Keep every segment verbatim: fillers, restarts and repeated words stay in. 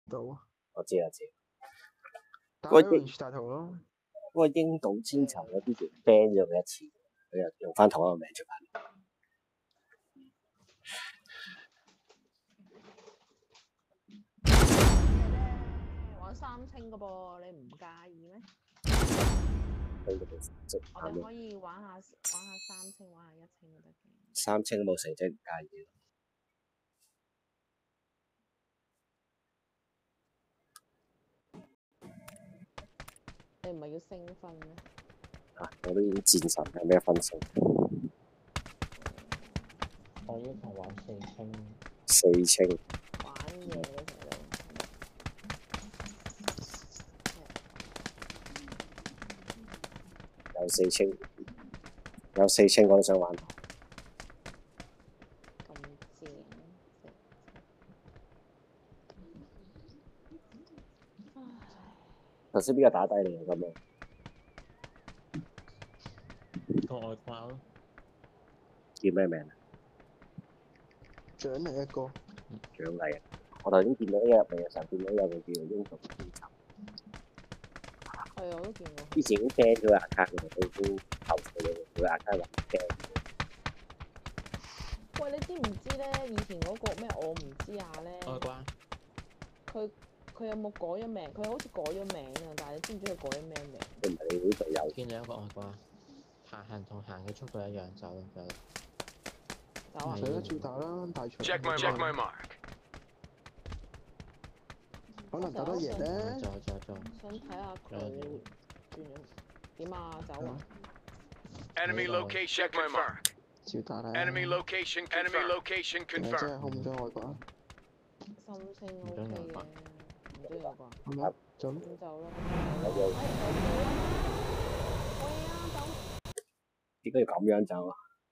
到。 我知我知。 打 Orange 大圖咯。 嗰個英島千層嗰啲條 ban 咗佢一次，佢又用翻同一個名出翻。 玩三清嘅噃，你唔介意咩？ 我哋可以玩下玩下三清，玩下一清都得嘅。 三清冇成績唔介意。 你唔係要升分咩？ 啊！我都已經戰神，有咩分數？ 我要同玩四清。 四清。 玩嘢嘅時候。 有四清，有四清我都想玩。 咁正。 頭先邊個打低你咁樣？ 個外掛咯。 叫咩名啊？ 獎勵一個。 獎勵啊！我頭先見到一入嚟嘅時候，見到有個叫做英雄天蠶。 係啊，我都見過。 之前已經 ban 咗個 account 嘅，佢都投訴咗佢個 account 話 ban。 喂，你知唔知咧？以前嗰個咩我唔知啊咧。 外掛。 佢佢有冇改咗名？佢好似改咗名啊，但係你知唔知佢改咗咩名？ 佢唔係你會隊友。 見到一個外掛，行行同行嘅速度一樣，走走。 走啊！ 唔使啦，照打啦，大場。 Check my check my mark。 可能打得贏咧。 走走走。 想睇下佢轉咗點啊？走啊 ！Enemy location confirmed。 照打啦。 Enemy location enemy location confirmed。 真係好唔想外掛。 心聲 O K 嘅，唔中意外掛。 係咪？走咯。 咁走啦。 有嘢。 喂啊，走！ 點解要咁樣走啊？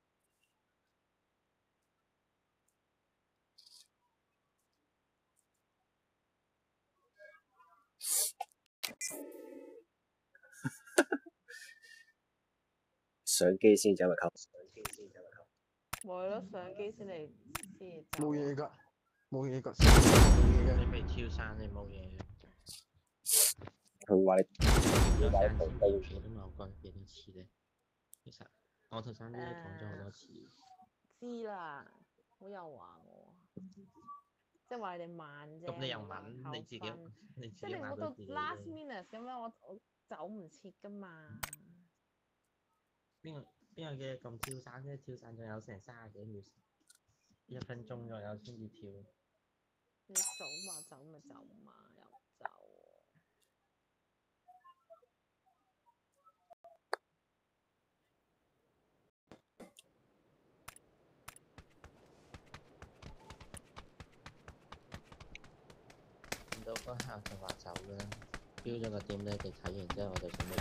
相機先走咪溝，相機先走咪溝。 咪咯，相機先嚟先走。 冇嘢㗎，冇嘢㗎，冇嘢嘅。 你未跳傘，你冇嘢嘅。 佢話你跳傘前跳咗都冇講幾多次咧。其實我頭先都講咗好多次。 知啦，好又話我，即係話你哋慢啫。 咁你又問你自己，你自己即係你冇到 last minute 咁樣，我我走唔切㗎嘛。 邊個邊個嘅咁跳傘啫？跳傘仲有成三十幾秒，一分鐘左右先至跳。 你走嘛走咪走嘛，又唔走。 見到嗰下就話走啦，標咗個點你哋睇完之後，我就準備。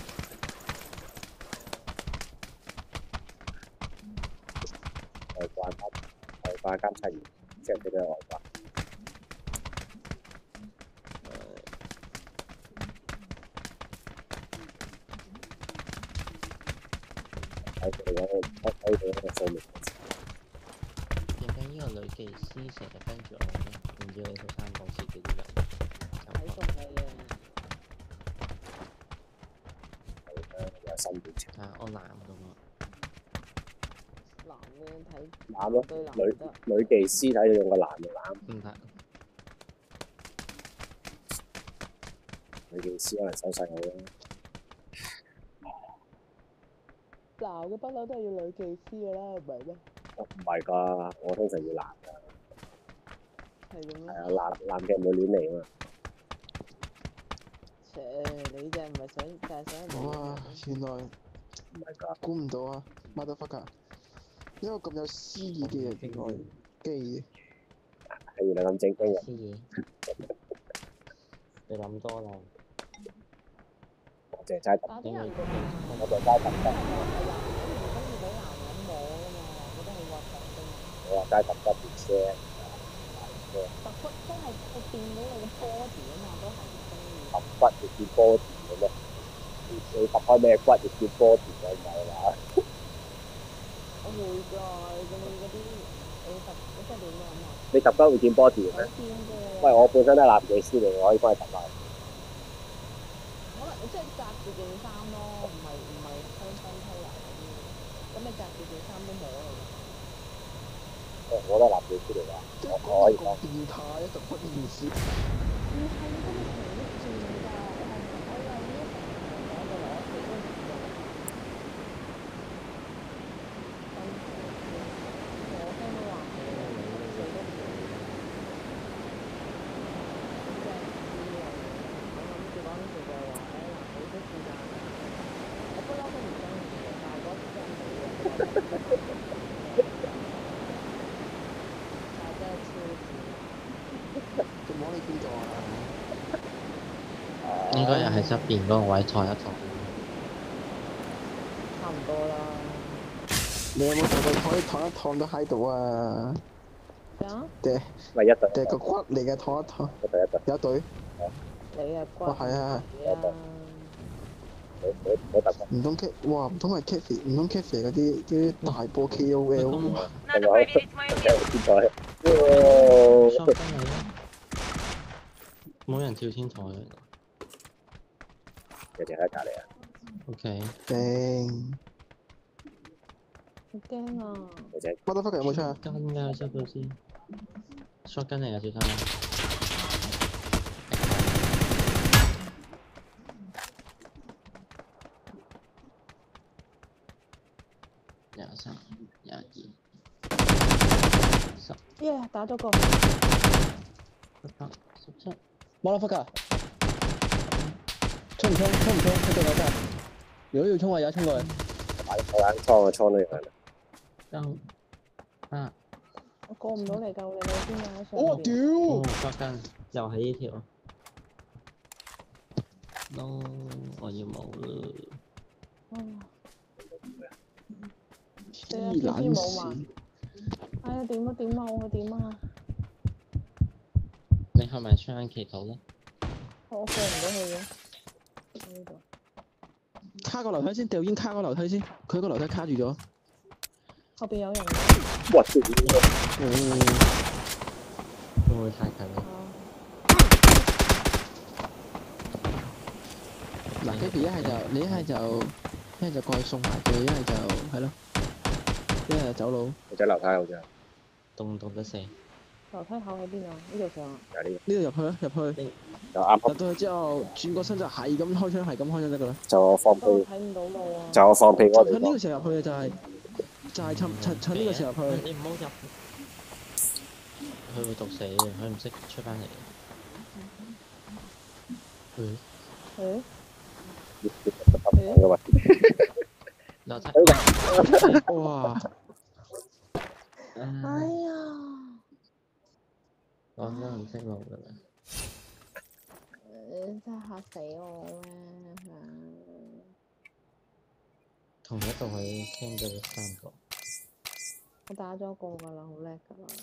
外掛監外掛監測完，之後佢都有外掛。睇佢哋嗰個睇佢嗰個數目。 點解呢個女技師成日跟住我咧？唔知你套衫公司幾多人？ 睇中你啊！ 係啊，有新表情。 啊，我男㗎嘛。 男嘅睇男咯， 對男女女技師睇到用個男嘅男。 唔得。 女技師可能手勢好啦。 男嘅不嬲都係要女技師㗎啦，唔係咩？ 唔係㗎，我通常要男㗎。 係咁咩？ 係啊，男男嘅唔會亂嚟嘛。 切，你就唔係想就係想。 哇！原來唔係㗎， 估唔到啊，motherfucker！一個咁有詩意嘅人，原來基嘅。 係原來咁正經嘅。 詩意。你諗多啦。 我淨係齋揼。 但啲人我就齋揼得。我話齋揼得條聲。 揼骨都係會變到你個 body 啊嘛，都係唔中意。 揼骨就叫 body 嘅咩？你揼開咩骨就叫 body 嘅唔係嘛？ 我會㗎，仲要嗰啲你揼你真係點樣啊？ 你揼翻會見 body 嘅咩？喂，我本身都係男技師嚟，我可以幫你揼翻。 可能你即係紮住件衫咯，唔係唔係香薰推嚟嗰啲。咁你紮住件衫都冇嚟。 我都係男技師嚟㗎，我我可以幫。 變態啊！揼翻件事。 唔係你今日好賤㗎，我係我有呢一成我就攞幾多錢㗎。我聽到話係幾多錢？即係呢樣，我諗住嗰陣時就話誒嗱，好多時間，我不嬲都唔中意嘅，但係嗰時真係冇嘅，但係真係超賤。 仲摸你邊度啊？ 應該又係側邊嗰個位抬一抬。 差唔多啦。 你有冇做到可以燙一燙都喺度啊？ 咩啊？ 定咪一隊， 定個骨嚟嘅燙一燙？ 一隊一隊， 有一隊？ 你啊骨哦係啊係啊！ 冇冇冇揼翻。 唔通 K？哇唔通係 Kathy？唔通 Kathy 嗰啲啲大波 K O L？ 仲有 Надо проверить мою 天台。 shot 翻嚟啦！冇人跳天台嘅。 有隻喺隔離啊！ OK。 頂！ 好驚啊！ 有隻乜得翻有冇出啊？ 跟㗎，執到先。shot 跟嚟啊，小心啊！廿三、廿二、十、 耶！打咗個。 十八、十七。 冇得翻㗎！衝唔衝？衝唔衝？佢對我真係。如果要衝，我而家衝過去。 買我間倉個倉都用緊。 九、八。 我過唔到嚟救你，你邊啊？上我邊。 哦， 屌！ shot 跟，又係呢條。no，我要冇啦。 嗯。 黐撚線！ 哎呀，點啊點啊，我去點啊！ 你係咪出緊祈禱咧？ 我過唔到去嘅。呢度。 卡個樓梯先，掉煙卡個樓梯先，佢個樓梯卡住咗。 後邊有人。 哇！條煙都嗯。 會唔會太近啦？ 嗱 Kathy 一係就你一係就一係就過去送埋佢，一係就係咯，一係就走佬。 有隻樓梯好似。 凍唔凍得死？ 樓梯口喺邊啊？呢度上啊？ 有呢呢度入去啦，入去。 就啱入到去之後，轉個身就係咁開槍，係咁開槍得㗎啦。 就我放不過屁， 睇唔到路啊！ 就我放屁嗰個地方趁呢個。時候入去嘅就係就係趁趁趁呢個時候入去。 你唔好入。佢會毒死嘅，佢唔識出翻嚟。嗯。 誒？ 嘅嘛。 樓梯。 哇！ 哎唉， 呀！ 講真唔識路㗎啦。 誒，真係嚇死我咩？ 同一度可以傾到三個。 我打咗個㗎啦，好叻㗎啦。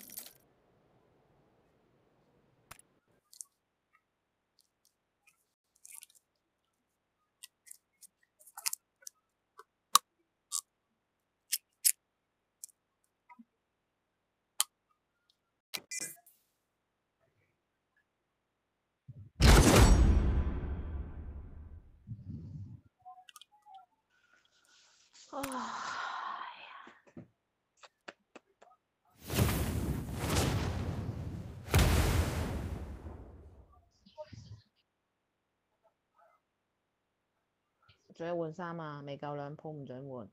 仲要換衫啊？未夠兩鋪唔准換。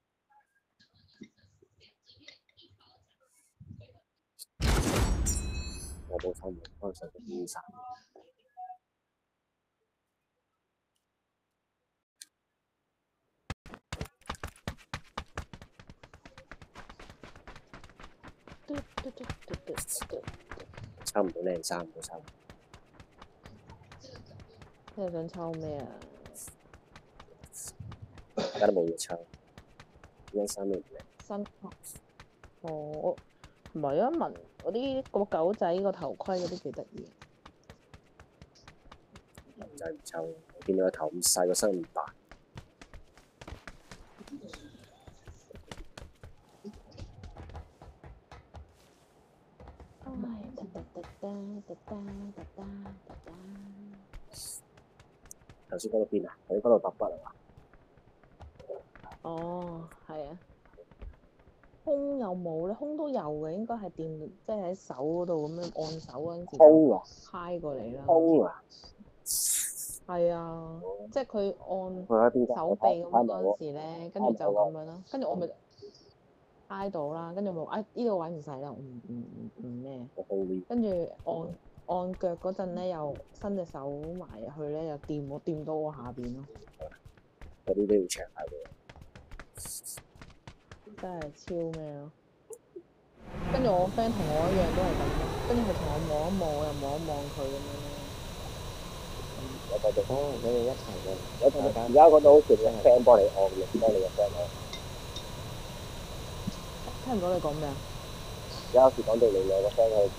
我冇收門，可能上咗醫生。抽唔到靚衫，唔好抽。 你係想抽咩啊？ 而家都冇嘢抽，靚衫都唔靚。 新哦，唔係啊，紋嗰啲個狗仔個頭盔嗰啲幾得意。 就係唔抽，我見到個頭咁細，個身咁大。 頭先講到邊啊？頭先講到揼骨啊嘛？ 哦，係啊。空有冇咧？空都有嘅，應該係掂，即係喺手嗰度咁樣按手嗰陣時空啊！ 揩過嚟啦。 空啊！ 係啊，即係佢按佢喺邊度？ 手臂咁樣嗰陣時咧，跟住就咁樣啦，跟住我咪揩到啦，跟住咪啊呢個位唔使啦，唔唔唔唔咩，跟住按按腳嗰陣咧，又伸隻手埋入去咧，又掂我掂到我下邊咯。 嗰啲都要 check 下嘅。 真係超咩咯！跟住我 friend 同我一樣都係咁咯，跟住佢同我望一望，我又望一望佢咁樣咯。 有個地方哦，你哋一齊嘅， 有個而家嗰度好似個 friend 幫你按嘅，幫你個 friend 按。 聽唔到你講咩啊？ 而家好似講到你兩個 friend 去。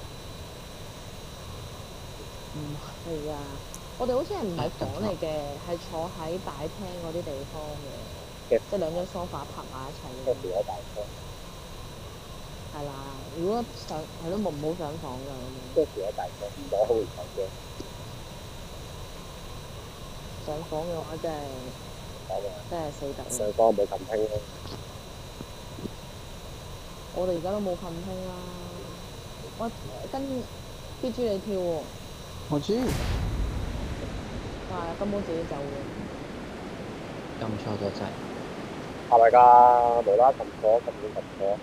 唔係啊，我哋好似係唔係房嚟嘅，係坐喺大廳嗰啲地方嘅。即係兩張梳化拍埋一齊嘅。 住喺大廳。 係啦，如果上係咯，冇唔好上房㗎咁樣。 即係住喺大廳，唔攞好唔手機。 上房嘅話真係真係死得。 上房冇咁興咯。 我哋而家都冇咁興啦。我跟 P G 你跳喎。 我知。 係啊，根本自己走嘅。 撳錯咗掣。 係咪㗎？無啦啦撳錯，撳錯撳錯。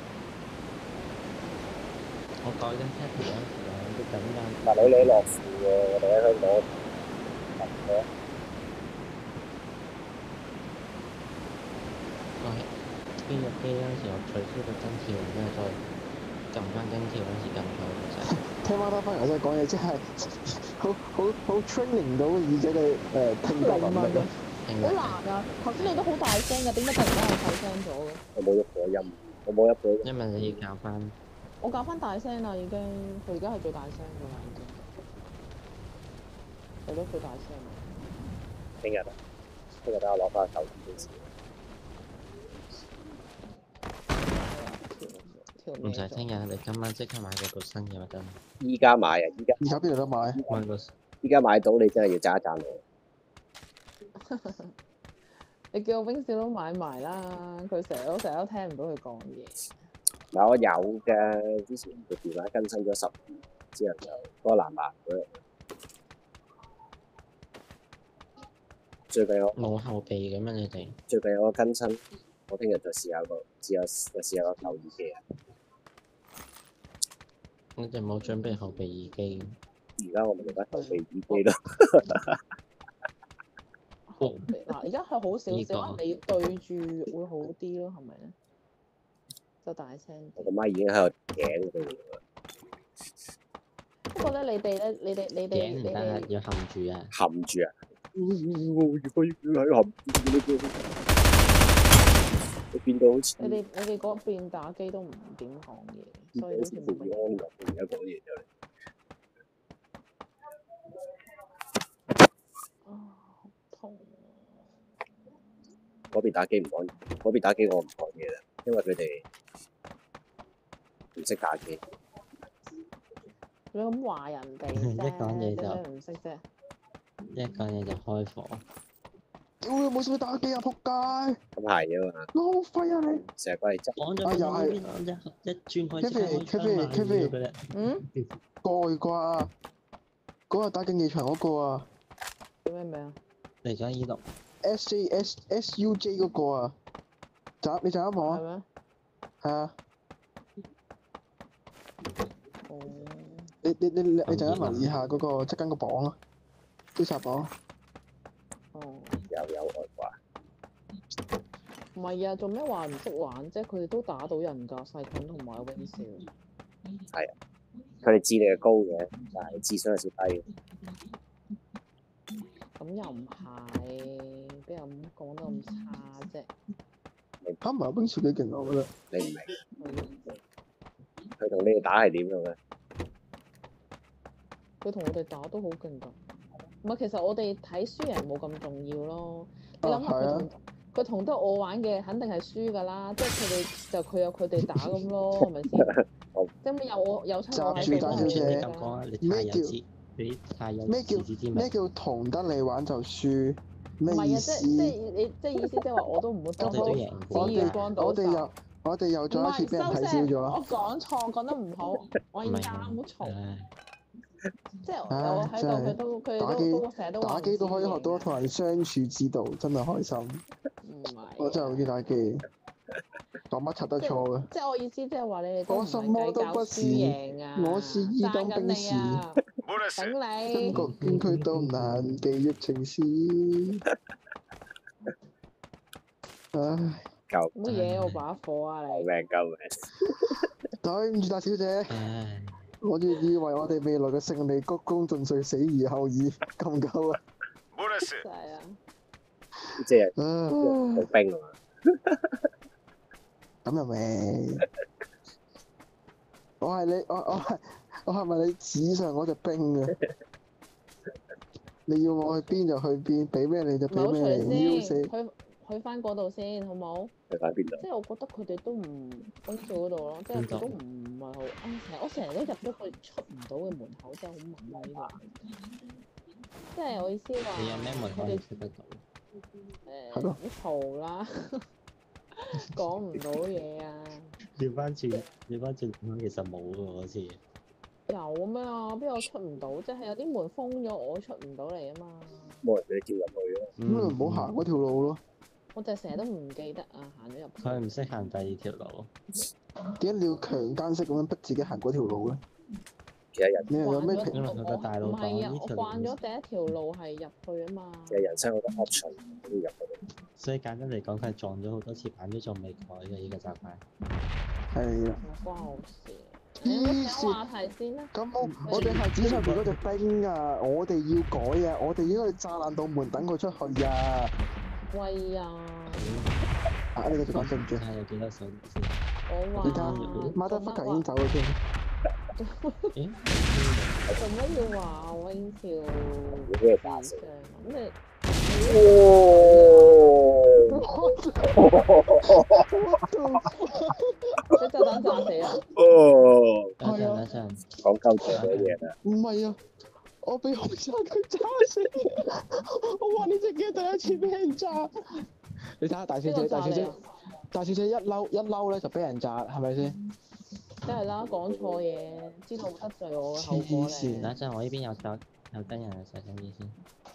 我改緊 tap 嗰陣時啊，都緊張。 唔係你你落事嘅，我哋喺香港撳錯。 我係邊入機嗰陣時，我取消咗真跳，跟住再撳翻真跳嗰陣時撳錯咗掣。 聽馬德芬頭先講嘢，真係好好好 training 到耳仔嘅誒聽覺能力。 好難啊！頭先你都好大聲㗎，點解突然間又細聲咗嘅？ 我冇喐過音，我冇喐過音。 因為你要教翻。 我教翻大聲啦，已經。佢而家係最大聲㗎啦，已經。係咯，最大聲。 聽日啊，聽日等我攞翻手機先。 唔使聽日，你今晚即刻買個部新嘅咪得。 依家買啊！依家。 而家邊度得買？ 買個。 依家買到你真係要讚一讚我。 你叫我冰少都買埋啦，佢成日都成日都聽唔到佢講嘢。 唔係我有嘅，之前個電話更新咗十年之後就嗰個藍牙嗰最近我冇後備嘅咩？你哋最近有個更新，我聽日就試下個試下試下個舊耳機啊！ 你哋冇準備後備耳機？ 而家我咪用緊後備耳機咯。 嗱，而家係好少少，你對住會好啲咯，係咪咧？就大聲。 我個麥已經喺度頸度啦。 不過咧，你哋咧，你哋你哋頸唔得啊，要含住啊！ 含住啊！我要喺含住你變到好似你哋你哋嗰邊打機都唔點講嘢，所以好似冇乜安樂而家講嘢就嚟。嗰邊打機唔講，嗰邊打機我唔講嘢啦，因為佢哋唔識打機。 你咁話人哋啫， 一講嘢就唔識啫。 一講嘢就開火。 屌你冇識打機啊！仆街！ 咁係嘅嘛。 浪費啊你！ 成日過嚟執。 講咗又係一一轉開 Kevin Kevin Kevin， 嗯？ 蓋啩？嗰個打競技場嗰個啊！ 叫咩名啊？ 嚟咗依度。 S J S S U J 嗰個啊，找你找一望啊， 係咩？ 係啊， 哦， 你你你你你就一望以下嗰個側緊個榜咯，追殺榜。 哦， 又有外掛。 唔係啊，做咩話唔識玩啫？佢哋都打到人㗎，細菌同埋 Wing 少。 係啊，佢哋智力係高嘅，但係智商有少低。 咁又唔係，邊有咁講得咁差啫？ 嚇唔係冰少幾勁啊！我覺得。 你唔明？佢同你哋打係點樣嘅？ 佢同我哋打都好勁㗎。唔係，其實我哋睇輸贏冇咁重要咯。你諗下佢同佢同得我玩嘅，肯定係輸㗎啦。即係佢哋就佢有佢哋打咁咯，係咪先？即係有我有出我喺度都係輸㗎啦。 你咁講啊？你太有智， 你太有咩叫自知之明咩叫同得你玩就輸？ 唔係啊， 咩意思？ 即即係你即係意思即係話我都唔會幫到我哋都贏過紫月光島手。 我哋又我哋又唔再一次係俾人睇少收聲， 咗。 我講錯，講得唔好，我而唔係家唔好嘈。 唉即係唉我喺度， 真係佢都佢打機都都成日都話打機都可以學到唔同人相處之道，真係開心。 唔係啊。 我真係好中意打機，講乜柒都錯嘅。 即係我意思，即係話你哋都唔我什麼係計較都不是輸贏啊！ 我是二等爭緊兵士你啊！ Bullets. 等中你。 國邊區都難記憶情史。唉， 救乜嘢我把火啊救你！ 命救命！ 對唔住大小姐， 唉， 我仲以為我哋未來嘅勝利鞠躬盡瘁，死而後已，咁夠啊！ Bullets. 真係啊！ 即係唉， 冇兵啊嘛！ 咁又未？我係你，我我係我係咪你紙上嗰隻兵啊？你要我去邊就去邊，俾咩你就唔係好俾咩你， 隨要死先，去去翻嗰度先，好冇？ 去翻邊度？ 即係我覺得佢哋都唔跟住嗰度咯，即係佢都唔係好啊！成日我成日都入咗去出唔到嘅門口，真係好悶啊！呢個即係我意思話， 你有咩門可以出得到？ 誒係咯好嘈啦，講唔到嘢啊！ 調翻轉，調翻轉，其實冇喎嗰次。 有咩啊？邊有出唔到？即係有啲門封咗，我出唔到嚟啊嘛！ 冇人俾你跳入去咯。 咁咪唔好行嗰條路咯。 我就成日都唔記得啊，行咗入去。 佢唔識行第二條路。 點解你要強姦式咁樣逼自己行嗰條路咧？ 其實人你又有咩慣咗平？ 因為佢個大路唔係啊， 檔呢條路我慣咗第一條路係入去啊嘛。 其實人生好多 option 都要入去。 所以簡單嚟講，佢係撞咗好多次板都仲未改嘅呢個習慣。 係啦。 唔關我事。你有冇請話題先啦？ 咁我我哋係紙上邊嗰隻兵啊，我哋要改啊，我哋應該炸爛道門等佢出去啊！ 喂呀！ 啊，你繼續講對唔住睇。下有幾多手先。 我話而家馬德福格已經走咗先。 咦？ 做乜要話我英少要俾人打死咁你你就等炸死啊！ 哦， 等一陣，等一陣。 講鳩咗嗰嘢啦。 唔係啊，我俾紅衫佢炸死。我話呢隻機第一次俾人炸。你睇下大小姐，大小姐，大小姐一嬲一嬲咧就俾人炸，係咪先？ 梗係啦，講錯嘢，知道得罪我嘅後果黐線咧。 等一陣，我呢邊有走有跟人啊，細聲啲先。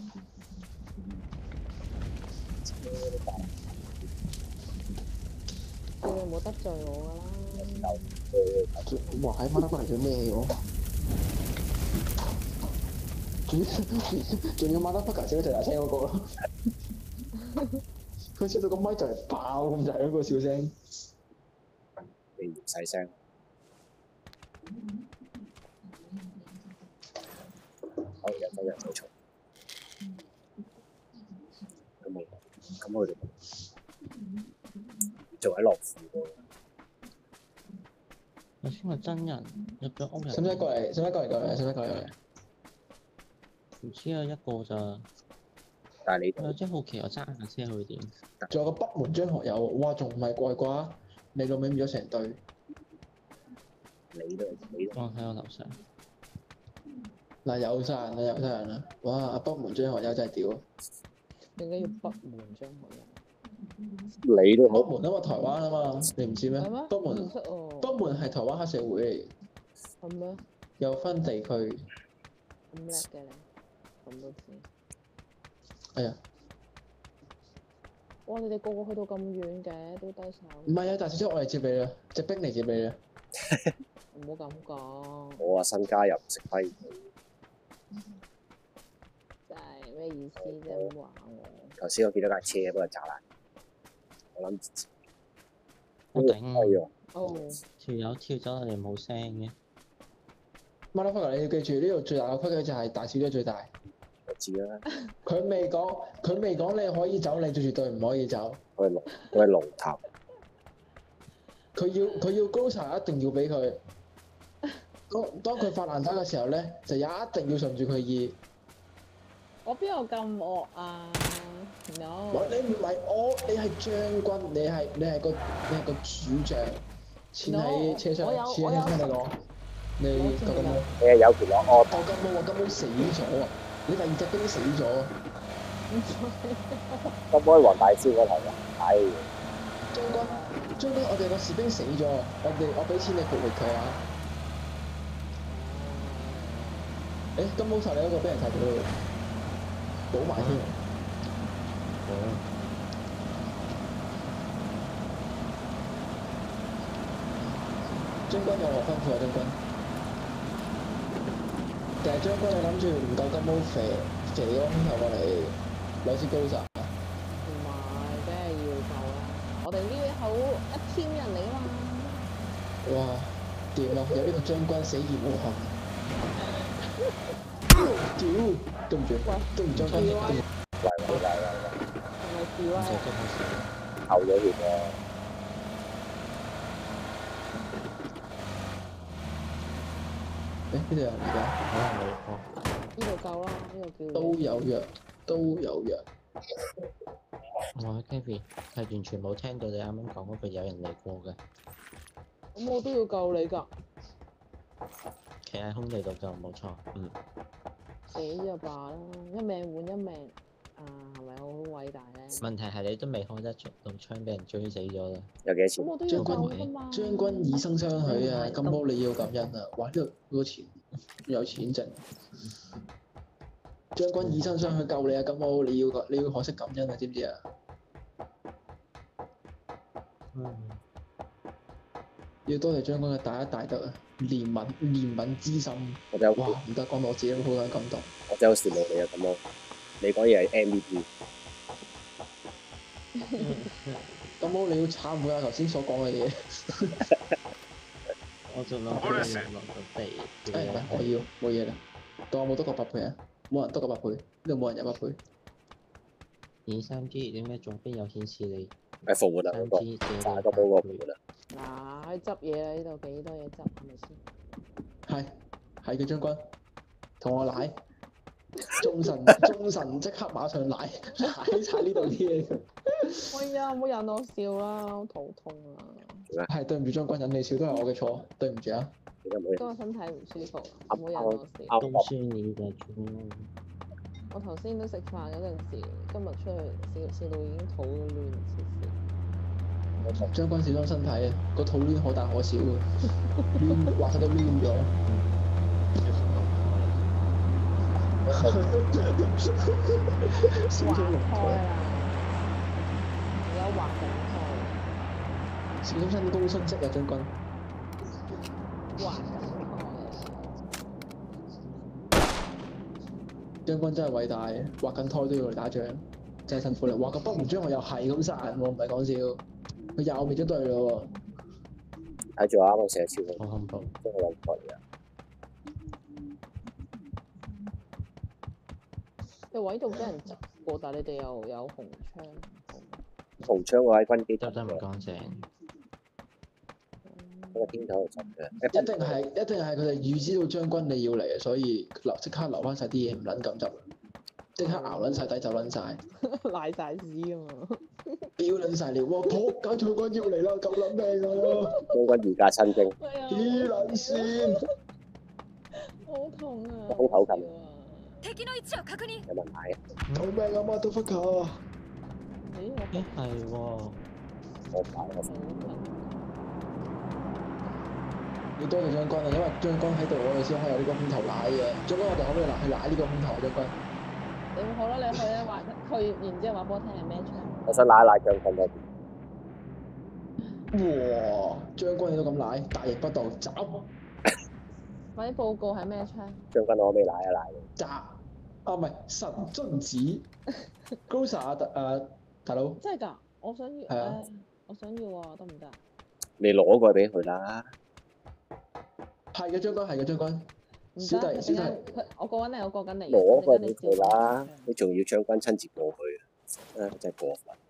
叫你唔好得罪我㗎啦。 哇！喺馬德福嚟做咩喎？仲要仲要馬德福格少最大聲嗰個咯。佢笑到個咪就嚟爆咁就係嗰個笑聲。 你唔細聲。好，有走人走錯。咁我咁我哋做喺樂富喎。 頭先個真人入咗屋入。 使唔使過嚟？使唔使過嚟？過嚟？使唔使過嚟？ 唔知啊，一個咋。 但係你我有啲好奇，我揸下車會點？ 仲有個北門張學友，哇！仲唔係怪啩？你老味變咗成隊。 你都你都我喺我樓上。 嗱，有晒人啦，有晒人啦！哇！北門張學友真係屌。 點解要北門張學友？ 你都好。 北門啊嘛，台灣啊嘛，你唔知咩係咩？？ 北門唔識喎。 北門係台灣黑社會嚟， 係咩？ 有分地區。 咁叻嘅你，咁都知。 係啊， 哇！你哋個個去到咁遠嘅，都低手。 唔係啊，大小姐，我嚟接你啦，隻兵嚟接你啦。 唔好咁講， 我啊新加入唔識揮。 真係咩意思啫？咁話我。 頭先我見到架車幫佢炸爛，我諗我頂係啊， 哦， 條友跳走我哋冇聲嘅。 馬德福格，你要記住呢度最大嘅規矩就係大小姐最大。 我知啦， 佢未講，佢未講你可以走，你就絕對唔可以走。 佢係龍，佢係龍頭， 佢要佢要高潮，一定要俾佢。當當佢發爛渣嘅時候咧，就一定要順住佢意。 我邊有咁惡啊？no， 我你唔係我，你係將軍，你係你係個你係個主將，錢喺車廂， 我有錢喺車廂你攞。 你夠金毛， 你係有權攞 order， 夠金毛啊！金毛死咗啊！你第二隻都死咗啊！ 金毛喺黃大仙嗰頭啊！係將軍，將軍，我哋個士兵死咗，我哋我俾錢你復活佢啊！誒，金毛殺你嗰個俾人殺咗咯，倒埋添。將軍有何吩咐啊？將軍，定係將軍你諗住唔夠金毛肥肥嗰個空頭過嚟攞支高殺？ 唔係，梗係要夠啦。我哋呢口一千人嚟啊嘛。 哇！掂啊！有呢個將軍死而無憾。屌！對唔住，對唔住將軍。 喂喂喂喂喂， 係咪示威？ 後咗血喎！ 誒呢度有人嚟㗎？ 可能你哦， 呢度夠啦，呢度叫。 都有藥，都有藥。 我 Kevin 係完全冇聽到你啱啱講嗰句有人嚟過嘅， 咁我都要救你㗎。 企喺空地度就冇錯，嗯。 死就罷啦，一命換一命，啊係咪好偉大咧？ 問題係你都未開得出到槍，俾人追死咗啦。 有幾多錢？ 咁我都要將救軍㗎嘛。 將軍以身相許啊！金毛你要感恩啊！哇！呢度好多錢，有錢剩。將軍以身相許救你啊！金毛你要你要學識感恩啊！知唔知啊？ 嗯。 要多謝將軍嘅大一大德啊！憐憫憐憫之心。 我真係哇！唔得，講到我自己都好撚感動。 我真係好羨慕你啊！咁我你講嘢係 M V P。 金毛你要懺悔下頭先所講嘅嘢。 我就諗住落個地。 誒唔係，我要冇嘢啦。當我冇得個百倍啊！冇人得個百倍，呢度冇人有百倍。 二三 G 點解左邊有顯示你？ 係復活啦嗰個，炸個嗰個復活啦。 嗱，可以執嘢啦！呢度幾多嘢執，係咪先？ 係係嘅將軍，同我奶。眾神眾神即刻馬上奶奶晒呢度啲嘢。 哎呀，唔好引我笑啦，好肚痛啊！ 係對唔住將軍，引你笑都係我嘅錯，對唔住啊！ 而家冇人。 今日身體唔舒服，唔好引我笑。 都算你嘅錯。 我頭先都食飯嗰陣時，今日出去笑笑到已經肚都亂黐線。 將軍小心身體啊！個肚攣可大可小啊，攣滑晒都攣咗。小心龍胎啦！而家滑緊胎。 小心身高身積啊，將軍。 滑緊胎。 將軍真係偉大，滑緊胎都要嚟打仗，真係辛苦啦！哇，個北門將我又係咁殺人喎，唔係講笑，佢又滅咗隊咯喎。 睇住我啱啱射超， 好恐怖。 真係有鬼啊！ 你位度俾人執過，但係你哋又有紅槍。 紅槍我喺軍機執得唔乾淨。 喺個天台度執嘅。 一定係一定係佢哋預知到將軍你要嚟啊，所以留即刻留翻晒啲嘢，唔撚咁執，即刻熬撚晒底走撚晒， 賴晒屎啊嘛！ 飆撚晒料，哇！撲街將軍要嚟啦，咁撚命啊！ 將軍御駕親征。 黐撚線！ 好痛啊！ 好口近。 敵の位置を確認。 有問題啊？ 救命啊！motherfucker！ 咦？ 誒係喎。 我打我死。 要多謝將軍啊，因為將軍喺度，我哋先可以有呢個空投奶嘅。將軍，我哋可唔可以拿去奶呢個空投啊？將軍。 你好啦，你去啊，話去，然之後話俾我聽係咩槍？ 我想奶奶將軍多啲。 哇！將軍你都咁奶，大逆不道，斬！ 快啲報告係咩槍？ 將軍我可唔可以奶一奶？ 炸！啊唔係神樽子 ，Grosa 啊誒大佬。 真係㗎，我想要。 係啊。 我想要啊，得唔得？ 你攞過俾佢啦。 係嘅，將軍係嘅，將軍。小弟小弟。 佢我過緊嚟，我過緊嚟。 攞過俾佢啦，你仲要將軍親自過去，啊真係過分。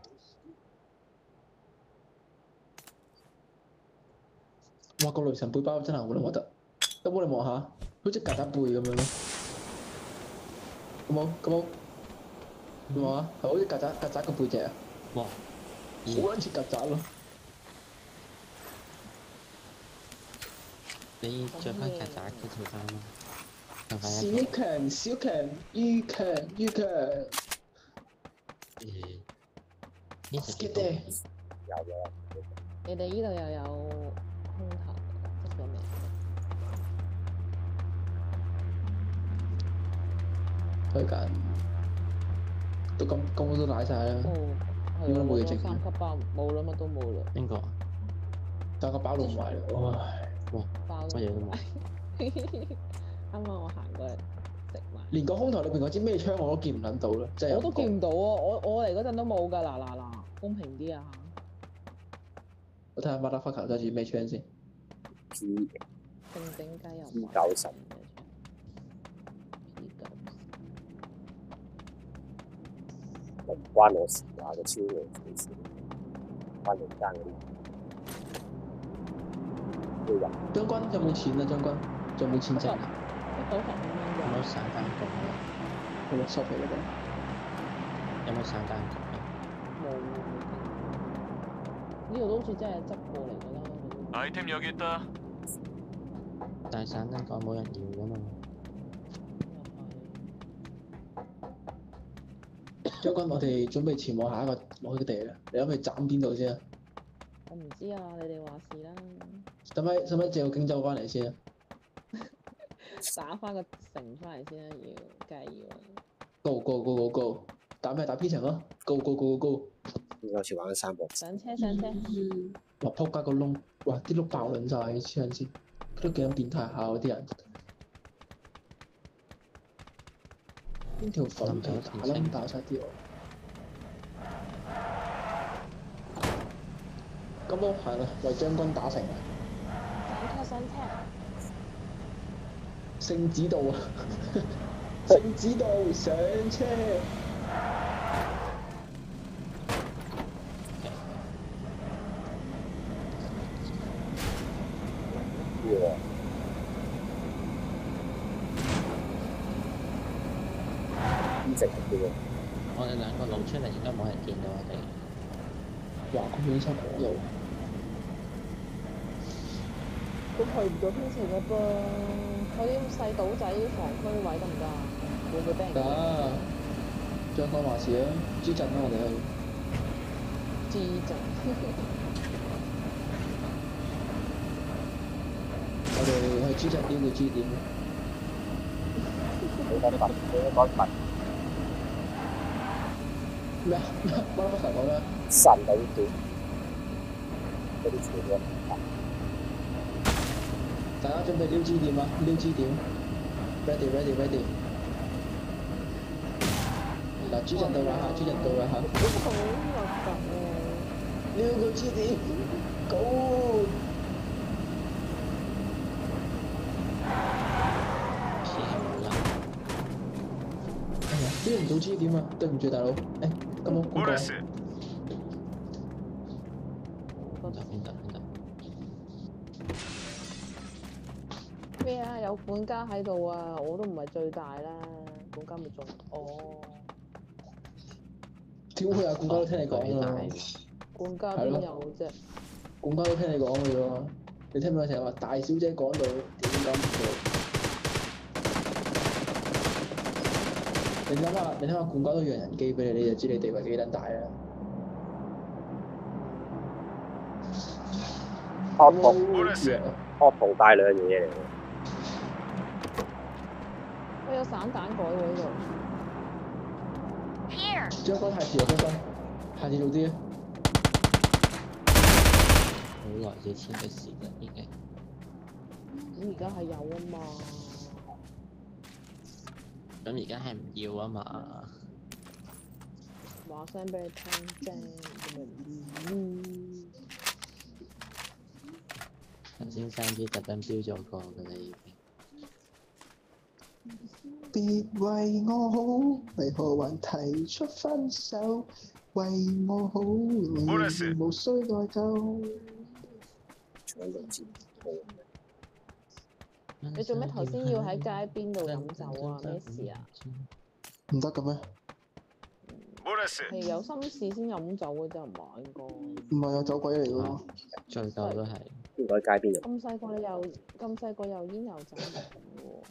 哇！個雷神背包真係好撚核突，咁我哋望下，好似曱甴背咁樣咯。咁好，咁好，你望下，係好似曱甴曱甴個背脊啊！ 哇！ 好撚似曱甴咯〜 你着翻曱甴嗰條衫啊！就快小一強小強愈強愈強。 誒，呢隻幾嘅爹有嘅。 你哋依度又有空投，執咗未？ 推緊，都咁咁都賴晒啦， 哦，係應該啊，攞冇嘢剩咗三級包，冇啦，乜都冇啦， 邊個啊？ 但個包弄埋啦，唉， 哇！ 包乜嘢都冇。 啱啱我行過嚟食埋， 連個空台裏邊嗰支咩槍我都見唔撚到啦，即係我都見唔到啊！我我嚟嗰陣都冇㗎，嗱嗱嗱，公平啲啊！ 我睇下馬達發球揸住咩槍先。 P 靜靜雞又 P 九十 P 九十， 唔關我事啊！個超人幾事，關你間嗰啲都有。 將軍有冇錢啊？將軍仲有冇錢剩啊？ 一九十五蚊有冇咋？ 散彈局啊？ 有冇收皮嗰度？ 有冇散彈局啊？ 冇，呢度都好似真係執過嚟㗎啦。 아이템 여기 있다. 但係散彈局冇人要㗎嘛？ 將軍，我哋準備前往下一個目的地啦。你諗住斬邊度先啊？ 我唔知啊，你哋話事啦。 使唔使使唔使借個荊州翻嚟先啊？ 打翻個城翻嚟先啦，要梗係要啊。 Go go go go go！打咩打 P 城咯 ！Go go go go go！ 應該好似玩緊三國志。 上車上車， 哇！撲街個窿，哇！啲碌爆撚晒，黐撚線，都幾咁變態下嗰啲人。邊條粉皮打撚爆晒啲我。咁都係啦，為將軍打成。 上車上車。 聖子道啊！聖子道上車。 呢隻叫做我哋兩個露出嚟應該冇人見到我哋。 哇！咁樣出火路， 咁去唔到天橋嘅噃，嗰啲細島仔防區位得唔得啊？會唔會俾人得。將軍話事啊，支陣啦我哋去。 知陣？ 我哋去支陣呢個支點。 你講佛，你講佛咩啊？乜乜乜講咩？ 神嗰啲段，嗰啲全部大家準備撩支點啊！撩支點 ，ready ready ready。嗱，主陣到啦嚇，主陣到啦嚇。 好核突啊！ 撩個支點，go！ 黐線啦！ 哎呀，撩唔到支點啊！對唔住大佬，誒，咁我估過。 보너스. 邊度邊度邊度？ 咩啊？有管家喺度啊！我都唔係最大啦，管家咪仲哦。 點會啊？管家都聽你講大啊！ 管家邊有啫？ 管家都聽你講嘅喎，你聽唔聽成日話大小姐講到點咁做？你諗下，你睇下管家都讓人機俾你，你就知你地位幾撚大啦。 學徒， 보너스. 學徒帶兩樣嘢嚟嘅。 我有散彈改喎呢度。 Here. 將軍下次啊，將軍，下次做啲啊。 好耐之前嘅事啦，已經。 咁而家係有啊嘛。 咁而家係唔要啊嘛。 話聲俾你聽啫，你咪唔要。 陳先生啲特登標咗個㗎啦，已經。 別為我好，為何還提出分手？為我好，你無需內疚。 搶到錢， 你做咩頭先要喺街邊度飲酒啊？咩事啊？ 唔得嘅咩？ 보너스. 係有心事先飲酒嘅啫，唔係應該。 唔係啊，酒鬼嚟嘅喎。 最夠都係。 邊應該喺街邊咁細個你又咁細個又煙又酒唔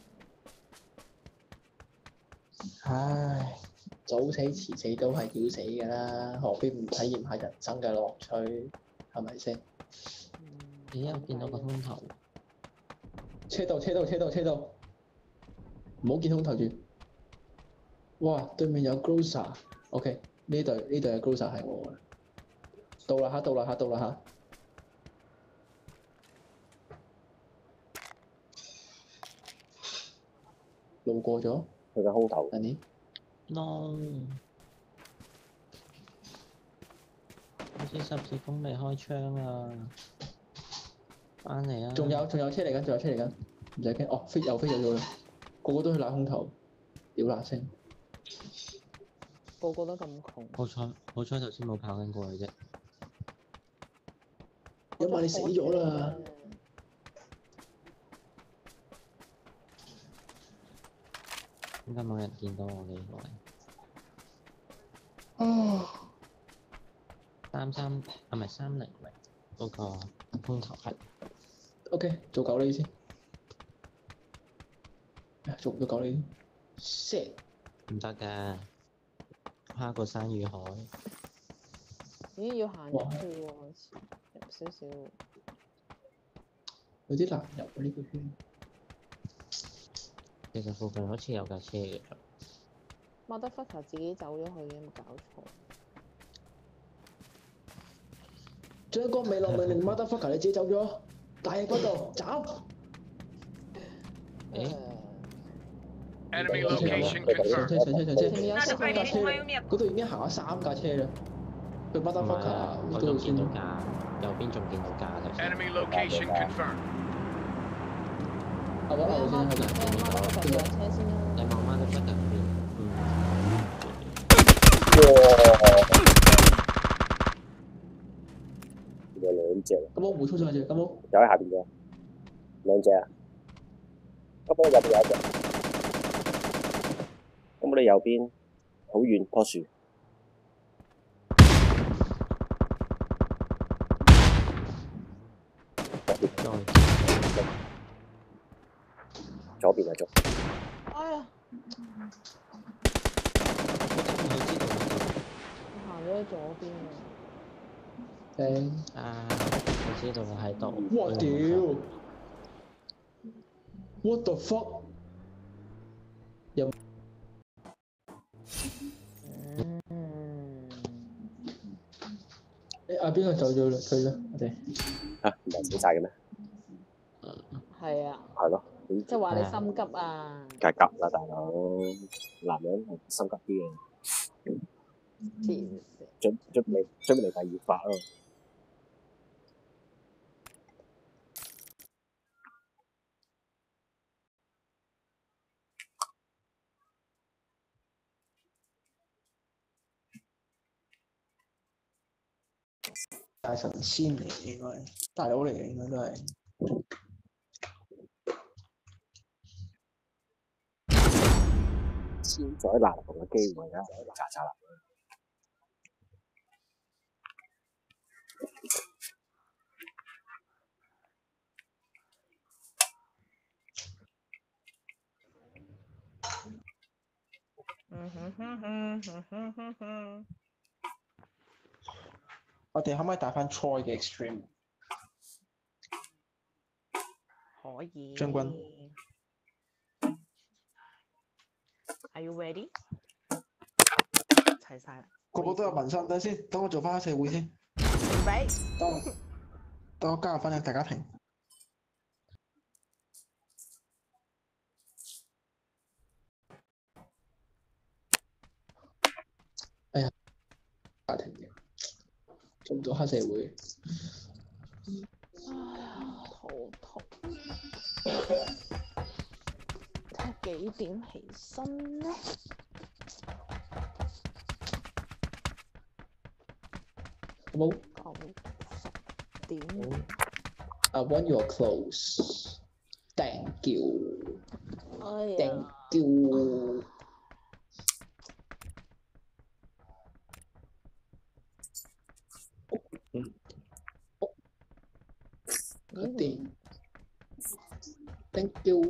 唉，早死遲死都係要死㗎啦，何必唔體驗下人生嘅樂趣？係咪先？ 咦？我見到個空頭， 車到車到車到車到，唔好見空頭住。哇！對面有 Grocer，OK， 呢隊呢隊嘅 Grocer 係我嘅。到啦嚇，到啦嚇，到啦嚇。路過咗， 佢嘅空頭。 係你 no，好似十字公里開槍啊！翻嚟啊！ 仲有仲有車嚟緊，仲有車嚟緊，唔使驚。哦，飛又飛咗咗啦，個個都去揦空頭，屌嗱聲。 個個都咁窮。 好彩好彩頭先冇跑緊過去啫。 因為你死咗啦。 點解冇人見到我嘅位？ 啊！ 三三啊，唔係三零零嗰個空頭係。 O.K. 做狗呢先。做唔到狗呢 ？shit！ 唔得㗎，跨過山與海。 咦？要行入去喎，入少少。 有啲難入啊！呢個圈。 其實附近好似有架車嘅。 Motherfucker 自己走咗去嘅，有冇搞錯？ 張哥未落命令 Motherfucker 你自己走咗，大喺嗰度走。 誒 Enemy 上車 location 上 confirmed. 車上車上車， 前面有三架車， 前面有嗰度已經行咗三架車啦。佢唔係 Motherfucker 啊， 呢度先我仲見到。架，右邊仲見到架頭先。 Enemy location confirmed. 阿穩路先係咪？ Motherfucker 上車先啦。 你望翻個出入邊，嗯。 有兩隻， 咁我回衝上去，咁我有喺下邊嘅兩隻啊。咁我右邊有一隻，咁我哋右邊好遠棵樹。左邊啊，左。 哎呀！我行咗去左邊啊！ 誒， 啊！我知道我喺度。 哇屌 ！What the fuck？有嗯。 誒啊！邊個走咗啦？佢啦，我哋。 嚇，唔係死晒嘅咩？ 係啊。 係咯。 即係話你心急啊！ 梗係急啦，大佬，男人係心急啲嘅。 黐線。 準準備準備嚟第二發咯。 大神仙嚟嘅應該，大佬嚟嘅應該都係。 千載難逢嘅機會啊！查查啦。 嗯哼哼哼哼哼哼哼。 我哋可唔可以打翻 Troy 嘅 Extreme？ 可以。 將軍。 Are you ready？齊晒啦。 個個都有紋身，等先，等我做翻黑社會先。 準備。 等我，等我加入翻大家庭。哎呀，家庭嘅，做唔到黑社會。 哎呀，頭痛。睇下幾點起身呢？ 好冇？ 九十點。 I want your clothes. Thank you. 哎呀。 Thank you. 咦？ 掂。Thank you。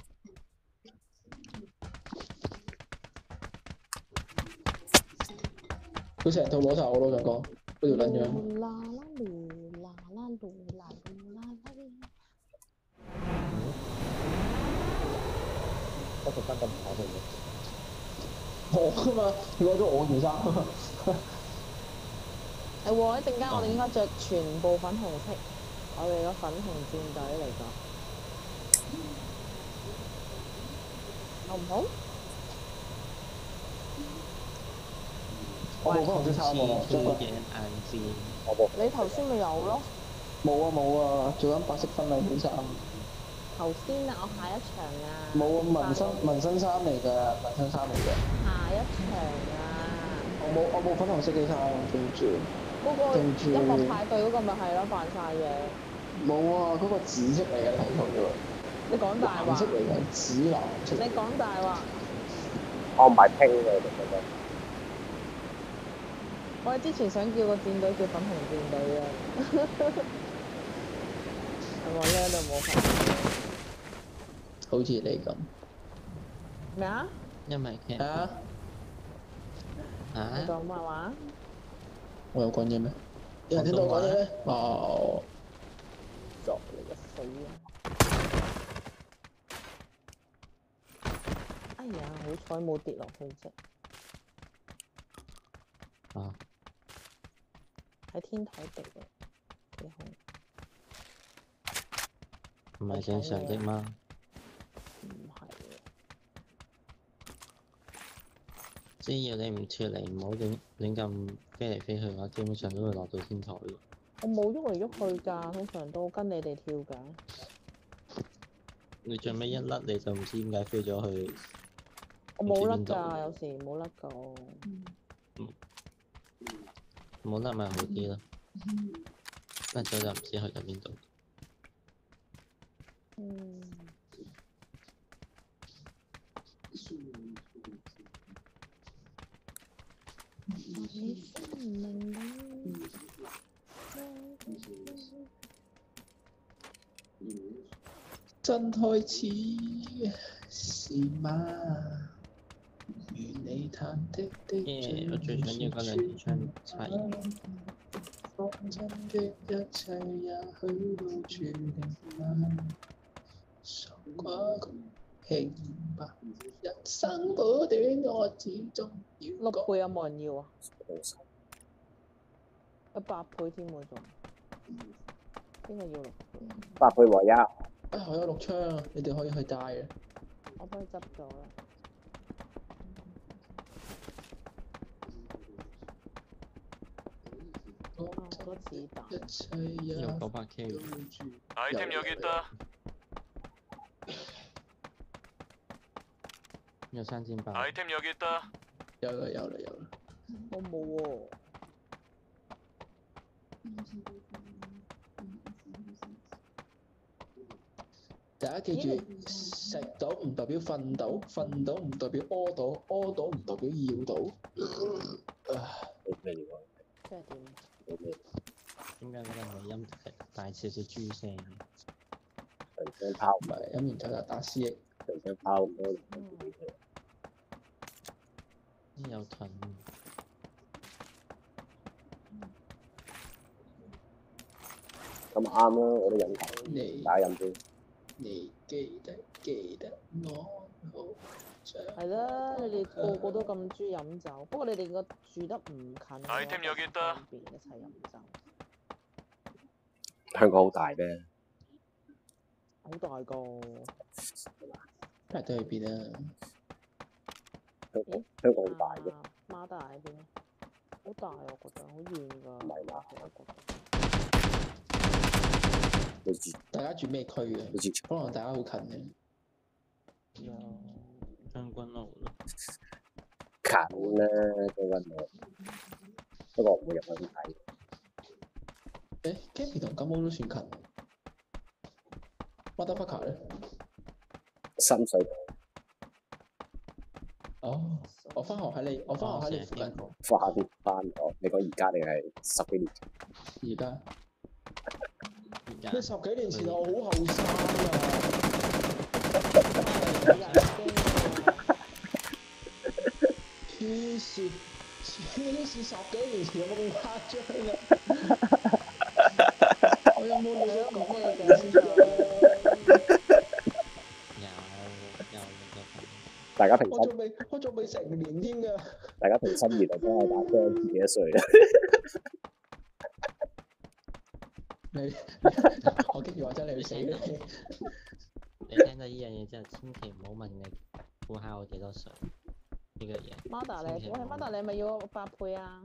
佢成套攞晒我咯，想講嗰條撚樣。 啦啦嚕啦啦嚕啦嚕啦啦。 不過分咁跑去嘅。 我㗎嘛，佢攞咗我件衫。 係喎，一陣間我哋應該着全部粉紅色，我哋個粉紅戰隊嚟㗎，好唔好？ 我冇粉紅色衫喎，將個我冇。 你頭先咪有咯？ 冇啊冇啊，做緊白色婚禮件衫。 頭先啊，我下一場啊。 冇啊，紋身紋身衫嚟㗎，紋身衫嚟㗎。 下一場啊。 我冇我冇粉紅色嘅衫，對唔住。 嗰個音樂派對嗰個咪係咯，扮晒嘢。 冇啊，嗰、那個紫色嚟嘅睇圖啫喎。 你講大話。 藍色嚟嘅，紫藍色。 你講大話。 我唔係拼嘅，我覺得。 我哋之前想叫個戰隊叫粉紅戰隊啊。係咪咧？都冇份。 好似你咁。 咩啊？ 因為嘅。 啊？ 啊？ 你講乜話？ 我有講嘢咩？有人聽到我講嘢咩？哦。 作你個死啊！哎呀，好彩冇跌落去啫。 啊！ 喺天台地嘅，幾好。 唔係正常的嗎？ 唔係。 只要你唔脱離，唔好亂亂咁飛嚟飛去嘅話，基本上都會落到天台嘅。 我冇喐嚟喐去㗎，通常都跟你哋跳㗎。 你最尾一甩你就唔知點解飛咗去。 我冇甩㗎，有時冇甩㗎。 冇甩咪好啲咯，甩咗就唔知去咗邊度。 嗯。 真開始是嗎？如你彈的的耶！我最想要嗰兩支槍齊。 放真的一切也許都注定嗎？受過平白，人生苦短，我始終要六倍有冇人要啊？有八倍添喎仲。邊個要六倍？ 八倍唯一。 啊！我有六槍啊！你哋可以去帶啊！ 我幫你執咗啦。啊！好多子彈。 有九百 K。 Item 여기 있다。 有三千八。 Item 여기 있다。 有啦有啦有啦。 我冇喎。 大家記住，食到唔代表瞓到，瞓到唔代表屙到，屙到唔代表要到。 咩料啊？ 即係點？ 點解嗰個尾音大少少豬聲？ 長槍炮唔係，飲完酒就打思噎。 長槍炮咁多。 有盾。 咁啱啦，我都飲頭，大家飲先。 你記得記得我好像。 係啦，你哋個個都咁中意飲酒，不過你哋個住得唔近， Item 여기 있다。 方便一齊飲酒。 香港好大咩？ 好大個。 排隊去邊啊？ 香港好大嘅。 孖大喺邊啊？好大啊！我覺得好遠㗎。 唔係嘛？ 大家住咩區嘅？可能大家好近嘅。 有將軍澳咯。 近啦，將軍澳。不過唔會入去睇。 誒 ，Campy 同金毛都算近。What the fuck 咧？ 深水埗。 哦，我翻學喺你，我翻學喺你附近。 翻下啲翻學，你講而家定係十幾年前？ 而家。 間咩十幾年前我好後生啊！黐線，黐線十幾年前有冇咁誇張啊？我有冇你咁講嘅嘢先啊？ 有有有份。 大家平我仲未我仲未成年添㗎。 大家平心而論，幫我打波幾多歲啊？ 你我跟住話真係你去死啦！ 你聽到呢樣嘢之後，千祈唔好問你估下我幾多歲呢個嘢。 Mother 你，喂 Mother 你係咪要八倍啊？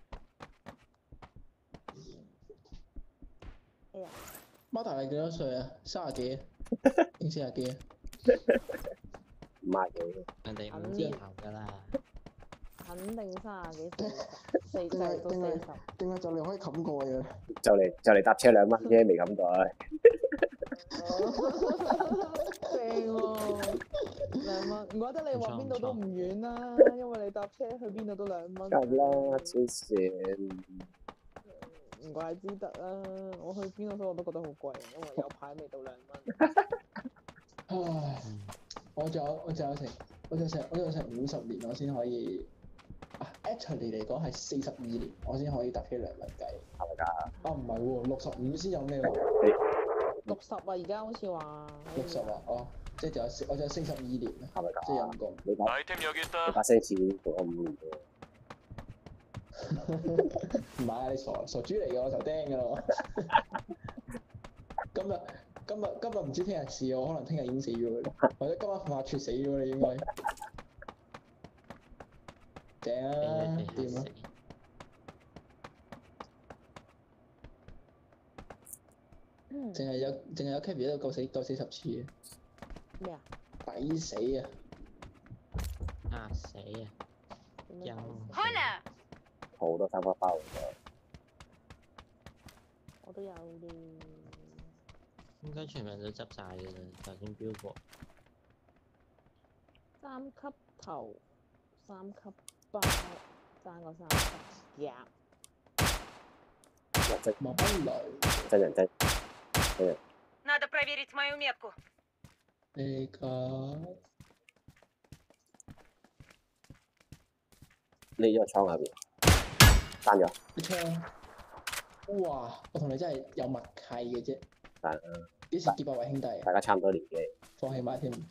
哎呀 Mother 你幾多歲啊？三十幾？定四十幾啊？ 五廿幾。 人哋五字頭㗎啦。 肯定三十幾四四就到四十。 點解就你可以冚過嘅？ 就嚟就嚟搭車兩蚊啫，未冚到。 正喎，兩蚊，唔怪得你話邊度都唔遠啦，因為你搭車去邊度都兩蚊。 梗係啦，黐線。 唔怪之得啦，我去邊度我都覺得好貴，因為有排未到兩蚊。 唉，我仲有我仲有成我仲有成我仲有成五十年我先可以啊 ，actually 嚟講係四十二年我先可以搭車兩蚊雞。 係咪㗎？ 啊唔係喎，六十五先有咩喎？ 六十啊，而家好似話。 六十啊，哦，即係仲有四，我仲有四十二年啊， 係咪㗎？ 即係陰公。 你把 아이템 여기 你 있다. 把聲似做咗五年嘅。 唔係啊，你傻傻豬嚟嘅，我就釘㗎啦。今日今日今日唔知聽日事，我可能聽日已經死咗啦，或者今晚發猝死咗你應該。正啊，掂啊！ 嗯。 淨係有淨係有 Kevin 都夠死夠四十次嘅。 咩啊？ 抵死啊！ 嚇死啊！陰。 好多三花包嘅。 我都有啲。 應該全部都執晒嘅啦，頭先標過。 三級頭，三級包，爭個三級夾。 哇！真冇乜雷。 真人真真人。 Надо проверить мою метку. 呢個呢個倉下邊。單咗。 啲槍，哇！我同你真係有默契嘅啫。 但幾時結拜為兄弟啊？ 大家差唔多年紀。 放棄埋添。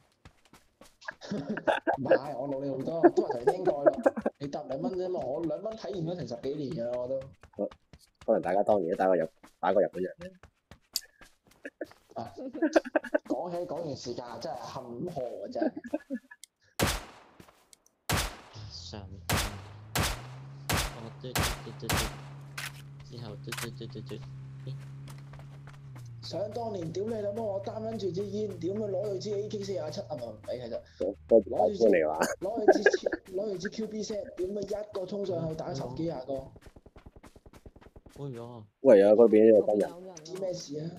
唔係，我努力好多，都話同你聽過啦。你搭兩蚊啫嘛，我兩蚊體驗咗成十幾年㗎啦，我都。 可能大家當年都打過日打過日本人咧。 啊！講起講完時間真係坎坷啊！真係。 上。哦，對對對對對。之後對對對對對。咦？ 想當年屌你老母，我擔撚住支煙，屌佢攞佢支 A K 四廿七啊嘛，唔俾其實。 攞住支嚟話。 攞佢支攞佢支 Q B set，屌佢一個衝上去打十幾廿個。 哎呀！ 喂啊！嗰邊有個人。 知咩事啊？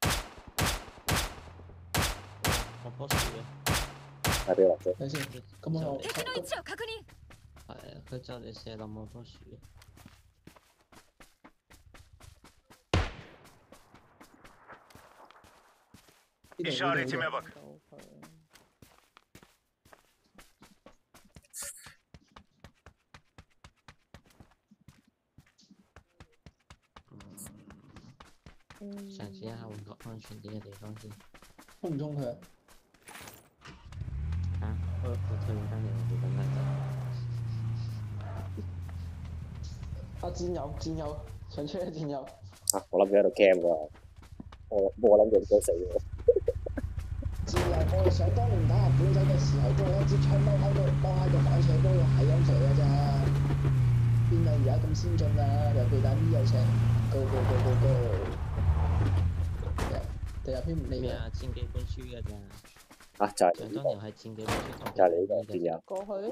我棵樹嘅。 係俾我落咗。 睇先，咁我。 敵の位置を確認。 係啊，佢就嚟射冧我棵樹。 Ishari time bak. 嘗試一下換個安全啲嘅地方先。 衝唔衝佢啊？ 嚇！我我退翻嚟，我等下阿戰友，戰友，上車啊！戰友。 啊！我諗住喺度 cam 㗎，我我諗住唔想死喎。 戰友，我哋想當年打日本仔嘅時候，都係一支槍踎喺度，踎喺度反射波，係咁射㗎咋。邊有而家咁先進啊？又避彈衣又成 ，go go go go go！第日篇唔理咩啊？戰記本書㗎咋？ 啊！就係想當年係戰記本書同。 就係你呢個戰友。 過去。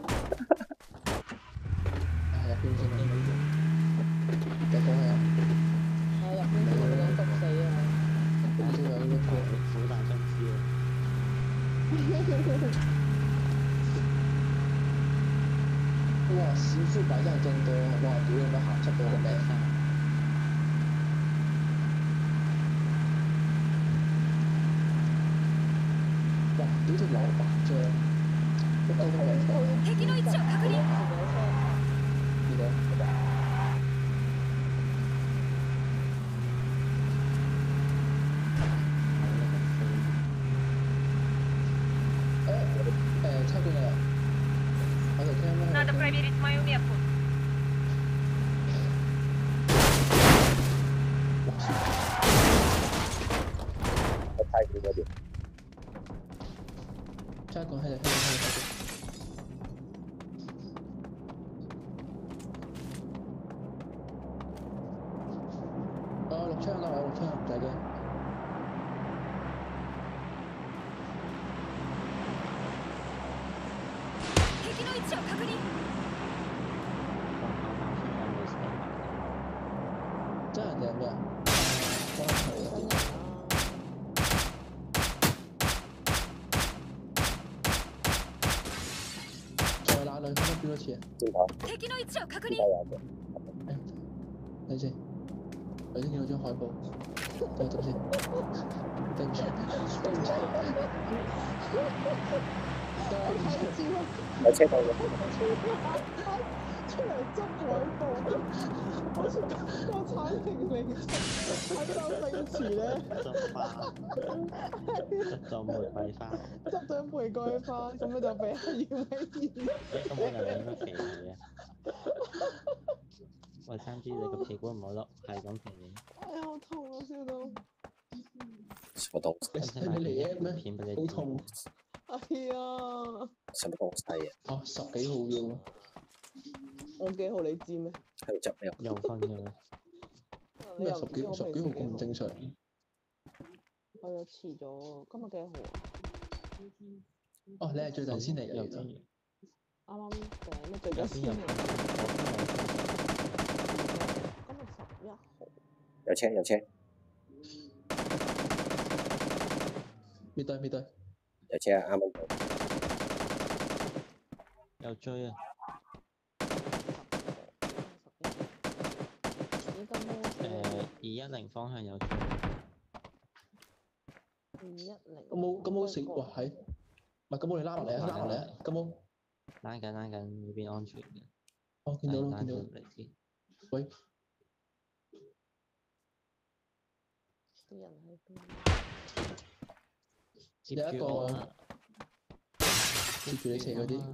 係入邊先啦，繼續過去啊！ 係入邊先想毒死啊！ 我先有呢個好大心思啊！ 哇！小豬牌真係勁多，哇！屌你媽鹹濕到個名！ 哇！屌條樓白啫，一兜都冇人車。 敵の位置を確認。 見到。誒誒，差館啊！我就聽咩？ Надо проверить мою метку. 我太遠嗰邊。 差館喺度，喺度，喺度。哦，六槍啦，我六槍，唔使驚。 敵の位置を確認。 真人定係咩啊？幫佢嗰啲。再哪裏？可唔可以標多次啊？ 邊台？ 敵の位置を確認。 邊台有嘅？ 睇先，頭先見到張海報，等我執先。對唔住，對唔住，對唔住。 有車到嘅。 出嚟執海報，好似個產品嚟喺周星馳咧， 執花，執咗玫瑰花。 執咗玫瑰花，咁樣就俾阿葉美儀。 咁我就應該肥你啊！喂，三 G 你個屁股唔好碌，係咁肥你。 哎呀，好痛啊！笑到。 什麼東西？ 你你嚟嘅咩？ 片俾你好痛。 哎呀！ 什麼東西啊？ 哦，十幾號要。 我幾號你知咩？ 喺度執咩？ 又分嘅啦。 咩十幾十幾號咁唔正常？ 我又遲咗，今日幾號啊？ 哦，你係最近先嚟嘅。 又真。 啱啱誒咩最近先嚟？今日十一號。 有車有車。 滅隊滅隊。 有車啊！啱啱到。 又追啊！誒，二一零方向有追。 二一零。 咁冇咁冇死哇係，唔係咁我哋拉落嚟啊，拉落嚟啊，咁冇。 拉緊拉緊，呢邊安全嘅。 哦，見到啦，見到啦。喂。 啲人喺邊？ 有一個接住你斜嗰啲。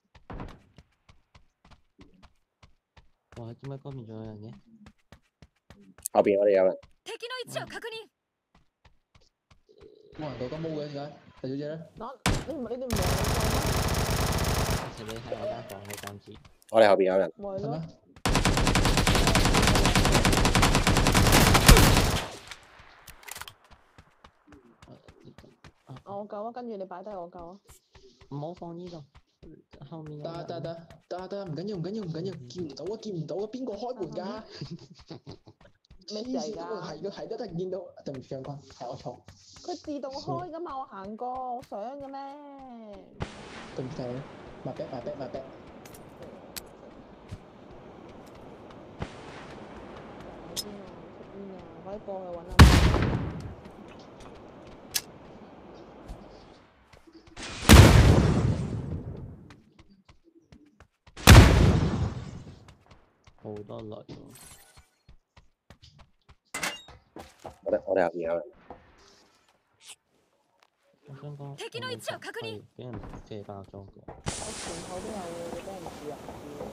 哇！點解嗰邊仲有人嘅？ 後邊我哋有人。 敵の位置を確認。 冇人到金毛嘅點解？大小姐咧？ 嗱，你唔係你哋唔係其實你喺我間房，你三 G。 我哋後邊有人。 咪咯。我救啊，跟住你擺低我救啊。 唔好放呢度，後面有人。 得得得得得，唔緊要唔緊要唔緊要，見唔到啊見唔到啊，邊個開門㗎？ 咩事㗎？ 係嘅係得得見到，對唔住將軍，係我錯。 佢自動開㗎嘛，我行過，我想嘅咩？ 對唔住你，抹壁抹壁抹壁。 邊啊？邊啊？快啲過去揾啊！ 好多雷喎！ 我哋我哋後邊有人。 我想講， 敵の位置を確認。 俾人借爆裝過。 我前後都有俾人住入住。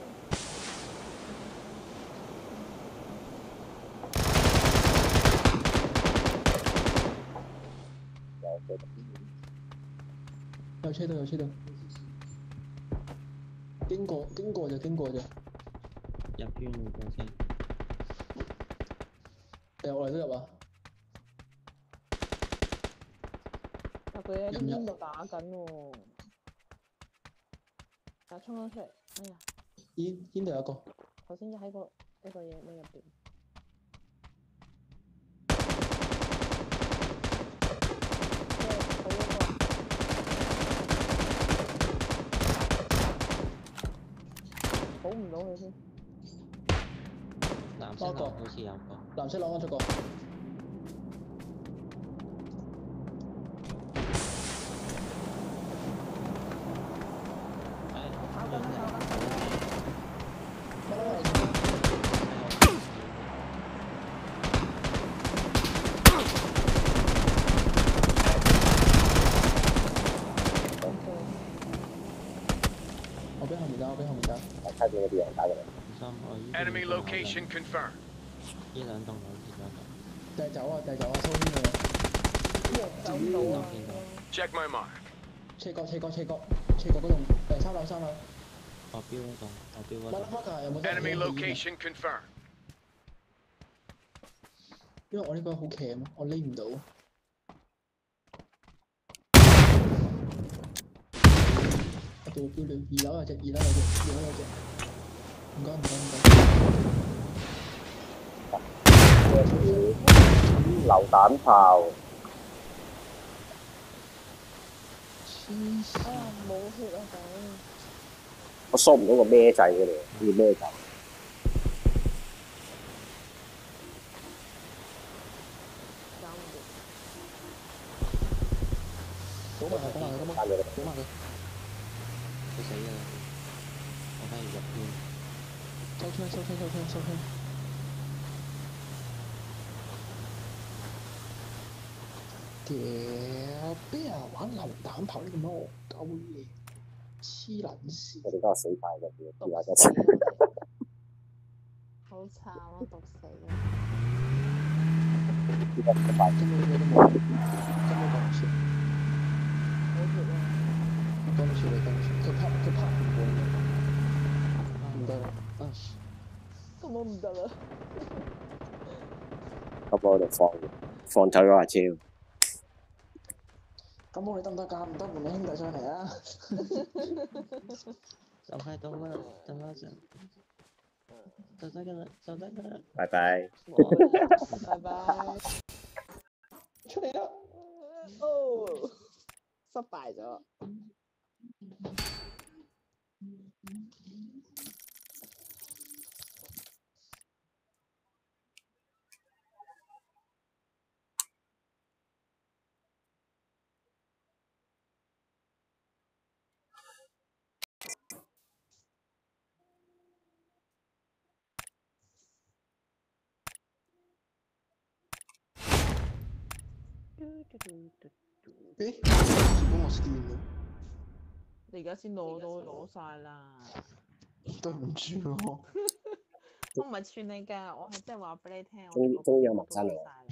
有車到有車到，經過經過就經過啫。 入邊嗰個先。 誒，我哋都入啊！ 但佢喺啲煙度打緊喎，打衝咗出嚟，哎呀！ 煙煙度有一個。 頭先喺個一個嘢咩入邊？保唔到佢先。 藍色樓好似有個。 藍色樓安出個。 嗰啲人打過嚟。 三我依 Enemy location confirmed. 呢兩棟樓呢兩棟。 就係走啊，就係走啊，收邊啊！ 走唔到啊！ Check my mark. 斜角斜角斜角斜角嗰棟誒三樓三樓。 我標嗰棟，我標嗰乜棟。 乜㗎？有冇得 Enemy 起 location confirmed. 因為我呢個好騎啊，我匿唔到。我做標了，二樓有隻，二樓有隻，二樓有隻。唔該唔該唔該。 榴彈炮。 啊！冇血啊！頂！ 我梳唔到個咩掣嘅嚟，要咩掣？ 搞唔掂。 倒埋佢，倒埋佢，倒埋佢，倒埋佢。 佢死啦！我反而入邊。 收槍收槍收槍收槍。屌！邊人玩榴彈炮呢咁多戇鳩嘢？黐撚線！ 我哋都係死牌嘅，而家毒就死好慘啊！毒死啊！ 依家失敗。 根本咩都冇，根本講唔出。 好血啊！ 講唔出嚟，講唔出。佢拍佢拍唔過你，唔得啦，啊！ 根本唔得啦。 咁我就放放走咗阿超。 咁我哋得唔得㗎？唔得，換你兄弟上嚟啊！ 就快到啦，等多陣。就得㗎啦，就得㗎啦。 拜拜。 拜拜。 出嚟啦！ 哦，失敗咗。 咦？幫我 scan 咯。 你而家先攞到攞晒啦。 對唔住喎。 我唔係串你㗎，我係即係話俾你聽。 終於終於有紋身啦！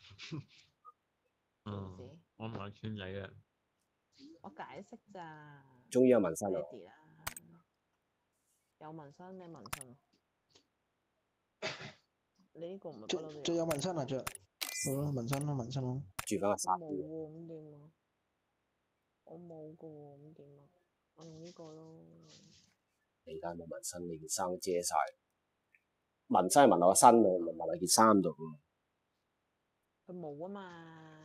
嗯，我唔係串你嘅。 我解釋咋。 終於有紋身啦！ 有紋身咩紋身啊？你呢個唔係不着嬲着有紋身啊着。好啦，紋身啦紋身啦。 住翻個沙冇喎，咁點啊？我冇㗎喎，咁點啊？我用呢個咯。 你而家冇紋身，你件衫遮晒。紋身係紋落個身度，唔係紋落件衫度喎。 佢冇啊嘛。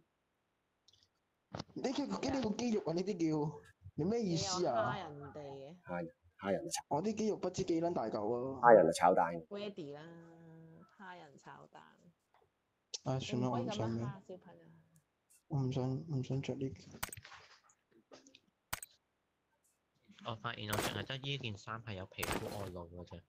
你叫幾多個肌肉啊？呢啲叫你咩意思啊？ 蝦人哋嘅。 蝦人蝦人炒。 我啲肌肉不知幾撚大嚿啊！ 蝦人就炒蛋。 Ready 啦，蝦人炒蛋。 唉，算啦，我唔想咩。 小朋友。 我唔想唔想着呢件。 我發現我淨係得呢件衫係有皮膚外露嘅啫。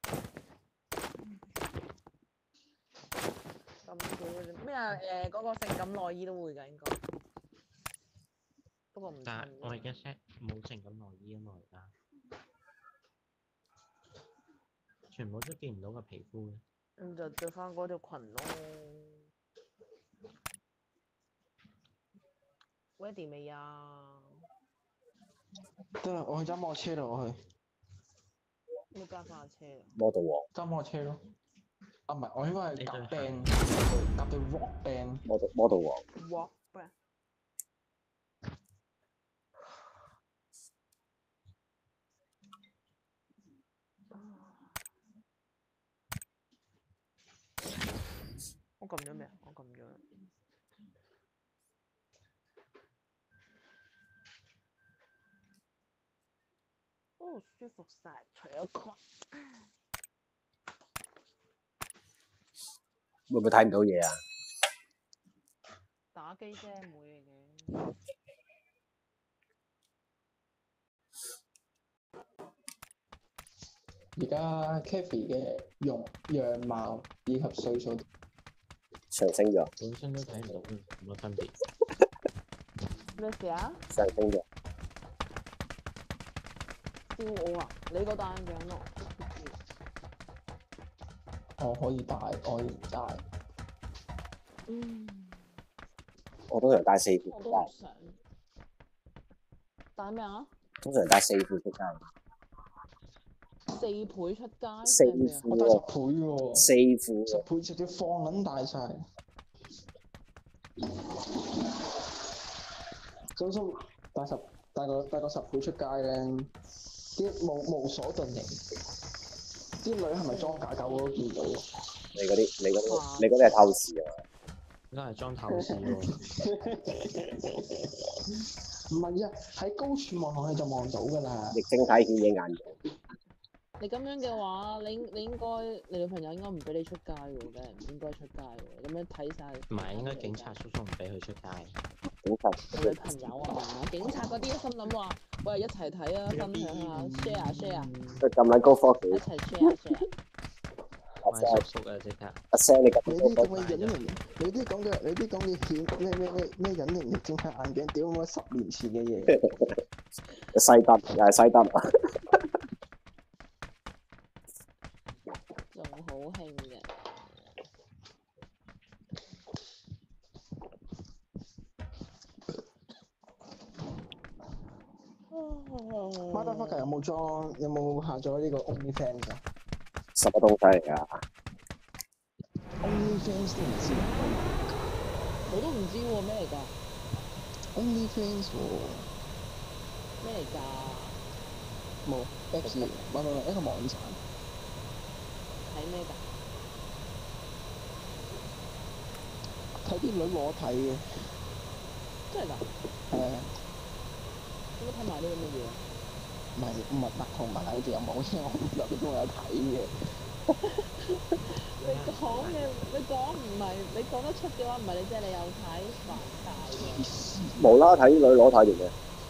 咁少咩啊？誒，嗰個性感內衣都會㗎，應該。不過唔。 但係我而家 set 冇性感內衣啊嘛，而家全部都見唔到個皮膚嘅。 咁就着翻嗰條裙咯。Ready 未啊？ 得啦，我去揸摩托車啦，我去。 咩揸翻車啊 ？Model 王。 揸摩托車咯。啊唔係，我應該係夾 band，夾對 rock band。 Model Model 王。 Rock band。我撳咗未啊？我撳咗。哦，舒服晒，除咗裙。 會唔會睇唔到嘢啊？ 打機啫，冇嘢嘅。 而家 Kathy 嘅容樣貌以及歲數上升咗。 本身都睇唔到嘅，冇乜分別。 咩事啊？ 上升咗。 笑我啊！你個戴眼鏡咯， 我可以帶，我可以唔帶。 嗯， 我通常帶四副我出街， 都唔想。帶咩啊？ 通常帶四副出街， 四倍出街， 四即係咩啊？ 我帶十副喎， 倍喎， 四副十喎， 倍直接放撚大晒。真心帶十帶個帶個十倍出街咧，啲無無所遁形，啲女係咪裝假狗我都見到。 你嗰啲你嗰啲你嗰啲係透視啊嘛？ 應該係裝透視喎。 唔係啊，喺高處望落去就望到㗎啦。 液晶體顯影眼鏡， 你咁樣嘅話，你你應該你女朋友應該唔俾你出街喎，你係唔應該出街喎。咁樣睇晒。 唔係，應該警察叔叔唔俾佢出街。 警察你女朋友啊嘛，警察嗰啲心諗話，喂一齊睇啊，分享下 share share， 佢咁撚高科技一，齊 share share。 阿買 Sir 叔叔啊！即刻。 阿 Sir 你咁你高科技， 啲咁嘅隱形，你啲咁嘅，你啲咁嘅顯咩咩咩咩隱形液晶體眼鏡，屌我十年前嘅嘢。 西德又係西德啊！ 仲好興嘅。 Motherfucker 有冇裝？有冇下載呢個 OnlyFans 㗎什麼東西嚟㗎？ ？OnlyFans 都唔知我都唔知喎，咩嚟㗎？ ，OnlyFans 喎， 咩嚟㗎？ 冇 Apps，唔係唔係一個網站， 睇咩㗎？ 睇啲女裸體嘅， 真係㗎？ 係啊， 點解睇埋呢啲咁嘅嘢？ 唔係唔係白同埋好似有冇，因為我唔特別都有睇嘅。 你講嘅，你講唔係，你講得出嘅話，唔係你即係你有睇，煩晒嘅。 無啦睇女攞睇條嘅，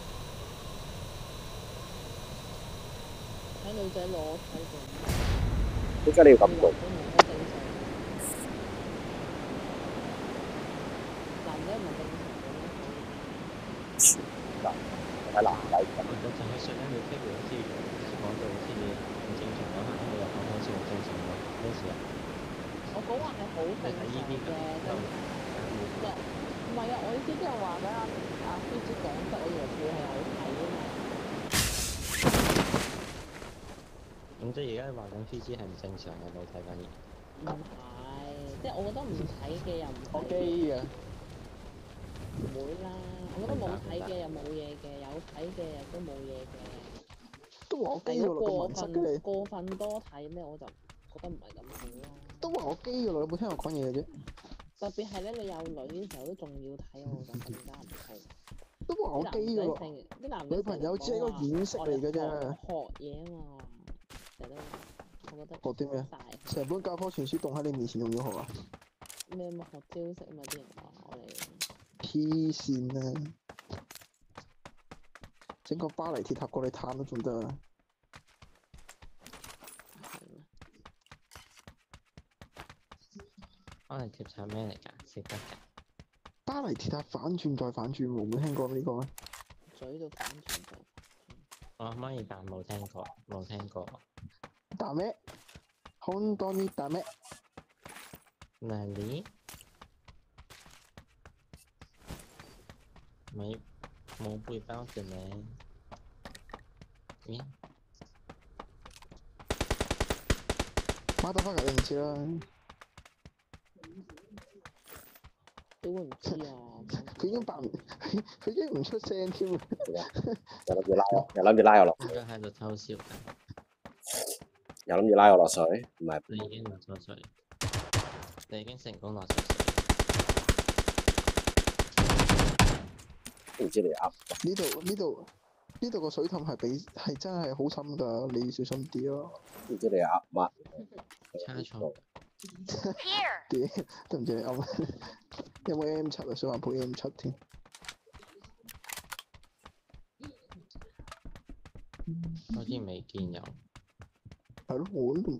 睇女仔攞睇做咩？ 點解你要咁做？ 男仔唔係正常，男仔唔係正常嘅咩？ 嗱，睇男仔咁， 我就係上一秒聽完之後，講到好似唔正常嗰下，我又講好似唔正常喎。咩事啊？ 我講話係好正常嘅，真係。唔係啊！我意思即係話俾阿阿飛姐講得，我以為佢係有睇啊嘛。 咁即係而家話緊 P G 係唔正常嘅，冇睇反而。 唔係，即係我覺得唔睇嘅又唔我睇， 機嘅， 唔會啦。我覺得冇睇嘅又冇嘢嘅，有睇嘅又都冇嘢嘅。 都話我機如果㗎咯，咁過文質嘅你， 分過分多睇咩，我就覺得唔係咁好咯。 都話我機㗎咯，你有冇聽我講嘢嘅啫？ 特別係咧，你有女嘅時候都仲要睇，我就更加唔好。 都話我機㗎咯， 啲男仔女朋友只係一個掩飾嚟㗎啫。 學嘢啊嘛，成日都我覺得學啲咩？ 大成本教科全書棟喺你面前，仲要學啊？ 咩乜學招式啊嘛，啲人話我哋黐線啊！整個巴黎鐵塔過嚟探都仲得啊！ 巴黎鐵塔咩嚟㗎？食得㗎？ 巴黎鐵塔反轉再反轉喎，冇聽過呢個咩？ 嘴到反轉到。 我可唔可以扮冇聽過？冇聽過。 打咩？本當に打咩？ 何？咪冇背包嘅咧？咦？ 馬德芬你唔知啦， 點會唔知啊？ 佢已經扮唔，佢佢已經唔出聲添。 又諗住拉我，又諗住拉我落， 應該喺度偷笑緊。 又諗住拉我落水，唔係你已經落咗水，你已經成功落咗水。 唔知你噏。 呢度呢度呢度個水凼係比係真係好深㗎，你小心啲咯。 唔知你噏乜？ 差錯。 屌，都唔知你噏。有冇 M 七啊？想話配 M 七添。 好似未見有。 係咯，我都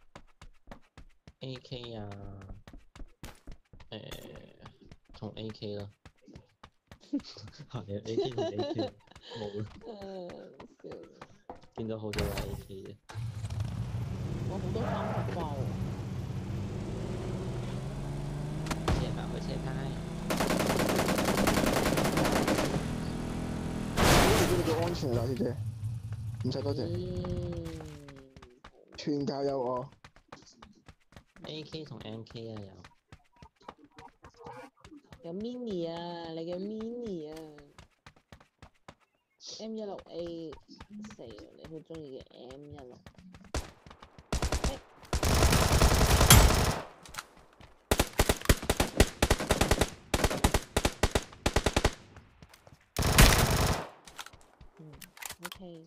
A K 啊，誒同 A K 咯，係啊 A K 同 A K 冇， 誒笑。 見到好多話 A K 嘅， 我好多三十包喎。 大小姐，唔使多謝， 咦全靠有我。 A K 同 M K 啊有。 有 mini 啊，你嘅 mini 啊，M 一六 A 四，你好中意嘅 M 一六。嗯，OK。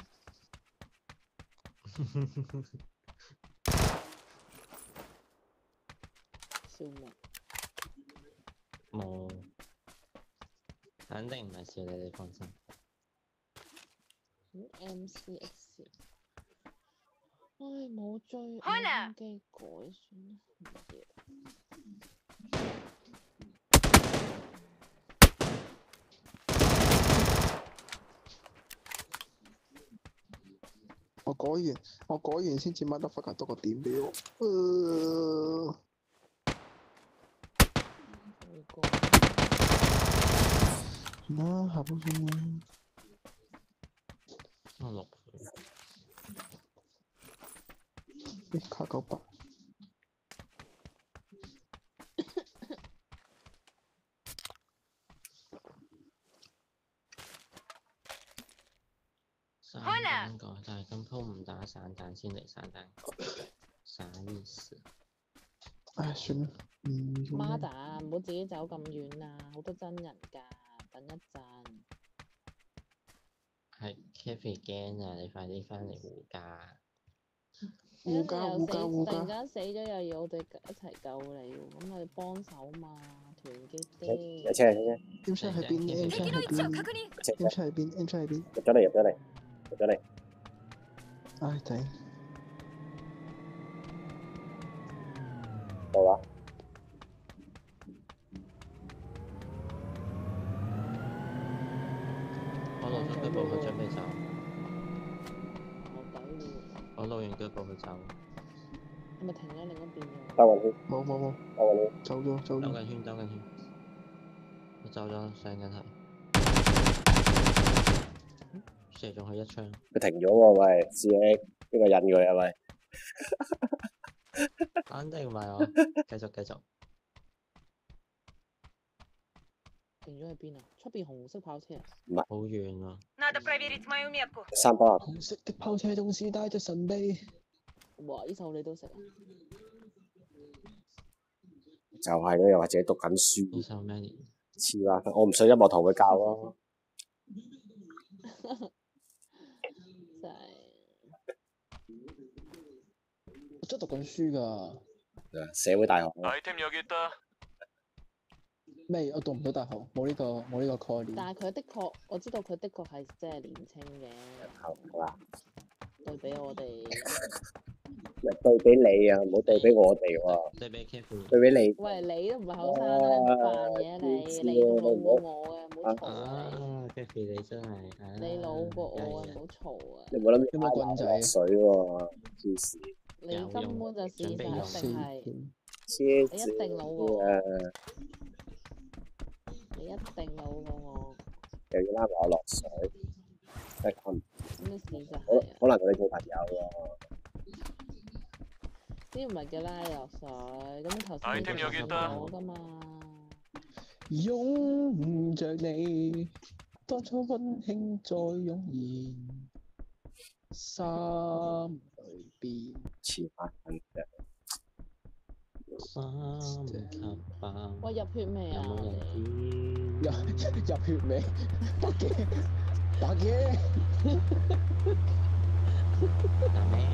笑咩？ 冇，肯定唔係笑你，你放心。 嗯 M C X， 唉，冇追開啦手機改算啦，唔要。 我改完，我改完先至乜得忽格多個點俾我。呃會改。 算啦，下鋪先啦。 我六倍。 咦，卡九百。 散彈個，但係今鋪唔打散彈先嚟散彈個，啥意思？ 唉，算啦，唔要啦。 Mada，唔好自己走咁遠啊！好多真人㗎，等一陣。 係 Kathy 驚啊！你快啲翻嚟護駕。 護駕又死， 護駕護突然駕。 間死咗，又要我哋一齊救你喎，咁我哋幫手嘛，團結有啲。 有車有車 M 七喺邊 ？M 七喺敵の位置を邊確認。 車 ？M 七喺邊？M 七喺邊？ 入咗嚟入咗嚟入咗嚟， 唉，頂！ 到啦。 我錄咗腳步，佢準備走。 我抵你， 我錄完腳步，佢走。 係咪停咗另一邊嘅？ 兜運圈， 冇冇冇， 兜運圈。 走咗走咗。 兜緊圈，兜緊圈。我走咗，上緊係。射中佢一槍。 佢停咗喎，喂，師兄，邊個引佢啊？喂， 肯定唔係我。繼續繼續。 停咗喺邊啊？出邊紅色跑車啊？ 好遠喎。 Надо проверить мою метку. 三百。 紅色的跑車總是帶着神秘。 哇！呢首你都識啊？ 就係咯，又或者讀緊書。 呢首咩年？ 黐啦，我唔信音樂堂會教咯。 真係。 我真係讀緊書㗎。 社會大學。 Item 여기 있다. 未，我讀唔到大學，冇呢個冇呢個概念。 但係佢的確，我知道佢的確係即係年青嘅。 好啦， 對比我哋。 對比你啊，唔好對比我哋喎。 對比 Kathy。 對比你。 喂，你都唔係後生啦，你唔煩嘢你，你仲老過我嘅，唔好嘈啊！ 啊，Kathy 你真係。 你老過我啊，唔好嘈啊！ 你冇諗有冇棍仔？ 水喎，黐線。 你根本就事實一定係， 黐你一定老過我， 啊！ 你一定老過我。 又要拉埋我落水，真係咁。 咁你事實可係啊？ 可能佢哋做朋友喎。 呢唔係叫拉落水，咁你頭先 Item 여기 講 있다. 咗噶嘛？ 擁着你，當初溫馨再湧現，心裏邊。 黐孖筋嘅。 三級八。 喂，入血未啊？ 有冇人你入入血未？打機打機。 打咩？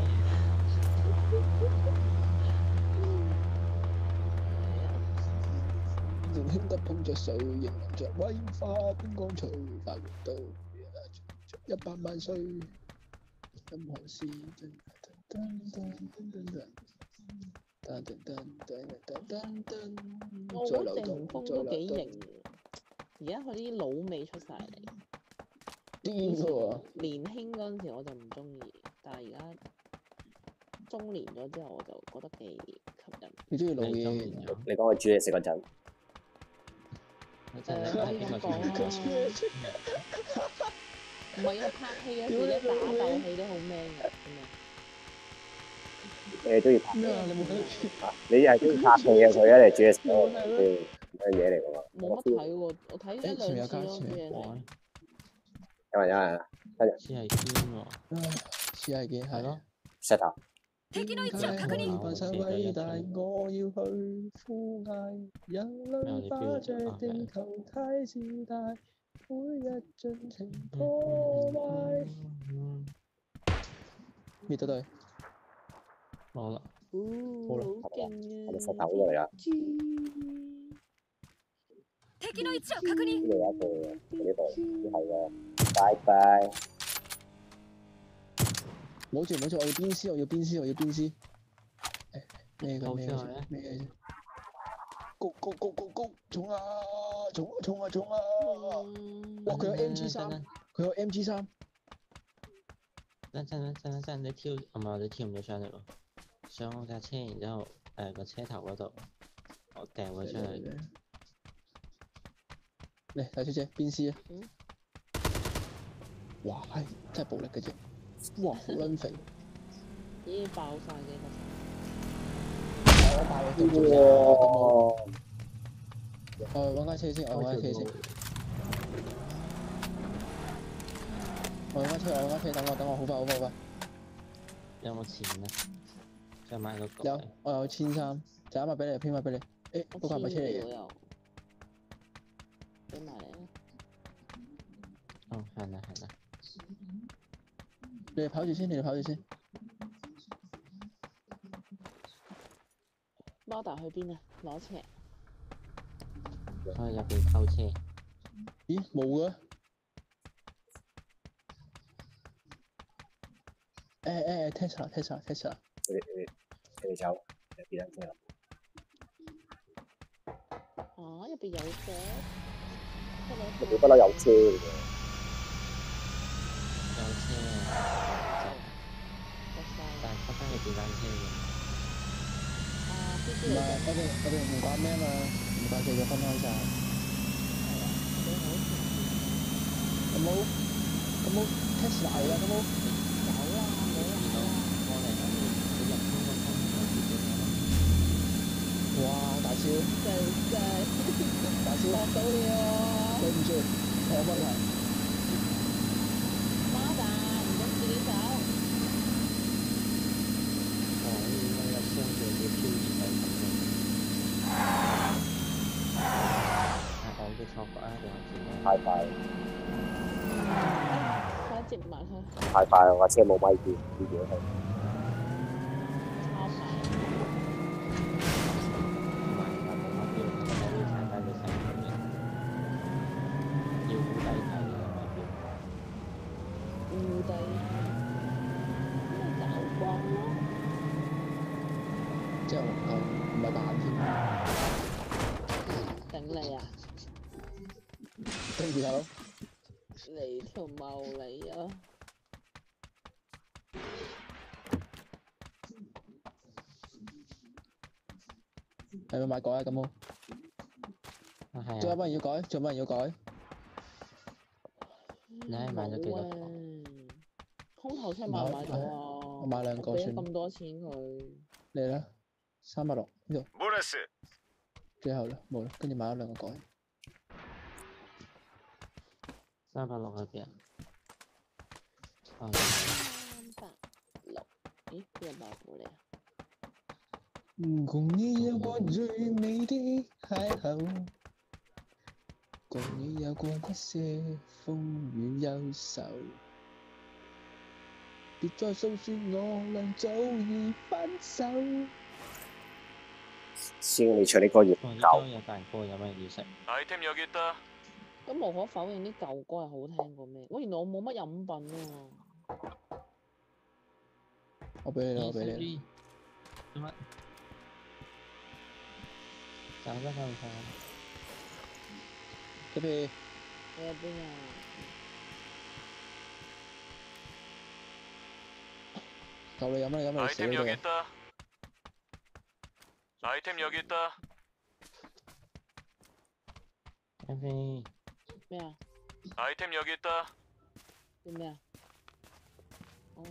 年輕得碰着水，形容着威化邊光隨，發育到一百萬歲。任何事噔噔噔噔噔噔噔噔噔噔噔噔。 我覺得謝霆鋒都幾型，而家佢啲老味出晒嚟。 癲喎！ 年輕嗰陣時我就唔中意，但係而家中年咗之後我就覺得幾吸引。 你中意老你中嘢？ 年咗。 你講佢煮嘢食嗰陣， 我真係睇邊個誒可以咁講中意啦。 唔係啊，拍戲嗰時咧打鬥戲都好 man 㗎，係咪？ 你係中意拍咩啊？你冇睇啊？你係中意拍戲嘅佢一嚟 G S 嗰個咩嘢嚟㗎嘛？ 冇乜睇喎，我睇一誒前面有兩次咯間前面 ，G S。 有人有人，跟住似係堅喎， 唉，似係嘅係咯。 石頭。 敵の位置を確認。 不想偉大，我要去呼嗌。人類霸着地球太自大，每日盡情破壞。滅咗隊。 攞啦， 好啦，好勁係咪石啊！ 頭嗰度嚟啊？ 敵の位置を確認。 呢度有一個，呢度呢係嘅。拜拜。 冇住冇住，我要鞭屍，我要鞭屍，我要鞭屍。誒咩嘅咩嘅好出嚟咧咩嘅？Go go go go go！衝啊！衝啊衝啊衝啊！哇！佢有 M G 三，佢有 M G 三。 等陣等陣等陣，你跳唔係你跳唔到上嚟喎，上我架車，然之後誒個車頭嗰度，我掉佢出嚟。 嚟，大小姐鞭屍啊！ 嗯哇，係真係暴力嘅啫！哇，好撚肥！ 已經爆晒嘅個我爆咗對住哇！ 我揾架車先，我揾架車先。我揾架車，我揾架車，等我等我，好快好快好快。 有冇錢啊？再買個角。 有，我有千三，就啱埋俾你，編埋俾你。誒，嗰個係咪車嚟嘅？ 又俾埋你啦。 哦，行啦行啦。 你哋跑住先，你哋跑住先。 貓大去邊啊？攞車。 去入邊偷車。 咦，冇嘅。誒誒，Tesla Tesla Tesla。 佢哋佢哋佢哋走，有幾單車啊？ 啊！入邊有車。 佢不嬲有車嘅喎。 有車啊！但係得翻個電單車嘅。 啊！ 唔係，我哋我哋唔講咩嘛，唔講四個分開晒。有冇？有冇 Tesla 嚟㗎？有冇？ 有啦，冇啦。 過嚟嗰度，你入翻個分我自己攞。 哇！大少， 真真大少， 學到了喎！ 對唔住，我有問題。 貓大，唔准自己走。 哦，應該有相對嘅漂移係咁嘅。係我嘅錯覺啊，定係點啊？ 太快， 快接埋佢。 太快啦！我架車冇咪住，呢嘢係。 抄牌。 唔係，我冇乜叫，我要踩低佢成咁嘅。要估低睇嘅咪叫。 烏低。咩走光咯？ 即係我唔夠，唔係扮添。 頂你啊！ 對住大佬。 你條茂利啊！ 係咪買改啊？咁好。 啊係啊， 仲有冇人要改？仲有冇人要改？ 你係買咗幾多個？ 空頭車買唔買到啊？ 我買兩個俾算。 咗咁多錢佢。 嚟啦，三百六呢度， ブレス。 最後啦，冇啦，跟住買咗兩個改。 三百六嗰邊啊？哦， 三百六。咦？邊個爆股嚟啊？ 共你有過最美的邂逅，共你有過一些風雨憂愁，別再訴說我倆早已分手。 師你唱啲歌越哦，依舊家，有大人歌，有咩要食？ 아이템 여기 있다. 咁無可否認啲舊歌係好聽過咩？喂，原來我冇乜飲品啊！ 我俾你啦，我俾你啦。 做乜？走得咁快？ K P， 你喺邊啊？ 夠你飲啦，你飲啦，你死 아이템 喺 여기 度啊！ 있다. 아이템 여기 있다. F A 咩啊？ 아이템 여기 있다. 做咩啊？哦，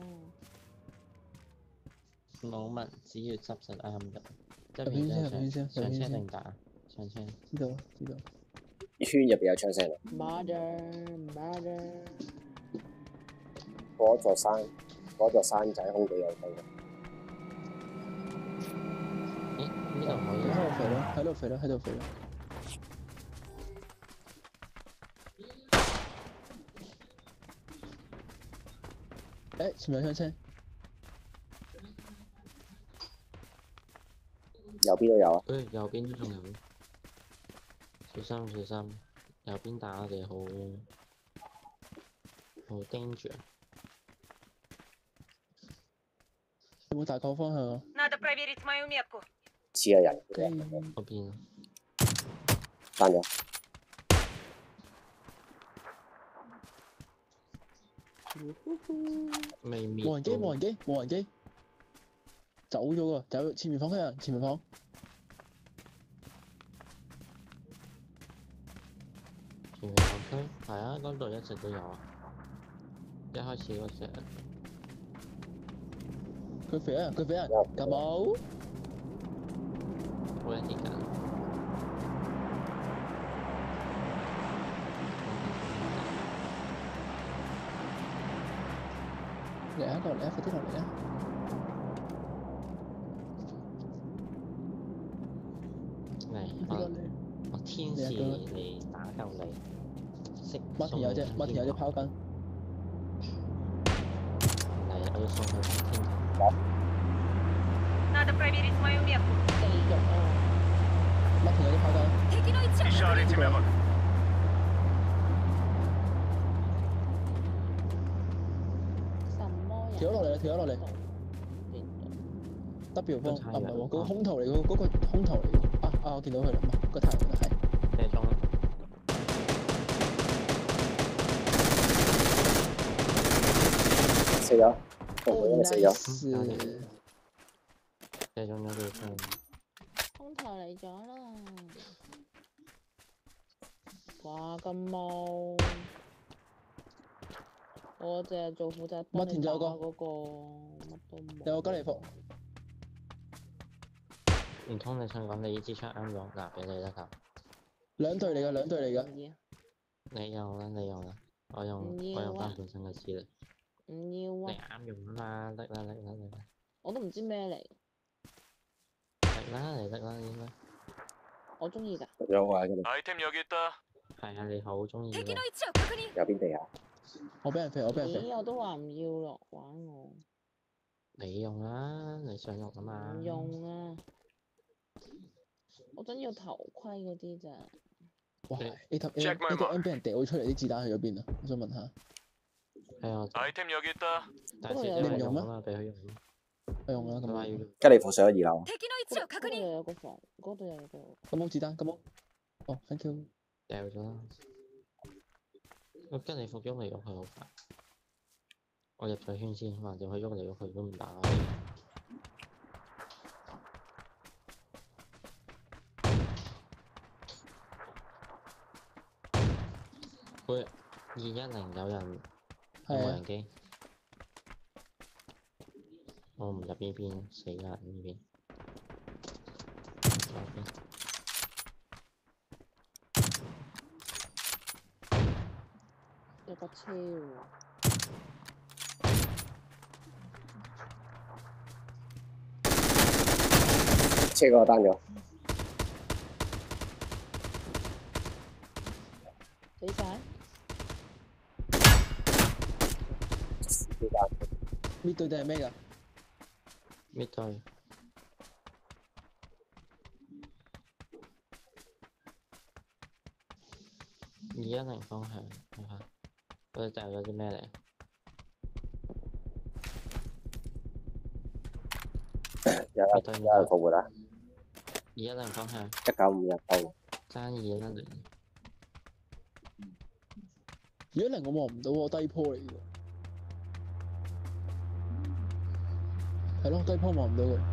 冇乜，只要執實啱嘅。即係入圈先，入上圈先，入上圈先。 車定打？上車。 知道知道。 圈入邊有槍聲啦。 mother mother， 嗰座山，嗰座山仔空地有飛嘅。 咦？呢度可以喺度肥咯，喺度肥咯，喺度肥咯。誒，前面有槍聲。 右邊都有啊。 誒，右邊都仲有。小心小心，右邊打我哋好好 danger。 有冇大概方向啊？ Надо проверить мою метку. 似係人機嘅， 嗰邊啊， 單咗。 未滅無人機， 到無人機，無人機。走咗喎，走前面房有人，前面房。 前面房區，係啊，嗰度一直都有啊。一開始嗰隻佢肥啊！佢肥啊！ 有夾冇。 好一啲間。 嚟啊！落嚟啊！快啲落嚟啊！ 嚟，我我天使嚟打救你，識馬田有隻，馬田有隻跑緊。 嚟，我要送佢上天堂。 Надо проверить мою метку. 地獄啊！ 馬田有隻跑緊。 敵の位置を確 Ishari 認。 тебя вот. 什麼人？ 跳咗落嚟啦！跳咗落嚟。W 方啊唔係喎，嗰個空投嚟嘅，嗰個空投嚟嘅。啊啊！我見到佢啦，個太陽係。 射中啦！ 死咗，同佢因為死咗。 是。 射中咗佢槍。 空投嚟咗啦！哇咁冇！我淨係做負責幫你打馬田仲有個嗰個乜都冇。 有個吉利服。 唔通你想講你呢支槍啱用？嗱，俾你啦，咁。 兩隊嚟㗎，兩隊嚟㗎。 唔要， 你用啦，你用啦，我用唔要我用翻啊本身嘅資力。 唔要你啊！ 啱用啊嘛，得啦，得啦，得啦， 我都唔知咩嚟， 得啦，你得啦，應該。 我中意㗎。 有啊，嗰度 아이템 여기 있다. 係啊，你好中意嘅。 敵の位置を確認。 右邊地下。 我俾人肥，我俾人肥。 咦，我都話唔要咯，玩我你用啦，你想用啊嘛。 唔用啊！我真要頭盔嗰啲咋。 哇你 ！A 塔 A Check my A 塔 mark. M 俾人掉咗出嚟，啲子彈去咗邊啊？我想問下。 係啊， 아이템 여기 있다. 但係嗰度有因為人用咩用啊嘛，俾佢用咯。 我用啦，咁啊佢話要。 吉利服上咗二樓。 敵の位置を確嗰度認。 有個房，嗰度有個。 咁冇子彈，咁冇。哦，thank you。 掉咗啦。個吉利服喐嚟喐去好快。我入咗圈先，橫掂佢喐嚟喐去都唔打。喂，二一零有人有無係啊人機？我唔入呢邊，死啦呢邊。左邊有架車喎。 車嗰個單咗。 死晒？ 呢單呢隊定係咩㗎？ 搣對。二一零方向，睇下，佢哋掉咗啲咩嚟？ 有人有人復活啦， 二一零方向， 一九五入到。 爭二一零。 二一零我望唔到喎，低坡嚟嘅。係咯，低坡望唔到佢。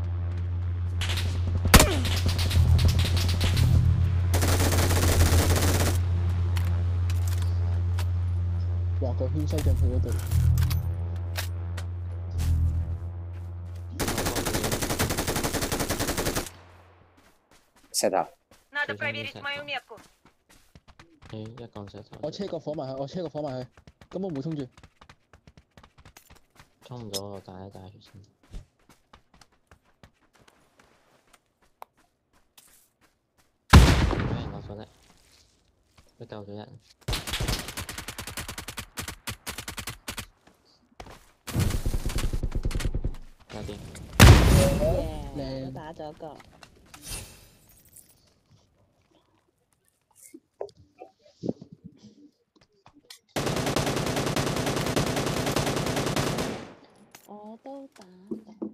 哇！ 個圈西進去嗰度。 石頭。 Надо проверить мою метку. 誒一講石頭。 我車個火埋去，我車個火埋去，根本冇衝住。 衝唔到我打一打血先。俾人落咗嚟，佢救咗人。搞掂。 耶！我打咗個。我都打到。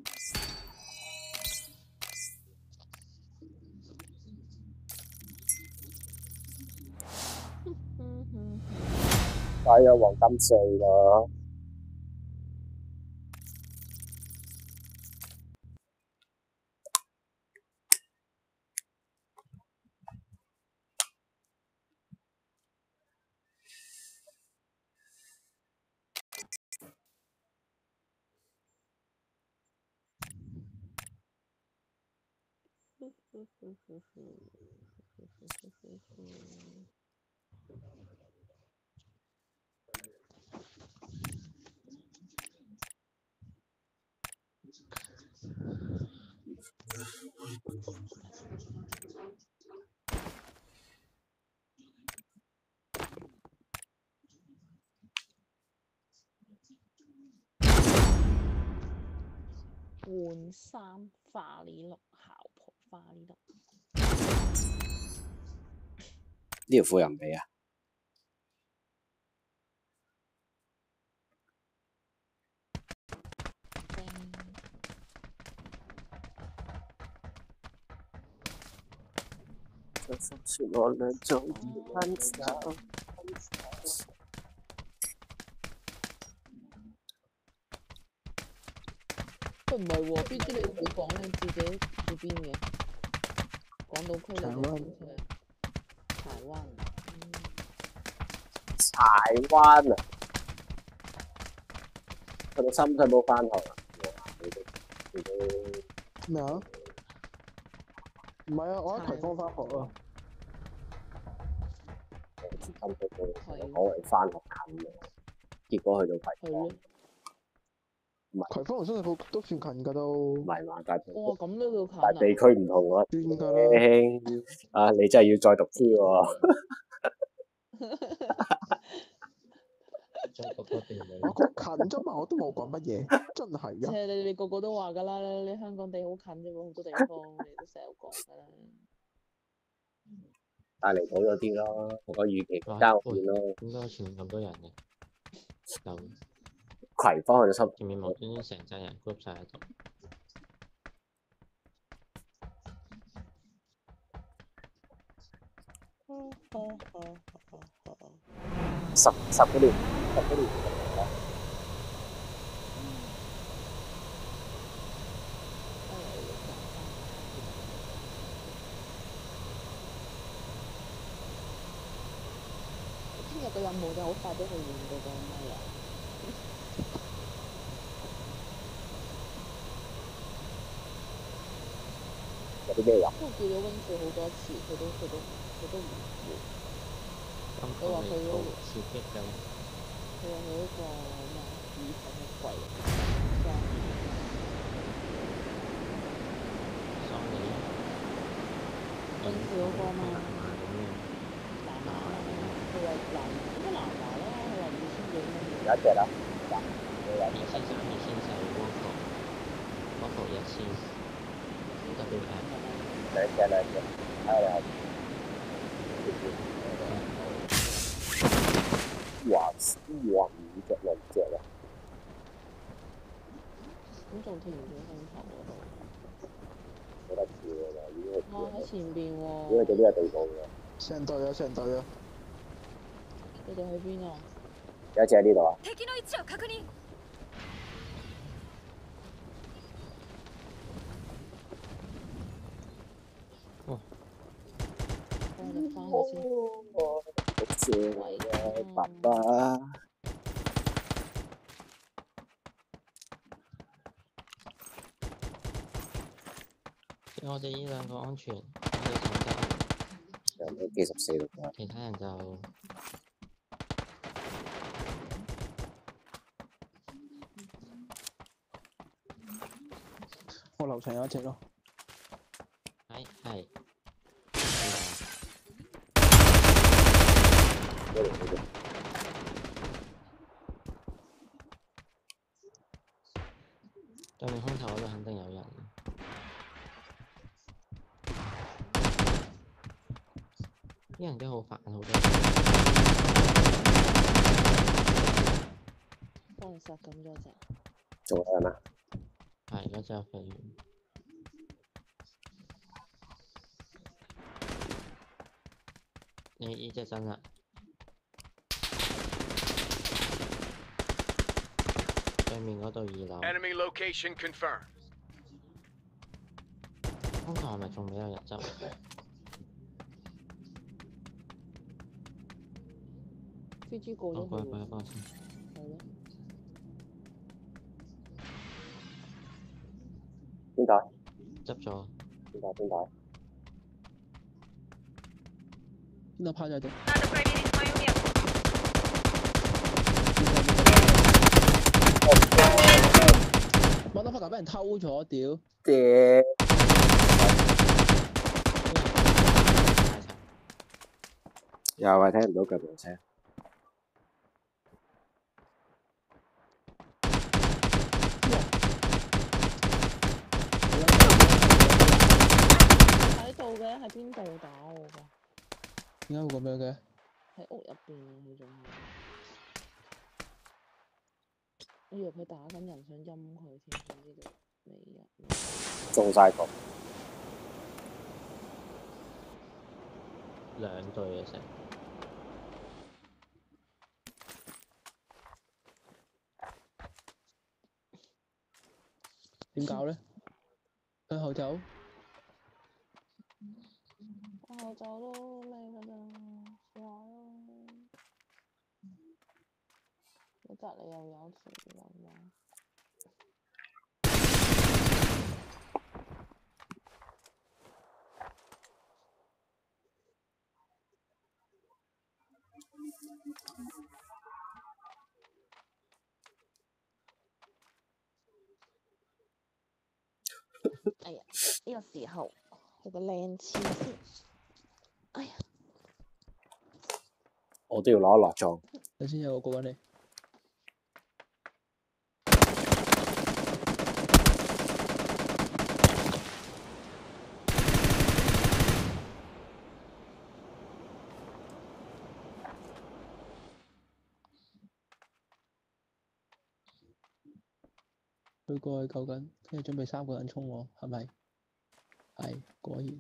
快有黃金四啦！ 換衫花呢碌校袍花呢碌。 呢條褲又唔俾啊！這風是我倆終於分手。 佢唔係喎，邊知你冇講你自己住邊嘅？港島區嚟嘅。柴灣。 柴灣啊！去到深水埗返學啊！你都你都咩啊？唔係啊，我喺葵芳返學啊。 深水埗講為返學近啊，結果去到葵芳。唔係葵芳同深水埗都算近㗎都。 唔係嘛，但係哇，咁都叫近啊！ 但係地區唔同喎。 算㗎啦。 兄啊，你真係要再讀書喎。 再讀多段嚟。 我講近啫嘛，我都冇講乜嘢，真係啊。 誒，你你個個都話㗎啦，你香港地好近啫喎，好多地方你都成日講㗎啦。 大離島嗰啲咯，我個預期交換咯。 點解前面咁多人嘅？就葵芳去到深， 前面無端端成扎人 group 晒喺度。 十十幾年，十幾年。 聽日個任務就好快俾佢完到個咩啊？ 有啲咩人？ 不過叫咗温水好多次，佢都佢都佢都唔換。 咁佢話佢嗰個刺激㗎。 佢話佢嗰個咩意粉好貴。温水嗰個嘛。南華啊！佢話南應該南華啦，佢話二千幾蚊。 有一隻啦。 二千三、二千四 waffle waffle 一千，特別平。 兩隻兩隻，睇下你係。哇！哇！五隻兩隻啊！ 咁仲填唔填空頭嗰度？ 冇得跳㗎啦，已經係。 哇！喺前邊喎。 已經去到呢個地步㗎。 成隊啊！成隊啊！ 你哋喺邊啊？ 有一隻喺呢度啊！ 敵の位置を確認。 哇！ 我哋翻去先。 好謝你啊，爸爸。 我哋呢兩個安全，我哋走得， 有冇 G 十四度㗎？ 其他人就我樓層有一隻咯。 係係。對面空投嗰度肯定有人。啲人都好煩，好多。 幫你殺咁咗隻。 仲有人啊？ 係嗰隻飛完。呢呢隻真啦。對面嗰度二樓。 Enemy location confirmed. 空投係咪仲未有人執？ 飛豬過我過一咗去喎。 過一過先。 係咯。 邊帶？ 執咗。 邊帶？邊帶？ 邊度趴咗喺度？ Надо проверить мою метку. 乜得發達俾人偷咗，屌！ 屌！又係聽唔到腳步聲。 喺度嘅，喺邊度打我㗎？ 點解會咁樣嘅？ 喺屋入邊啊，佢仲係。我以為佢打緊人，想陰佢添，點知道未入。 中晒局。 兩隊嘅成。 點搞咧？向後走。 向後走咯，咩㗎咋？試下咯。你隔離又有條人喎。哎呀，呢、這個時候去個靚次先。哎呀， 我都要攞一落裝。 等先有個過緊你。佢過去救緊，跟住準備三個人衝我，係咪？係，果然。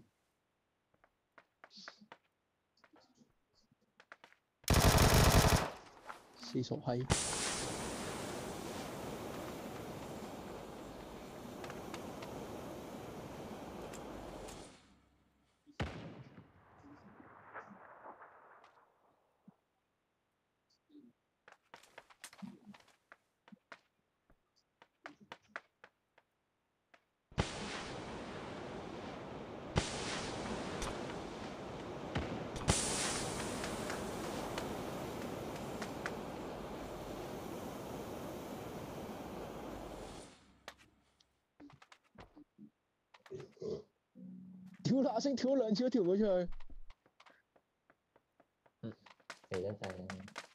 死傻閪！跳乸聲跳咗兩次都跳唔到出去。 嗯，肥得滯啦。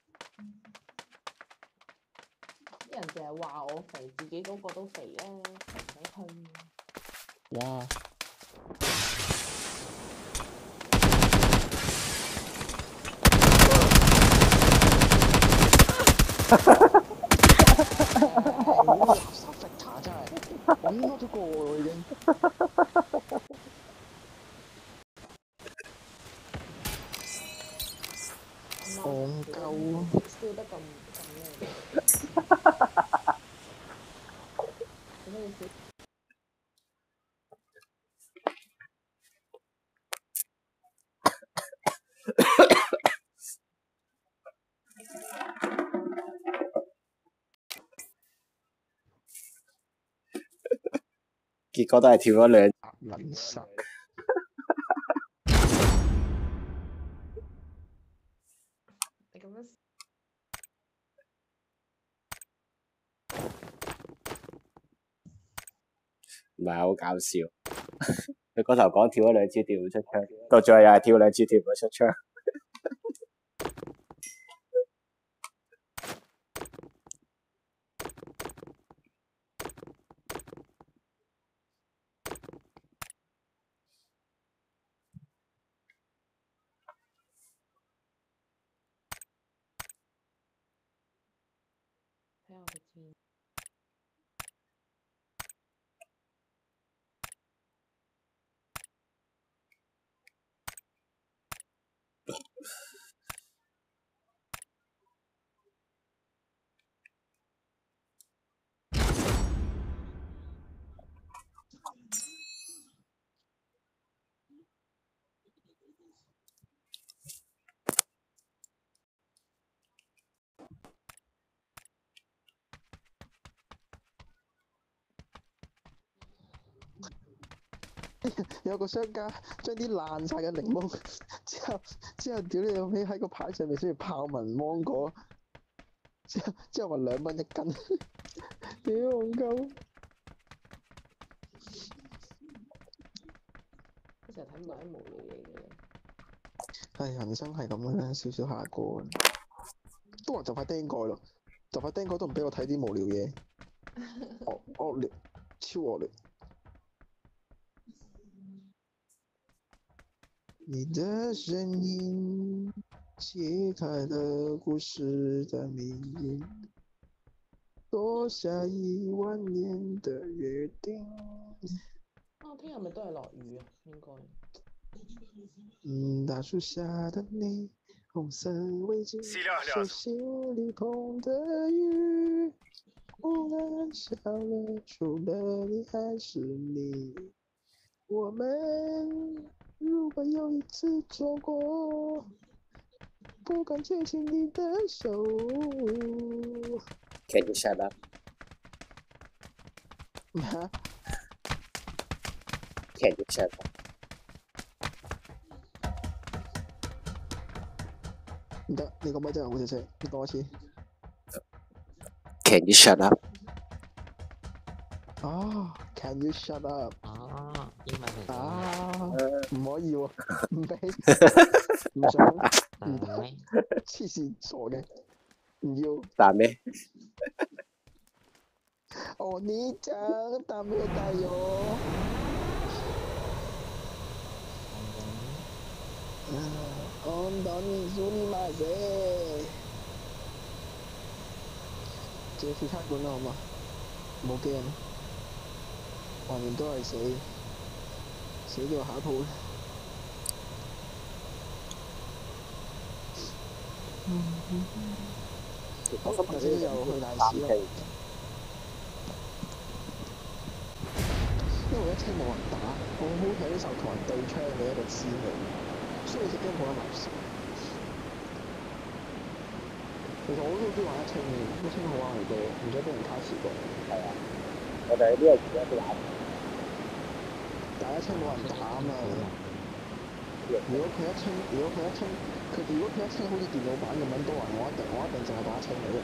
啲人淨係話我肥，自己嗰個都肥咧，唔使去。 哇！垃圾食茶真係，我應該都過喎已經。戇鳩啊！ 笑得咁咁咩？做咩要笑？ 結果都係跳咗兩。 嚟撚實。 你咁樣唔係好搞笑。佢嗰頭講跳咗兩次跳唔出槍，到最後又係跳兩次跳唔出槍。 睇下我嘅天。 有個商家將啲爛晒嘅檸檬之後之後屌你老味喺個牌上面寫住豹紋芒果，之後之後話兩蚊一斤，屌戇鳩！ 成日睇埋啲無聊嘢嘅。 唉，人生係咁嘅啦，少少下過。都話就快釘蓋咯，就快釘蓋都唔俾我睇啲無聊嘢，惡惡劣，超惡劣。你的聲音揭開了故事的命運，多下一萬年的約定。 啊，聽日咪都係落雨啊，應該。 嗯，大樹下的你，紅色圍巾，手心裡捧的雨，忽然笑了，除了你還是你，我們。如果有一次錯過，不敢牽起你的手。 Can you shut up？ 咩啊 ？Can you shut up？ 唔得，你個咪真係好細聲，你講一次。 Can you shut up？ 啊 ，Can you shut up？ 啊，英文嚟啊， 嘅。 唔可以喎，唔俾，唔想，唔得， 咩？ 黐線傻嘅，唔要。 打咩？ お兄ちゃん、ダメだよ。本当にすみません。借副餐館啦，好嘛？冇驚，橫掂都係死，死咗下一鋪啦。好，或者又去大市啦。因為一車冇人打，我好享受同人對槍嘅一個滋味，所以隻 game 冇得流時。其實我都好中意玩一清嘅，一清好玩好多，唔使俾人卡時過。 係啊，我哋呢個而家都玩。 但一清冇人打啊嘛。如果佢一清，如果佢一清，佢如果佢一清好似電腦版咁樣多人，我一定我一定淨係打一清嘅啫。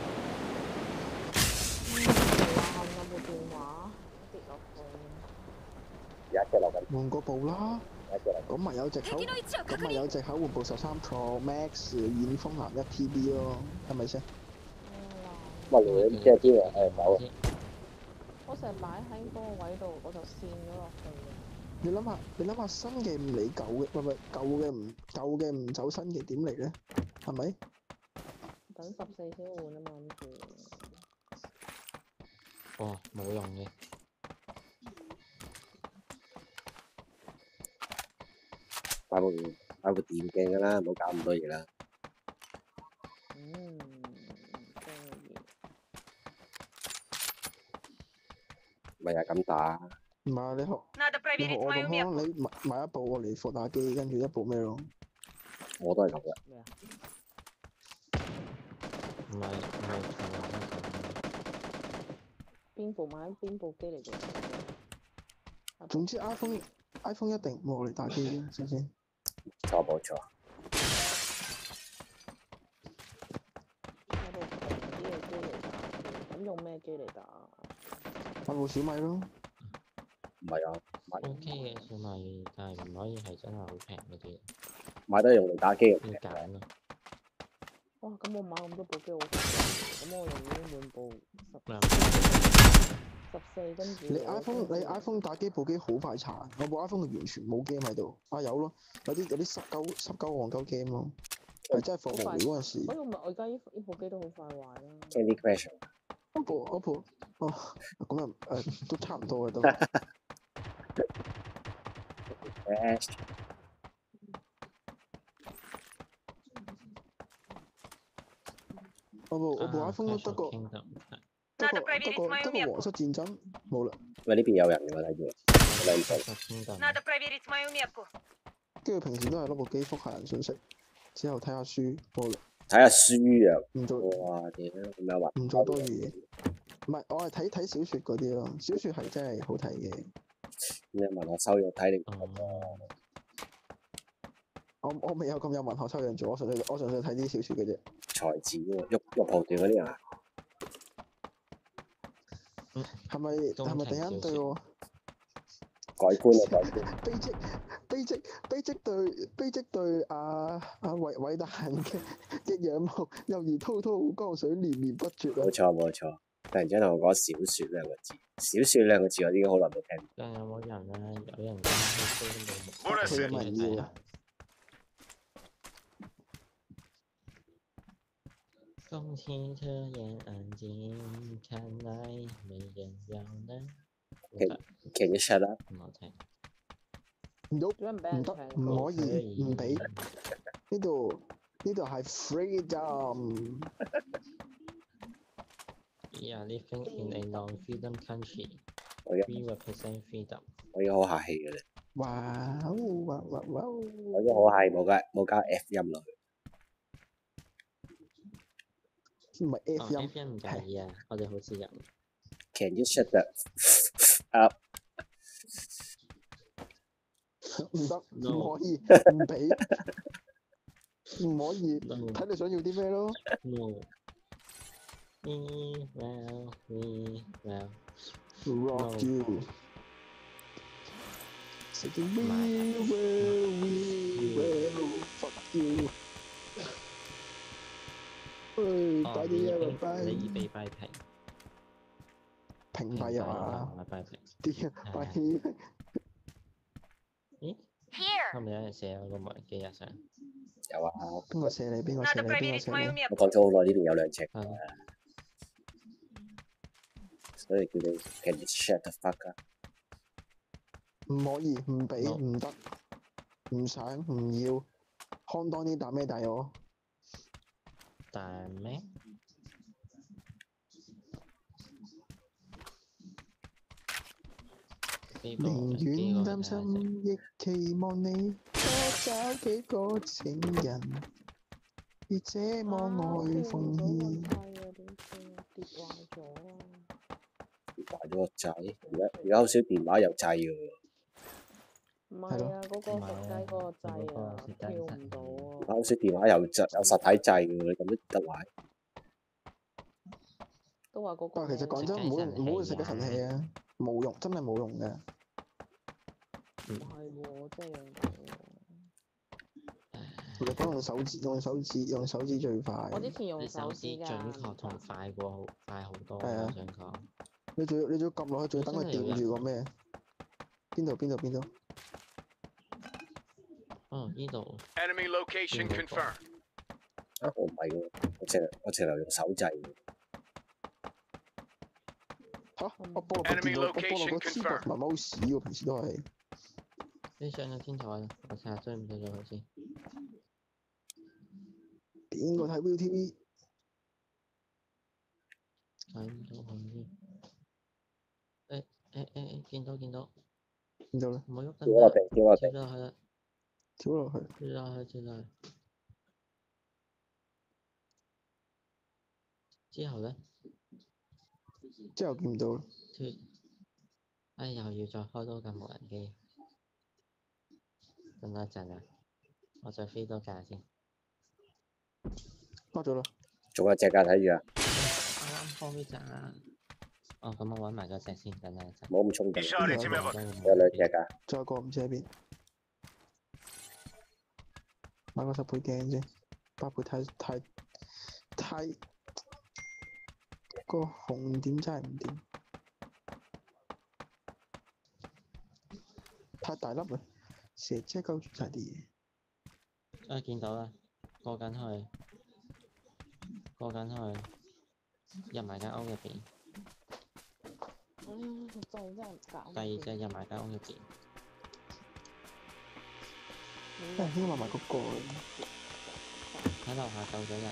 話有冇電話跌落去？ 而家跌落緊。 換個部啦。咁咪有藉口，咁咪有藉口換部十三 Pro Max 演風藍一 T B 咯，係咪先？ 乜亂即係啲人誒走。 我成日擺喺嗰個位度，我就跣咗落去。 你諗下，你諗下新嘅唔理舊嘅，唔係唔係舊嘅唔舊嘅唔走新嘅點嚟咧？係咪？ 等十四先換啊嘛，諗住。 哦，冇用嘅。 買部買部電競㗎啦，唔好搞咁多嘢啦。 嗯，多嘢。 咪又係咁打。 唔係你學你學我咁咯，你買買一部我嚟課打機，跟住一部咩咯？ 我都係咁嘅。 咩啊？ 唔係唔係同人一邊部買邊部機嚟嘅？ 總之 iPhone iPhone 一定冇嚟打機嘅，首先。 錯冇錯。 買部平啲嘅機嚟打，咁用咩機嚟打？ 買部小米咯。 唔係啊，買 O K 嘅小米，但係唔可以係真係好平嗰啲， 買得用嚟打機。 要揀咯。 哇！咁我買咁多部機好貴，咁我寧願換部咩啊？ 十四跟住。 你 iPhone 你 iPhone 打機部機好快殘，我部 iPhone 完全冇 game 喺度。啊有咯，有啲有啲濕鳩濕鳩黃鳩 game 咯，係真係放無聊嗰陣時。 所以我咪我而家呢呢部機都好快壞啦。 Candy Crush。 嗰部嗰部哦，咁又誒都差唔多嘅都。我部我部 iPhone 都得個得個得個得個皇室戰爭冇啦。 喂，呢邊有人嘅喎，睇住。 Надо проверить мою метку. 跟住平時都係攞部機覆下人信息，之後睇下書冇啦。 睇下書啊！ 唔做哇屌咁樣話。 唔做多餘嘢。唔係，我係睇睇小説嗰啲咯，小説係真係好睇嘅。 你文學修養睇你哦。 我我未有咁有文學修養做，我純粹我純粹睇啲小説嘅啫。 才子喎，玉玉蒲團嗰啲啊。 係咪係咪突然間對我改觀啊改觀？ 悲蹟悲蹟悲蹟對悲蹟對阿阿偉偉大人嘅嘅仰慕，猶如滔滔江水連綿不絕啊！ 冇錯冇錯，突然之間同我講小説兩個字，小説兩個字我已經好耐冇聽。 但有冇人啊？有人講佢有冇人要啊？ 空氣突然安靜，看來沒人要呢。 Can you shut up？ 唔好聽。 唔得唔得，唔可以唔俾。呢度呢度係 freedom。 We are living in a non-freedom country. 我 We represent freedom. 我已經好客氣嘅啦。 哇哇哇哇！ 我已經好客氣，冇加冇加 F 音落去。 唔係 F 音。 F 音唔介意啊，我哋好自由。 Can you shut the up？ 唔得，唔可以，唔俾，唔可以，睇你想要啲咩咯。 No。We will, we will rock you。食啲 we will, we will fuck you。喂，快啲啊！拜拜。 你已被掰平。 屏蔽啊！ 掰平。 啲啊，拜咦？ Here. 係咪有人寫我個無人機啊？上有啊。 邊個寫你？邊個寫 Надо 你？邊個 проверить 寫 мою 你？ метку. 我講咗好耐，呢邊有兩隻， 係所以叫你 Can you shut the fuck up？ 唔可以，唔俾，唔得，唔想，唔要，看多啲打咩大我？ 但咩？ 寧願擔心，亦期望你多找幾個情人，別這麼愛奉獻。 跌壞咗啊！ 跌壞咗個掣，而家而家好少電話有掣嘅喎。 唔係啊，嗰個食雞嗰個掣啊，跳唔到啊！ 而家好少電話有掣有實體掣嘅喎，你咁都得壞？ 都話嗰個。 但係其實講真，唔好用唔好食嘅神器啊，冇用，真係冇用嘅。 唔係喎，真係用到喎。 你講用手指，用手指，用手指最快。 我之前用你手指㗎。 準確同快過好快好多， 係啊我想講。 你仲要你仲要撳落去，仲要等佢掂住個咩？邊度邊度邊度？ 哦，呢度。 Enemy location confirmed. 啊，我唔係喎，我淨係我淨係用手掣嘅。 嚇！我幫落個電腦，我幫落個 keyboard 同埋 mouse 喎，平時都係。 你上咗天台啦，我睇下追唔追到佢先。 邊個睇 ViuTV？ 睇唔到佢先。誒誒誒，見到見到。 見到啦。 唔好喐跳落地，跳落地。 跳落去啦！ 跳落去。 跳落去，跳落去。之後咧？ 之後見唔到啦。 跳哎，又要再開多架無人機，等多一陣啊！我再飛多架先。 開咗啦。 仲有隻架睇住啊！ 啱啱開咋？哦，咁我揾埋嗰隻先，等等一陣。 冇咁衝動， Ishara Timeva. 有兩隻架。 再過唔知喺邊。買個十倍鏡啫，八倍太太太個紅點真係唔掂，太大粒啦，蛇遮鳩住晒啲嘢。 啊，見到啦，過緊去，過緊去，入埋間屋入邊。 哎呀，就真係搞。 第二隻入埋間屋入邊。 誒，應該買埋嗰個。 喺樓下救咗人。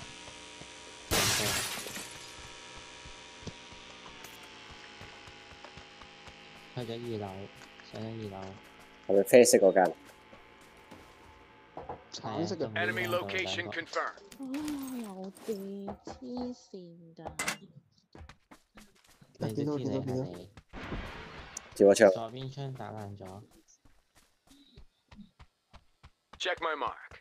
去咗二樓，上咗二樓。 係咪啡色嗰間？ 橙色嘅。 Enemy location confirmed. 啊，有啲黐線㗎。 你都知你係你。 照我槍。 左邊槍打爛咗。 Check my mark.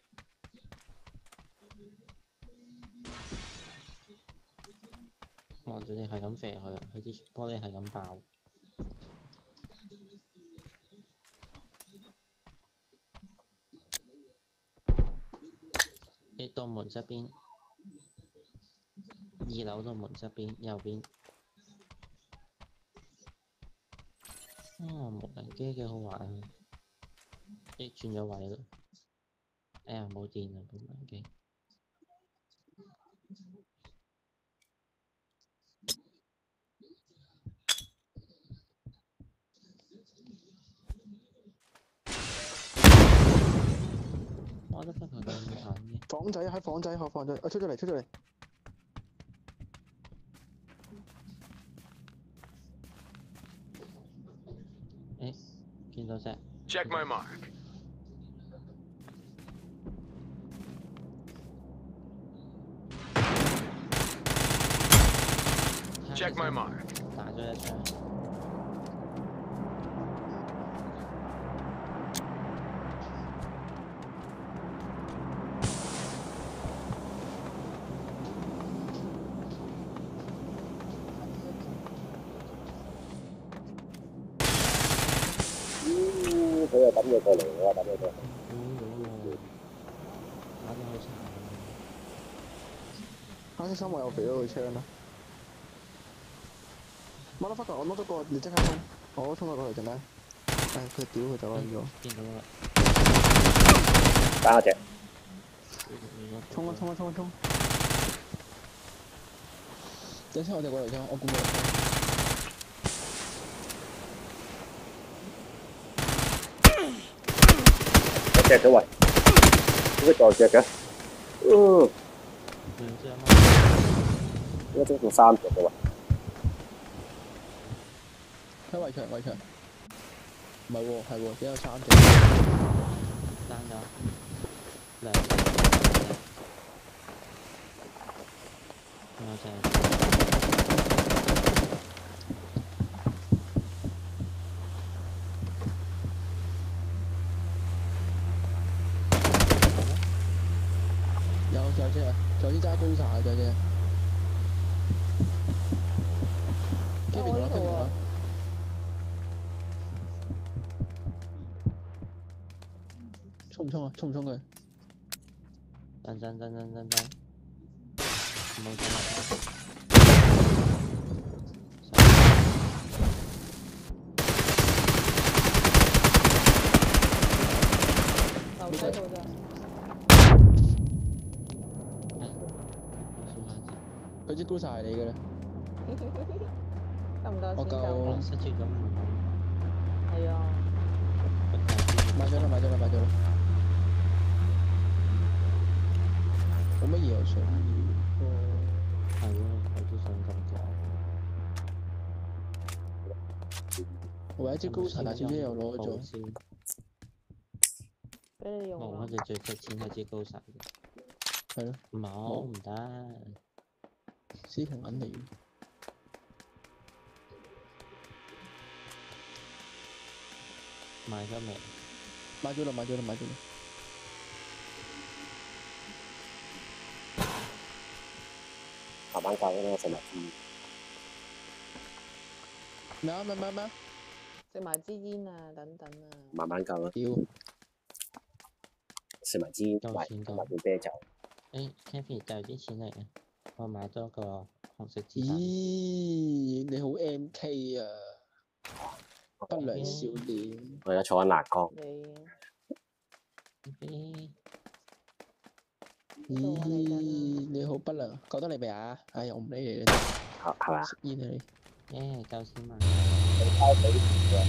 望住你係咁射佢，佢啲玻璃係咁爆。你到門側邊，二樓到門側邊，右邊。哦，無人機幾好玩啊！你轉咗位啦。哎呀，冇電啦，部無人機。我覺得不過咁慘嘅。 房仔喺房仔，學房仔，啊出咗嚟出咗嚟。 誒，見到隻。 Check my mark. Check my mark. 打咗一槍。 佢又抌咗過嚟，我又抌咗過嚟。 打得好慘。 黑色衫我又肥咗佢槍啦。冇得發覺，我攞咗個，你即刻衝，我都衝咗過去陣間。唉，佢屌佢走咗。 見到啦。 打一隻。 衝啊衝啊衝啊衝！等先，我哋過嚟先，我估佢。 一隻咗喂，點解再隻嘅？嗯。 兩隻啊嘛。 一隻到三隻嘅喂。 喺圍牆圍牆。唔係喎，係喎，只有三隻。 單咗。兩隻。仲有隻。 有有隻啊，有啲揸高晒啊，有隻。跟住呢度啊！衝唔衝啊？衝唔衝佢？ 等等等等等等，冇咗啦。 樓梯度咋？ 佢支高晒係你嘅啦。 夠唔夠我錢夠？ 夠。 失住咗唔係啊。 買咗啦，買咗啦，買咗啦。冇乜嘢好想要。 係咯，我都想咁講。 我有一支高達，但係自己又攞咗。 俾你用冇，我哋最值錢係支高達。 係咯。 冇唔得。 司徒銀嚟。 買咗未？ 買咗啦，買咗啦，買咗啦。 慢慢教啦，食埋支。 咩啊？咩咩咩？ 食埋支煙啊，等等啊。 慢慢教啦。 屌！ 食埋支埋同埋罐啤酒。 誒 ，Kathy 就啲錢嚟嘅，我買多個紅色子彈。 咦，你好 M K 啊！不良少年。 我而家坐緊欄杆。 你。 咦，你好不良，覺得你未啊？哎呀，我唔理你啦。 係係嘛？ 食煙啊你。 耶，夠錢買。 你交俾嘅。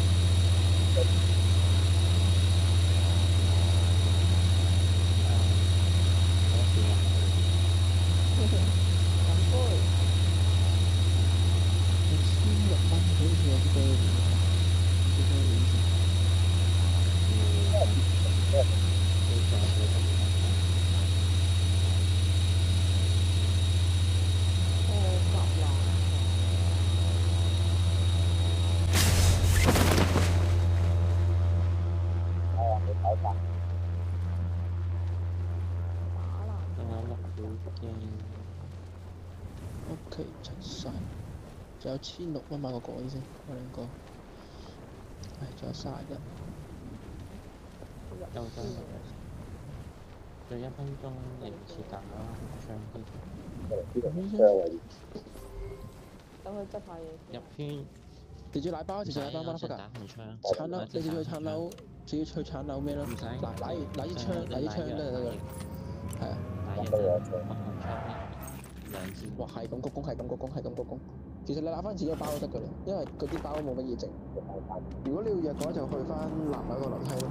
O.K. 出晒，仲有千六蚊買個改先，我兩個。唉，仲有卅一。 夠真係，仲一分鐘嚟次打槍機。 等佢執下嘢。 入圈。 直接奶包，直接奶包，乜都得㗎。鏟樓，你直接去鏟樓，直接去鏟樓咩咯？ 唔使。 嗱，拿完拿支槍，拿支槍得就得㗎。係啊。 打嘢啦，我紅槍兩支。 哇，係咁鞠躬，係咁鞠躬，係咁鞠躬。其實你拿翻自己個包都得㗎啦，因為嗰啲包冇乜嘢值。如果你要弱嘅話，就去翻南樓個樓梯咯。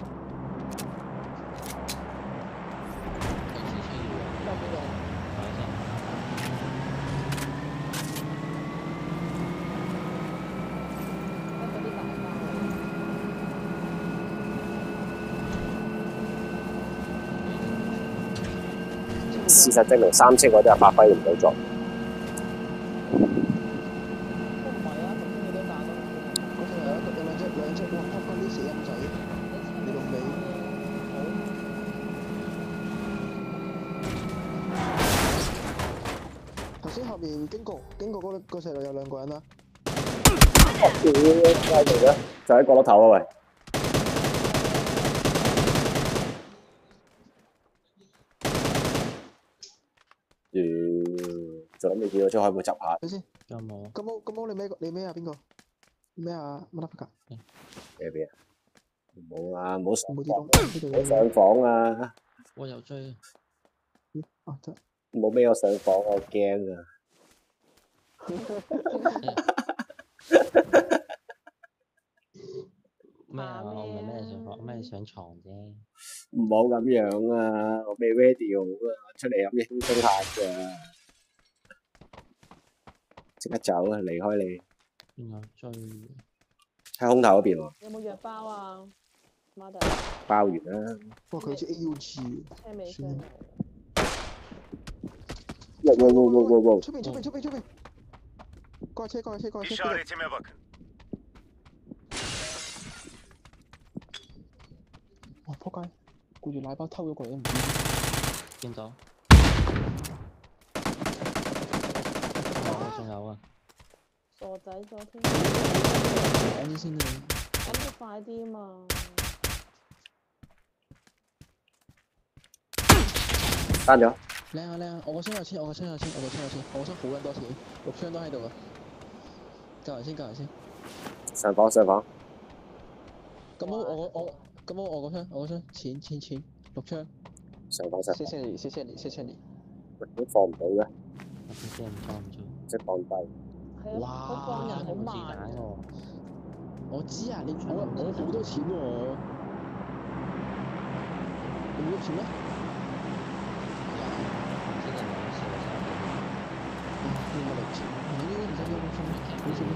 有邊個？ 事實證明三星嗰啲係發揮唔到作用。 都唔係啊，頭先你都打到。 嗰度有一個有兩隻兩隻，哇！撲翻啲死陰仔，你老味。頭先後面經過經過嗰個細路有兩個人啦。 屌，拉嚟嘅，就喺角落頭啊喂！屌，仲諗住叫我出海會執下。 睇先。 有冇？ 金毛金毛，你咩你咩啊？邊個？咩啊？乜得㗎？ 咩邊啊？冇啊，唔好上冇啲房， 窿， 唔好上房啊！ 我有追。 啊得。 冇俾我上房，我驚啊！ 咩啊？我唔係咩上房，咩上床啫。 唔好咁樣啊！我未 ready 好啊，出嚟飲嘢輕鬆下㗎。即刻走啊！離開你。 邊個追？ 喺空頭嗰邊喎。 有冇藥包啊？媽的。 包完啦。 哇！佢好似 A U G。 車尾箱。 哇哇哇哇哇哇！ 出邊出邊出邊出邊！過車過車過車。哇！仆街，顧住奶包偷咗過嚟都唔知。 見到。仲有啊！ 傻仔咗添。 講啲先啊！ 咁要快啲啊嘛！ 單咗。 靚啊靚啊！我個箱有錢，我個箱有錢，我個箱有錢，我個箱好撚多錢，六槍都喺度啊！救人先，救人先。 上房上房。 咁好，我我咁好，我個箱我個箱錢錢錢六槍。 上房上房。 謝謝你，謝謝你，謝謝你。 喂，都放唔到嘅。 我知唔裝唔裝？ 即係放低。 係啊，佢放人好慢喎。 我知啊，你我我好多錢喎。你冇錢咩？ 即係兩少少。 應該六千，唔係應該唔使兩千咩？好錢咩？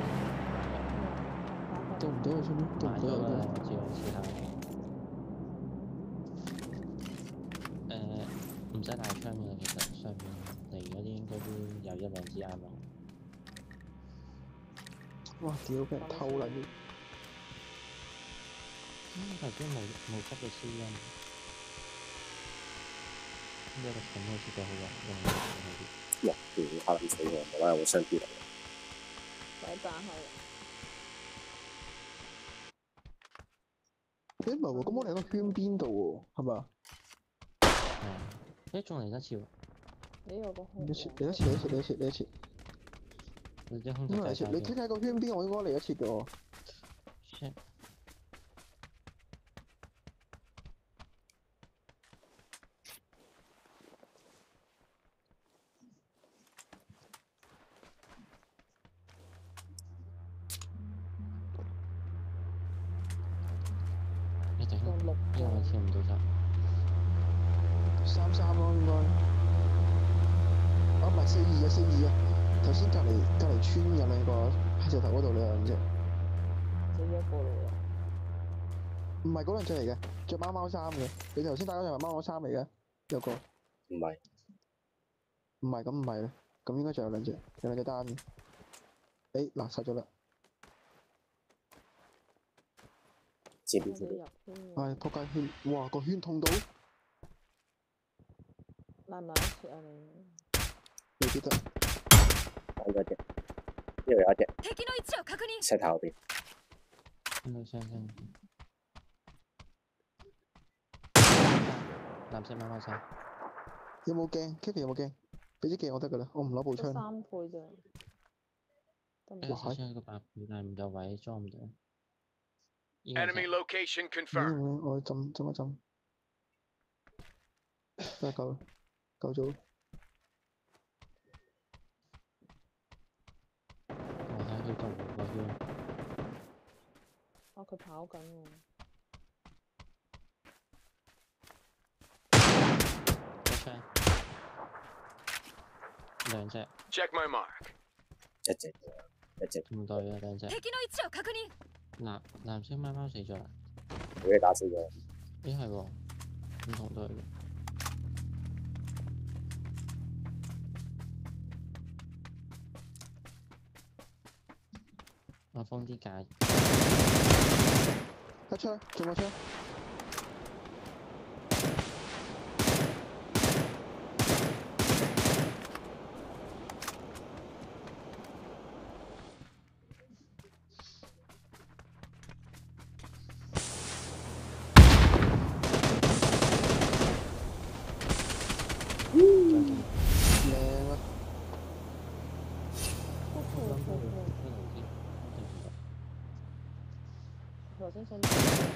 到唔到就算咯，到唔到就到。 我知我知啦。誒，唔使大槍嘅，其實上面嚟嗰啲應該都有一兩支啱咯。 哇！屌，俾人偷啦要。 頭先冇冇急嘅輸音，呢個重開設計好啊，用好啲。 哇！屌，嚇撚死我！我話有冇雙 B 嚟？ 咪炸開。 誒唔係喎，咁我哋喺個圈邊度喎，係咪啊？ 係。誒，仲嚟一次喎！ 你有個空。 一次，嚟一次，嚟一次，嚟一次，嚟一次。 你啲空應該嚟一次，你企喺個圈邊，我應該嚟一次嘅喎。 shit！你頂，因為我跳唔到閘。 三三咯應該。啊唔係四二啊四二啊！頭先隔離隔離村有兩個喺石頭嗰度兩隻。 死咗一個咯唔係嗰兩隻嚟嘅，着貓貓衫嘅。你頭先打嗰隻係貓貓衫嚟嘅，有個。 唔係。 唔係咁唔係咧，咁應該仲有兩隻，有兩隻單嘅。誒嗱殺咗啦！ 知邊知邊？ 唉仆街圈，哇個圈痛到！ 難唔難一次啊你？ 未必得。 我嗰隻，呢度有一隻。 敵の位置を確認。 石頭後邊。 聽到聲聲。藍色貓貓衫。 有冇鏡 ？Kiki 有冇鏡？俾支鏡我得㗎啦，我唔攞部槍。 三倍咋？ 誒，首先係個八倍，但係唔夠位裝唔到。 Enemy location confirmed. 嗯，我浸浸一浸，得夠啦，夠咗。 我睇佢動個圈。 啊！佢跑緊喎。 一槍。兩隻。 Check my mark. 一隻，一隻。 唔對啊，兩隻。 敵の位置を確認。 藍藍色貓貓死咗啦！ 俾你打死咗。 咦係喎，唔同隊嘅。我封啲架。 一槍，中個槍。 頭先想。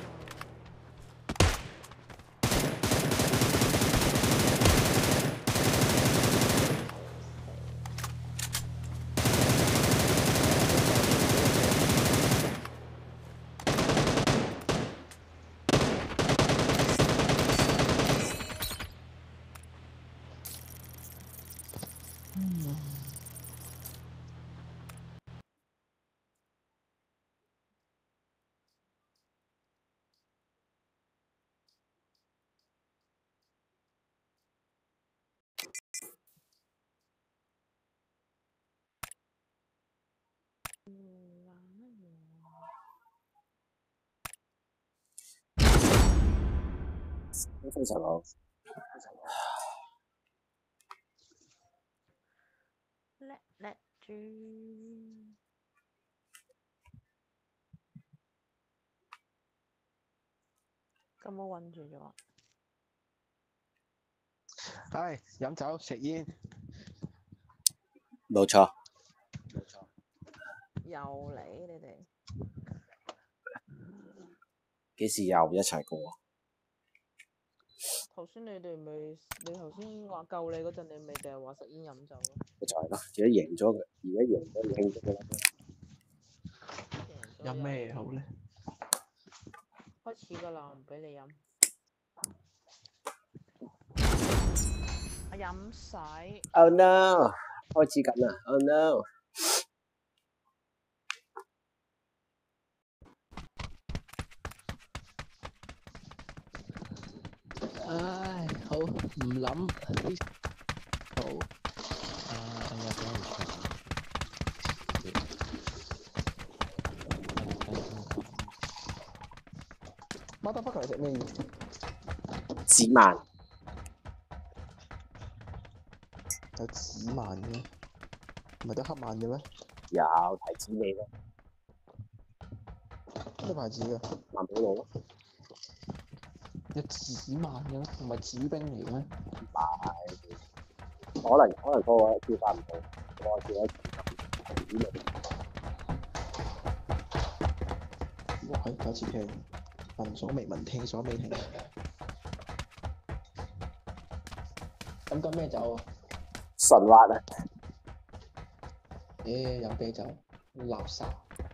非常好。 叻叻豬。咁我韞住咗。 唉，飲酒食煙。 冇錯。 冇錯。 又嚟你哋。 幾時又一齊過？ 頭先你哋咪，你頭先話救你嗰陣，你咪就係話食煙飲酒咯。 咪就係咯，而家贏咗佢，而家贏咗要慶祝㗎啦。 飲咩好咧？ 開始㗎啦，唔俾你飲。我飲水。 Oh no！ 開始緊啦 ！Oh no！ 唉，好唔諗啲好。 啊，我有幾人場？ 解釋咩意思？ 指慢有指慢嘅，唔係得黑慢嘅咩？ 有提子味咯， 咩牌子嘅？ 萬寶路咯， 有指慢嘅咩？唔係指冰嚟嘅咩？ 唔係，可能可能嗰個叫法唔同，我叫咗提子味。 哇！係第一次聽，聞所未聞，聽所未聽。咁飲咩酒啊？ 純滑啊！ 誒飲啤酒，垃圾。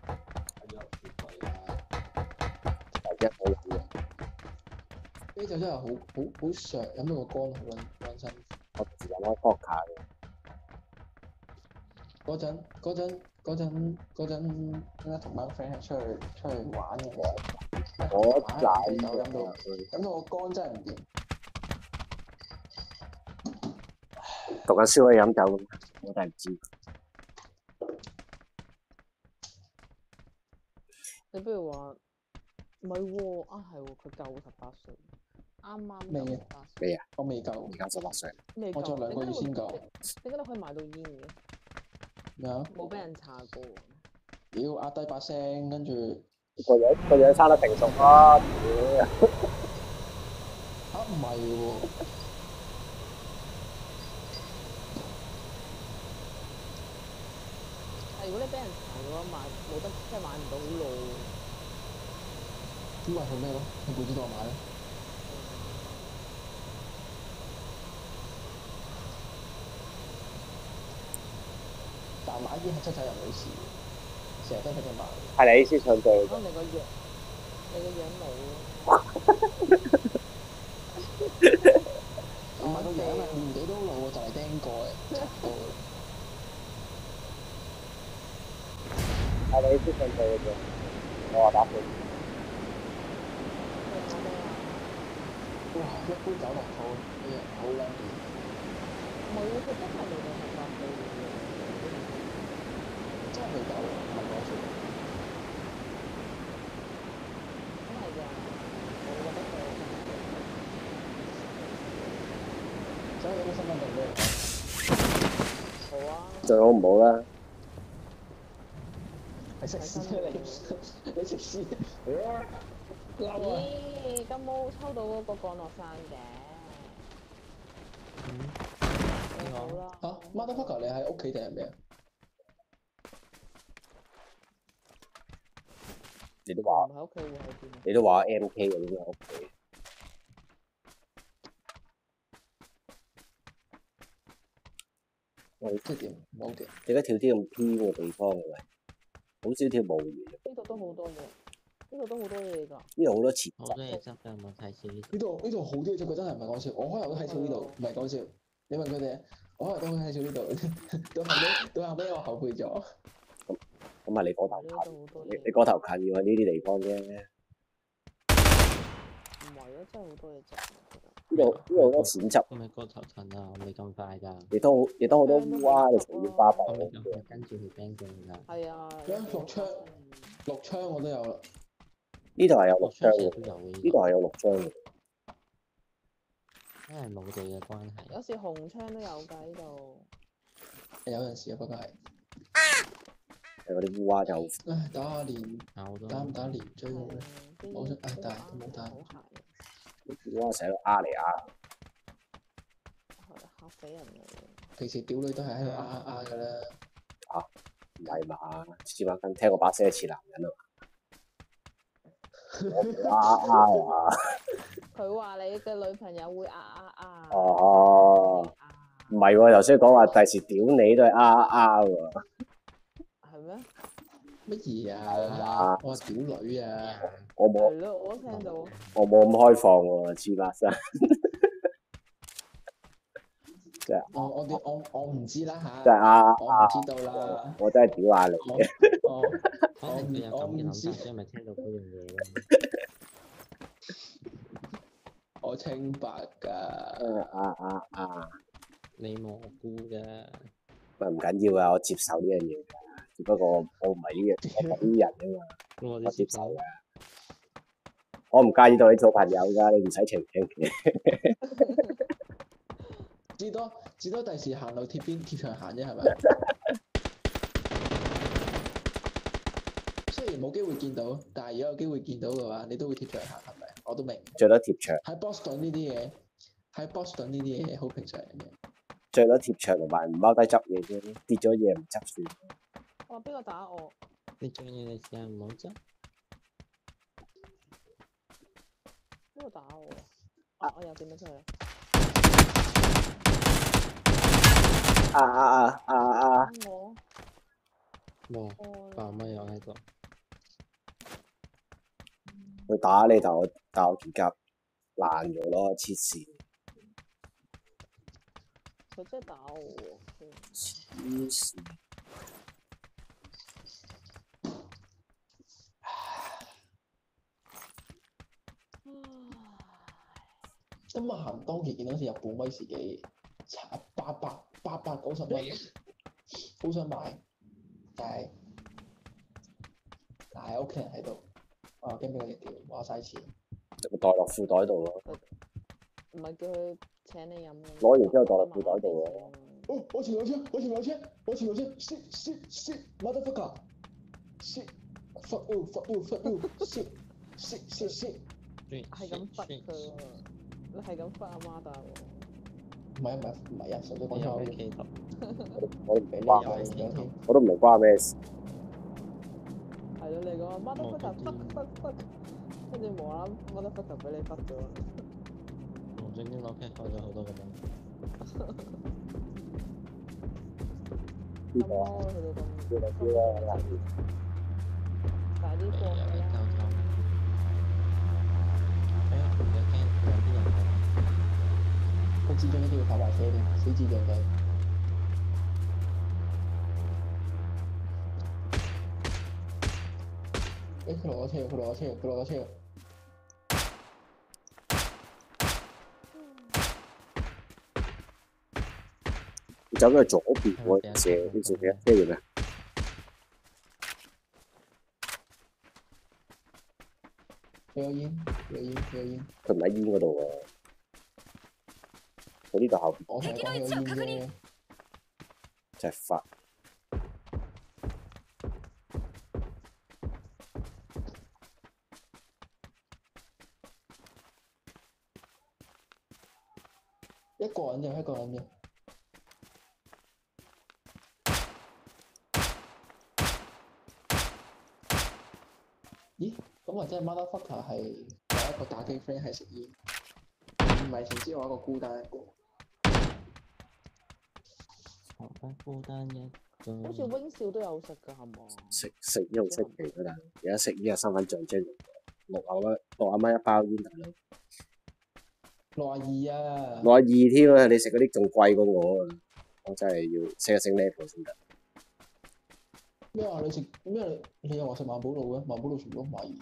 大家好飲嘅， 啤酒真係好好好削，飲到個肝好撚好撚辛苦。 我平時飲開 vodka 嘅， 嗰陣嗰陣嗰陣嗰陣咧，同班 friend 係出去出去玩嘅時候， 我飲啤酒飲飲到飲到個肝真係唔掂。 讀緊書可以飲酒，我真係唔知。 你不如話唔係喎，啊係喎，佢夠十八歲，啱啱未嘅夠十八歲。 未啊？ 我未夠， 而家十八歲， 未夠。 我仲有兩個月先夠。 點解你可以買到煙嘅？ 咩啊？ 冇俾人查過。 屌壓低把聲，跟住個樣個樣生得成熟啦，屌！ 啊唔係喎。 但如果你俾人查嘅話，買冇得即係買唔到路。 咁咪去咩咯？去報紙檔買咯。但買煙係七仔人女士，成日都俾佢買。 係你先上對。 可能你個樣，你個樣老。 唔係個樣啊，年紀都老啊，就嚟釘過嘅，差唔多。 係你先上對嘅啫，我話打佢。 哇！一杯酒落肚，呢人好撚掂。 唔係喎，佢真係未到十八歲嘅。 真係未夠，唔係講笑。 真係㗎，我覺得佢。 走去攞身份證俾你睇。 好啊。 最好唔好啦。 係食屎啊你！你食屎！嬲啊！ 咦，咁冇抽到嗰個降落傘嘅。 嗯。 你好啦。 嚇 ，motherfucker，你喺屋企定係咩啊？ 你都話唔喺屋企會喺邊？ 你都話 M K 嗰啲喺屋企。 喂，即係點？唔好嘅。 點解跳啲咁偏嘅地方嘅喂？好少跳無語。 呢度都好多嘢，呢度都好多嘢㗎。 呢度好多潛好多嘢執㗎，冇睇少呢呢度呢度好多嘢執嘅，真係唔係講笑。我開頭都睇少呢度，唔係講笑。你問佢哋，我開頭都睇少呢度，到後尾到後尾我後悔咗。 咁啊，你嗰頭呢度好近， 多嘢。 你你嗰頭近要喺呢啲地方啫。 唔係啊，真係好多嘢執。 呢度呢度好多錢執， 咁咪個頭近啊，未咁快㗎。 亦都亦都好多烏鴉，你隨便花我未幣。 咁快跟住去 band 㗎。 係啊。 咩六槍？六槍我都有啦。 呢度係有六六槍嘅， 槍成日都有嘅。 呢度係有六槍嘅。 因為冇地嘅關係。 有時紅槍都有㗎呢度。 有陣時啊，不過係。 係嗰啲烏鴉就唉，打下連有好多。 打唔打連追好咧？冇想唉，但係都冇打。 好鞋。 烏鴉成日喺度呃嚟呃。 係嚇死人㗎！ 平時屌女都係喺度呃呃呃㗎啦。 啊，唔係嘛？黐孖筋，聽我把聲似男人啊嘛。呃呃啊！ 佢話你嘅女朋友會呃呃呃。 哦。唔係喎，頭先講話第時屌你都係呃呃喎。 係咩？ 乜嘢啊？我話屌女啊！ 我冇。 係咯，我都聽到。 我冇咁開放喎，黐孖筋。即係我我我我唔知啦嚇。 即係啊我唔知道啦。 我真係屌下你嘅。 我可能佢有咁嘅諗法，所以咪聽到嗰樣嘢咯。 我清白㗎。 啊啊啊！ 你蘑菇㗎。 喂，唔緊要啊，我接受呢樣嘢㗎。只不過我唔係呢樣，我係呢人啊嘛。 我我接受㗎。 我唔介意同你做朋友㗎，你唔使澄清嘅。 至多至多第時行路貼邊貼牆行啫，係咪？雖然冇機會見到，但係如果有機會見到嘅話，你都會貼牆行，係咪？我都明。 最多貼牆。 喺 Boston 呢啲嘢，喺 Boston 呢啲嘢好平常嘅。 最多貼牆同埋唔踎低執嘢啫，跌咗嘢唔執算。 哇！邊個打我？ 你做嘢你試下唔好執。 邊個打我？啊！我又點咗出去。 啊啊啊啊啊！ 我。 哇！爆乜又喺度？ 佢打你，但我但我件甲爛咗咯，黐線！ 佢真係打我喎！ 黐線！ 今日行當期見到好似日本威士忌，差八百八百九十蚊，好想買，但係但係屋企人喺度，我驚俾佢哋屌，話嘥錢。 袋落褲袋度咯。 唔係叫佢請你飲嘅。 攞完之後袋落褲袋度喎。 哦，我前有車，我前有車，我前有車 ，shit shit shit motherfucker，shit fuck you fuck you fuck you shit shit shit shit。 係咁罰佢喎，你係咁罰阿媽打喎。 唔係唔係唔係啊，純粹講錯嘅。 我都唔明關咩事，我都唔明關咩事。 係咯，你講 motherfucker fuck fuck fuck，跟住無啦啦 motherfucker 俾你罰咗。 我最近攞 K 開咗好多個燈。 呢個啊，呢個呢個啊， 快啲過嚟啦！ 個智障一定要跑埋車添，死智障仔。誒，佢落咗車，佢落咗車，佢落咗車。 走咗去左邊喎，射啲射嘅，咩嘢啊？ 佢有煙，佢有煙，佢有煙。 佢唔喺煙嗰度喎，佢呢度後邊。 我同你講佢有煙啫。 真係發。 一個人啫，一個人啫。咦？咁或者 motherfucker 係有一個打機 friend 係食煙，唔係淨知我一個孤單一個。 我不孤單一個。 好似 wing 少都有食㗎，係嘛？ 食食煙好識皮㗎啦，而家食煙係身份象徵，六啊蚊六啊蚊一包煙大佬。 六啊二啊！ 六啊二添啊！你食嗰啲仲貴過我啊！我真係要升一升 level 先得。 咩話？你食咩？你又話食萬寶路嘅？萬寶路全部都買二。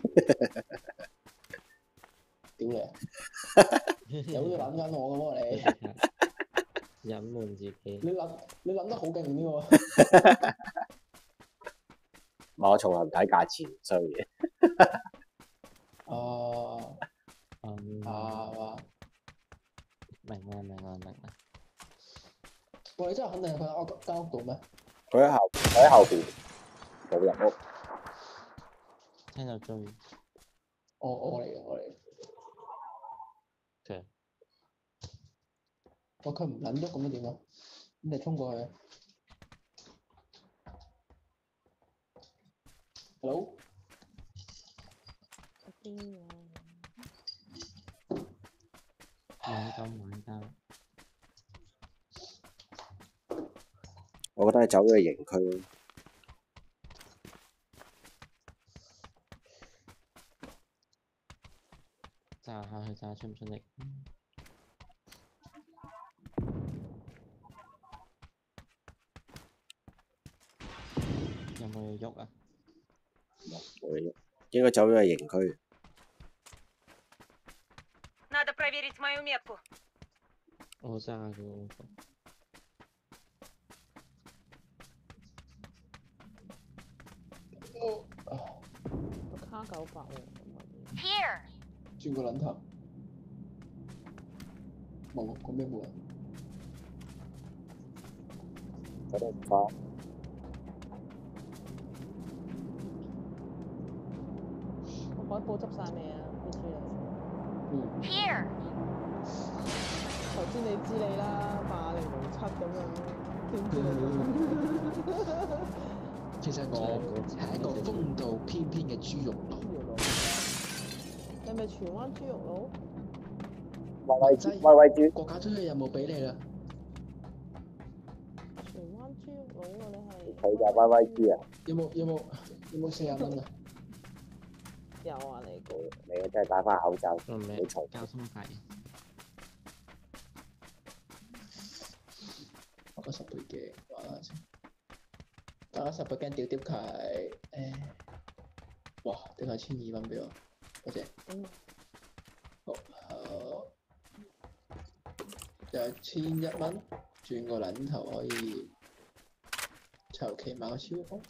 屌你啊！有啲諗緊我嘅喎你。 隱瞞自己。 你諗你諗得好勁呢個。 我從來唔睇價錢，所以。 啊。 嗯。 啊。 明啦明啦明啦。 喂，你真係肯定係佢喺間屋度咩？ 佢喺後，佢喺後邊。冇入屋， 聽到追。 我我嚟嘅，我嚟。 嘅。 我佢唔撚喐咁樣點啊？咁你衝過去。Hello。 玩家玩家。 我覺得係走咗去營區。 炸下去炸出唔出力？有冇嘢喐啊？ 冇嘢喐，應該走咗去營區。 Надо проверить мою метку。 我炸嘅喎。 我卡九百喎。 Here。 轉個撚頭。冇，嗰邊冇人。 嗰度唔翻。 我海報執晒未啊？邊處理？ 嗯。 Here. 頭先你知你啦，八零零七咁樣，點知你？ 其實我係一個風度翩翩嘅豬肉佬。 豬肉佬。你係咪荃灣豬肉佬？ 喂喂豬，喂喂豬。 國家出嘅任務俾你啦。 荃灣豬肉佬啊！你係。 佢就喂喂豬啊！ 有冇有冇有冇四廿蚊啊？ 有啊，你估。 你真係戴翻口罩， 做咩？ 你嘈。 交通費。 打個十倍鏡，哇！打個十倍鏡屌屌佢，誒，哇！定係千二蚊俾我，多謝。 嗯。 好，好。就千一蚊，轉個撚頭可以籌期買個超風。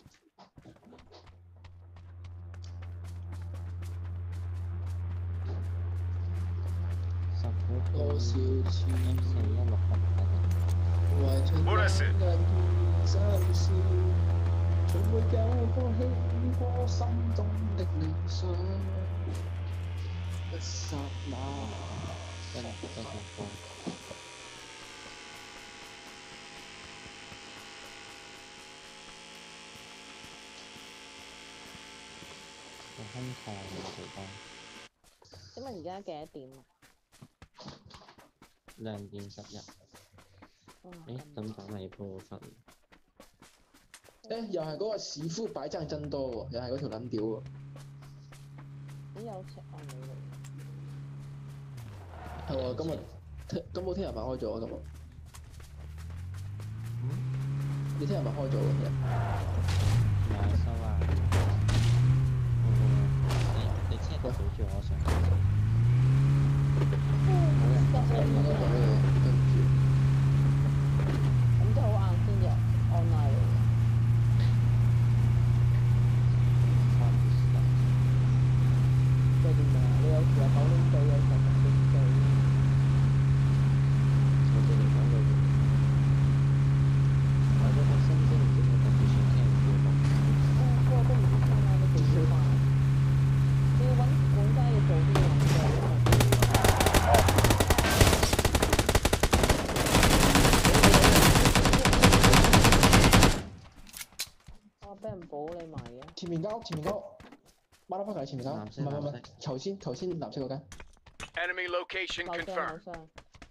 十股多少錢？ 四一六八八。 為盡人人心事，從沒有放棄過心中的理想。一剎那， 真係真係高。個空曠嘅地方。 請問而家幾多點啊？ 兩點十一。誒，咁講尾部分。 誒，又係嗰個史夫擺爭真多喎，又係嗰條撚屌喎。 咦，有赤岸美女。 係喎，今日聽咁我聽日咪開咗啊，今日。 嗯？ 你聽日咪開咗喎，聽日。 買收啊！你你 check 個數住我上。冇人我應該講嘅對唔住。 咁即係好硬先嘅 online 嚟嘅。即係點樣啊？你有時有九點幾，有時十點幾。 我哋嚟講嘅，我覺得新鮮唔知點解最想聽嘅歌。 哦，不過都唔知聽啦，你幾少話？你要揾管家要做啲嘢嘅。我俾人保你埋嘅。 前面間屋，前面間屋，馬拉巴隔離前面間屋，唔藍色係唔係唔係藍色， 頭先頭先藍色嗰間。 Enemy location 樓上樓 confirmed. 上。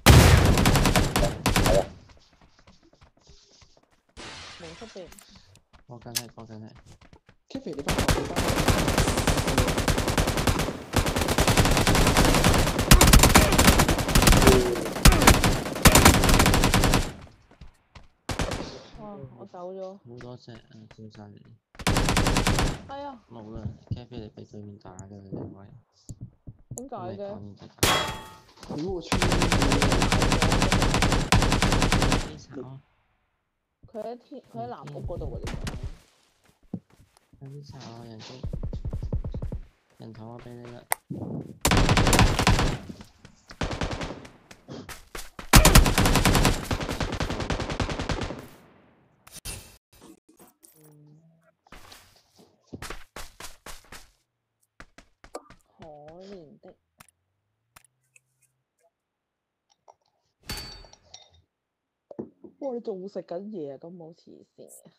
門出邊。 放緊係放緊係。 Kiffy，你翻學，你翻學。 哇！我走咗。 好多隻啊，照晒你。 哎呀！ 冇啦 ，Cafe 你俾對面打㗎啦，兩位。 點解嘅？ 講完就打。 屌我穿機炒。 佢喺天，佢喺藍屋嗰度喎，點解？ 有啲炒啊，人機。人頭我俾你啦。 可憐的。哇！你仲食緊嘢啊？咁冇黐線嘅。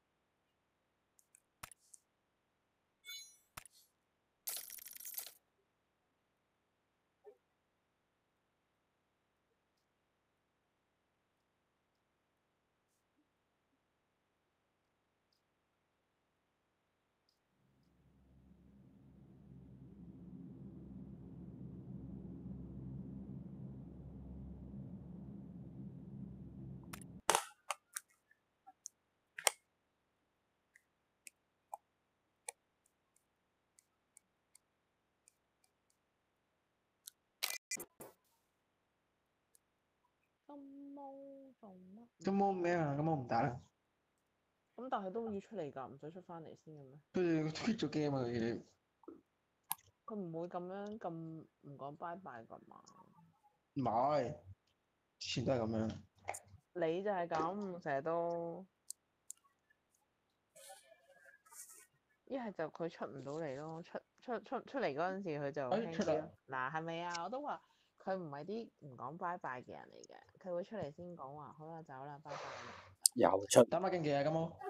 金毛做乜？ 金毛咩啊？金毛唔打啦。 咁但係都要出嚟㗎，唔使出翻嚟先嘅咩？ 佢哋 quit 咗 game 啊！佢哋佢唔會咁樣咁唔講拜拜㗎嘛？ 唔係，之前都係咁樣。 你就係咁，成日都一係就佢出唔到嚟咯，出出出出嚟嗰陣時佢就輕啲咯。嗱係咪啊？我都話佢唔係啲唔講拜拜嘅人嚟嘅，佢會出嚟先講話好啦，走啦，拜拜。 又出打乜競技啊？咁我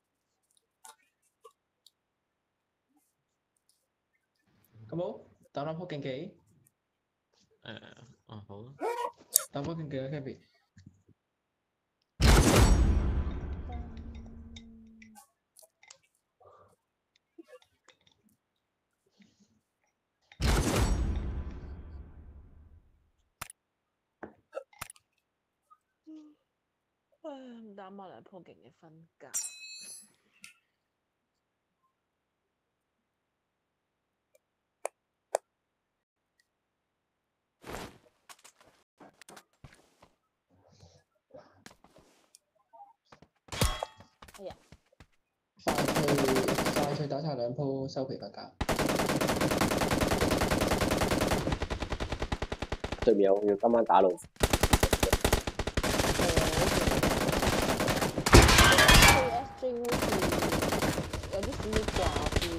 咁好打乜鋪競技？ 誒，哦好啊。 打乜競技啊 ，Kevin？ 唉，唔打埋兩鋪勁嘅瞓覺。哎呀！ 快脆快脆打晒兩鋪收皮瞓覺。 對面有要今晚打老虎。 S J 好似有啲少少掛啲，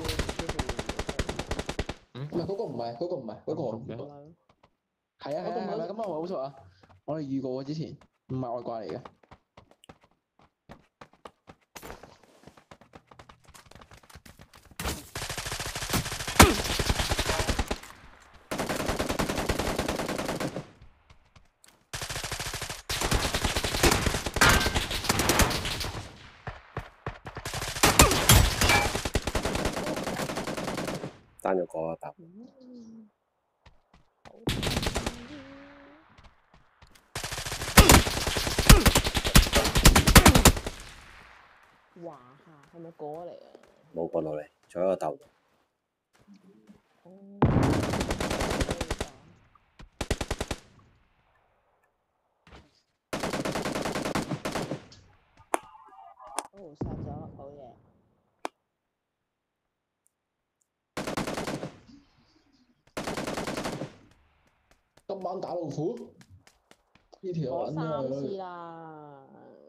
唔係嗰個唔係嗰個唔係嗰個我唔係。係啊係啊係咪咁啊？我好熟啊！我哋遇過之前，唔係外掛嚟嘅。 單咗個啊搭。 華夏係咪過嚟啊？ 冇過到嚟，坐喺個竇度。 哦，殺咗，好嘢。 今晚打老虎，呢條我撚三次咗啦，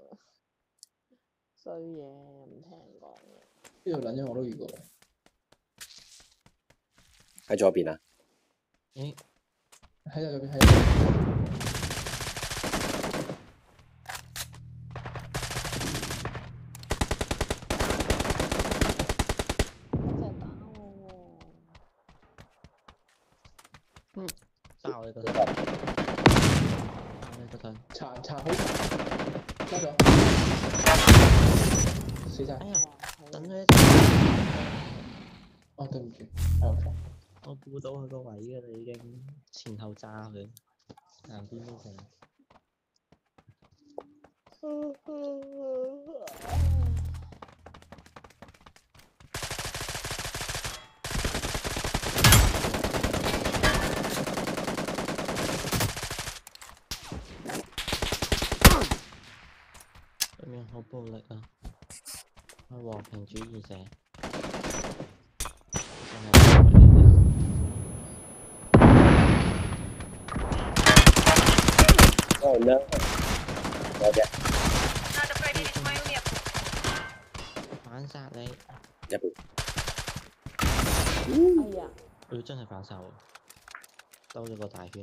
衰嘢唔聽人講嘅。 呢條撚咗我都遇過。 喺左邊啊？ 誒， 喺右邊喺。 嗯，爆你個頭，爆你個頭， 殘殘好殘，拉咗，死晒。 哎呀，等佢， 哦對唔住，係我錯。 我估到佢個位㗎啦，已經前後炸佢，兩邊都成。對面好暴力啊！係和平主義者。 哦no！我嘅。 Надо проверить мою метку. 反殺你！ 一邊。 哎呀！ 佢真係反殺喎，兜咗個大圈，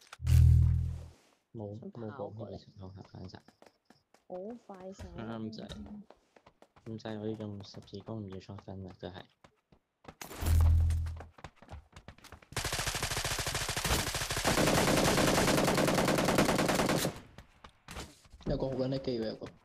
冇冇保險嘅情況下反殺。 好快手。 啱就係，咁就係我要用十字弓唔要錯分啦，就係。 有個好撚叻機喎，有個。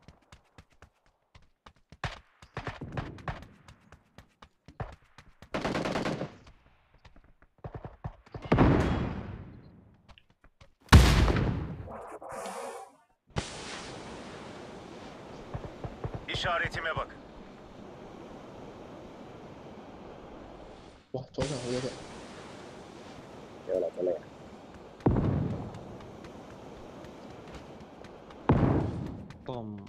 İşaretime bak. 哇！左上好多隻。 有落咗嚟啊！ 嘣！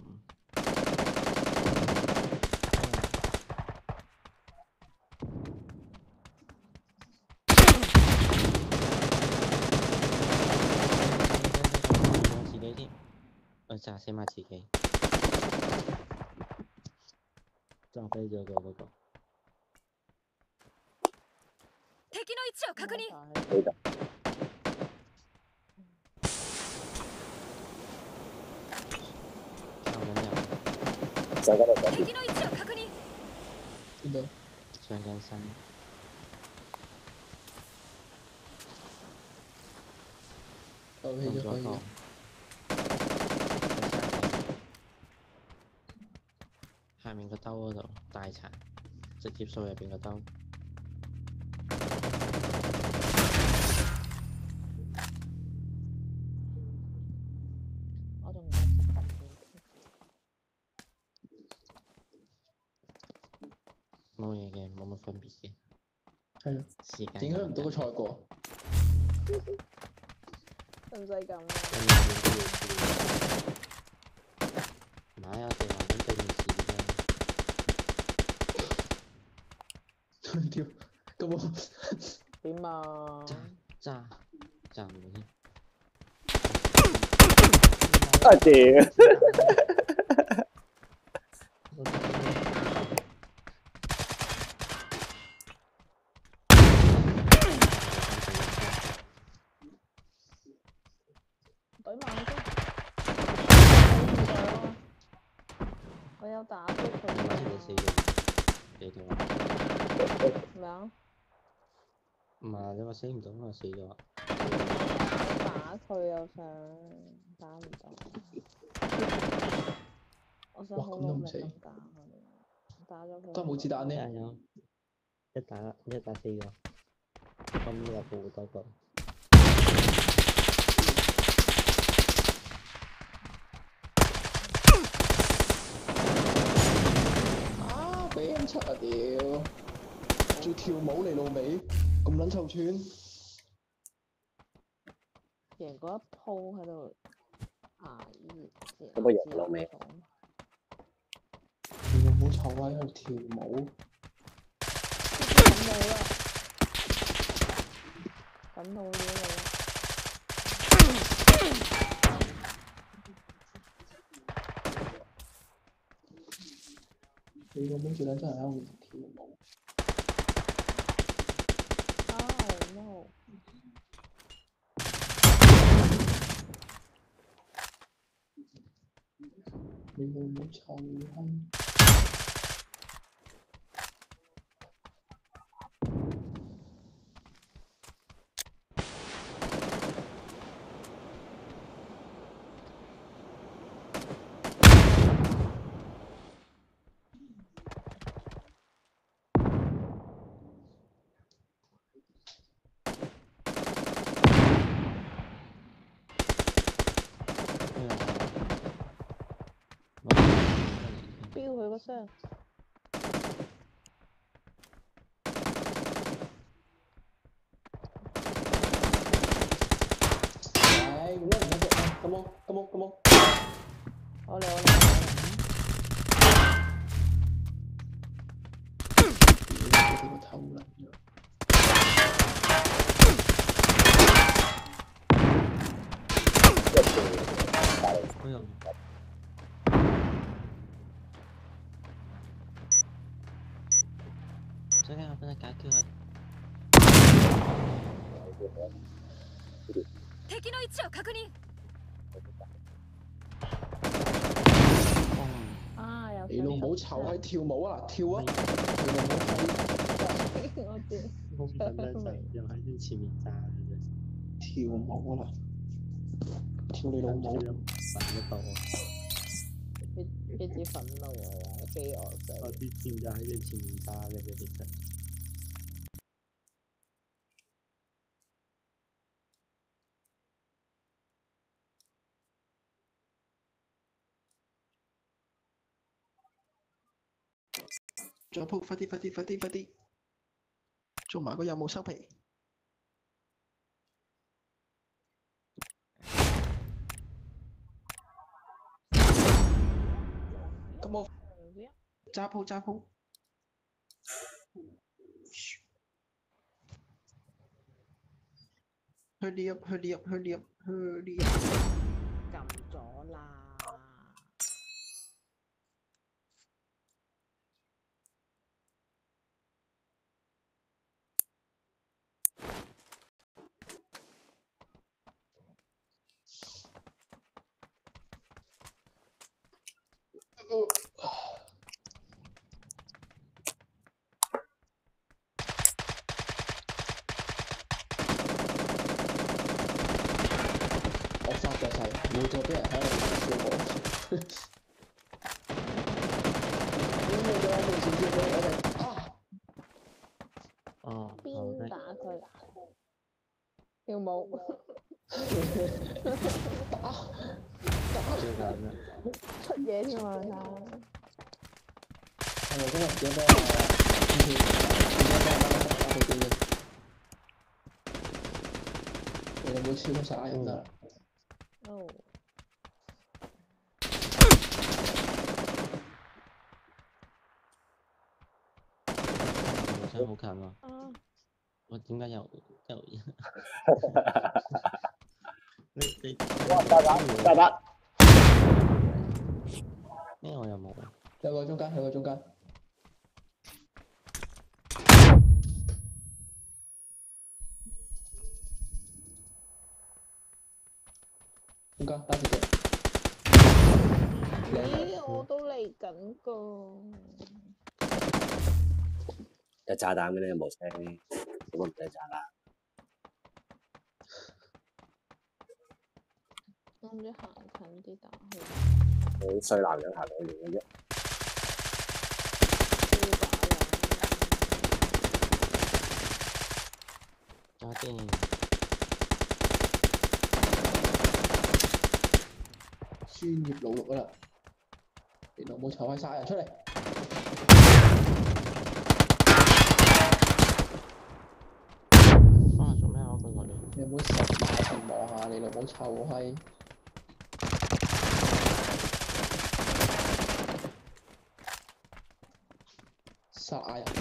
炸死埋自己，炸飛咗佢嗰個。 敵の位置を確認。 呢度抄緊人， 上緊嚟嗰邊， 敵の位置を確認。 邊度？ 上緊身， 哦，起用咗個咗可以啦。 下面個兜嗰度大殘，直接掃入邊個兜。 我仲有十秒。 冇嘢嘅，冇乜分別嘅。 係啊， 時間影響唔到個賽果。 使唔使咁啊？ 唔係啊，我哋玩緊對面視啫。 屌，咁我點啊？ 炸炸唔到添。 啊屌！ 懟埋佢先。我有打擊佢你好似你死啊！ 咗，死咗啊？ 咩啊？ 唔係你話死唔到，我死咗啊？ 我打佢又想打唔到，我想哇好努力咁都唔死咁打佢，打咗佢。 得冇子彈呢？ 加油！一打一打四個，咁你又補多個。 啊！俾人出啊屌！仲跳舞嚟老味，咁撚臭串。 贏嗰一鋪喺度牙熱， 咁我贏老味你老母臭啊！喺度跳舞。 緊到啦，緊到咗你。 你老母最撚真係喺度跳舞。 Oh no！ 你老母臭閪！ 標佢個箱。 唉，唔得唔得啊！咁我咁我咁我。 我嚟我嚟我俾個頭撚咗。 哎呀！真係我俾你解決佢。 敵の位置を確認。 啊！有你老母臭閪跳舞啊！跳啊！你老母閪我知。 空粉咧就又喺啲前面炸嘅啫。 跳舞啦！跳你老母！ 神一度啊！ 一一支憤怒啊！飢餓死。 我啲箭就喺你前面炸嘅啫，其實。 再鋪，快啲快啲快啲快啲！做埋個任務收皮。咁我揸鋪揸鋪。Hurry up, hurry up, hurry up, hurry up。 撳咗啦。 冇再俾人喺度笑我。點解我冇少少俾我哋啊？ 哦，好邊的， 打佢？跳舞。 最緊啦， 出嘢添啊！ 係咪今日幾多？幾多？幾多？你有冇超過十人啊？ 哦。 真係好近喎！ 啊！ 我點解又又你你哇！炸彈炸彈！ 咩我又冇啊？ 有個中間，有個中間。中間打住佢。 咦！我都嚟緊個。 有炸彈嘅咧，有冇聲？點解唔使炸彈？ 我諗住行近啲打佢。 好衰男人行到遠嘅啫。 打電。 專業勞碌㗎啦！你老母臭閪殺人出嚟！ 啊！做咩啊？佢落嚟。 你有冇實埋前望下？你老母臭閪！殺人啊！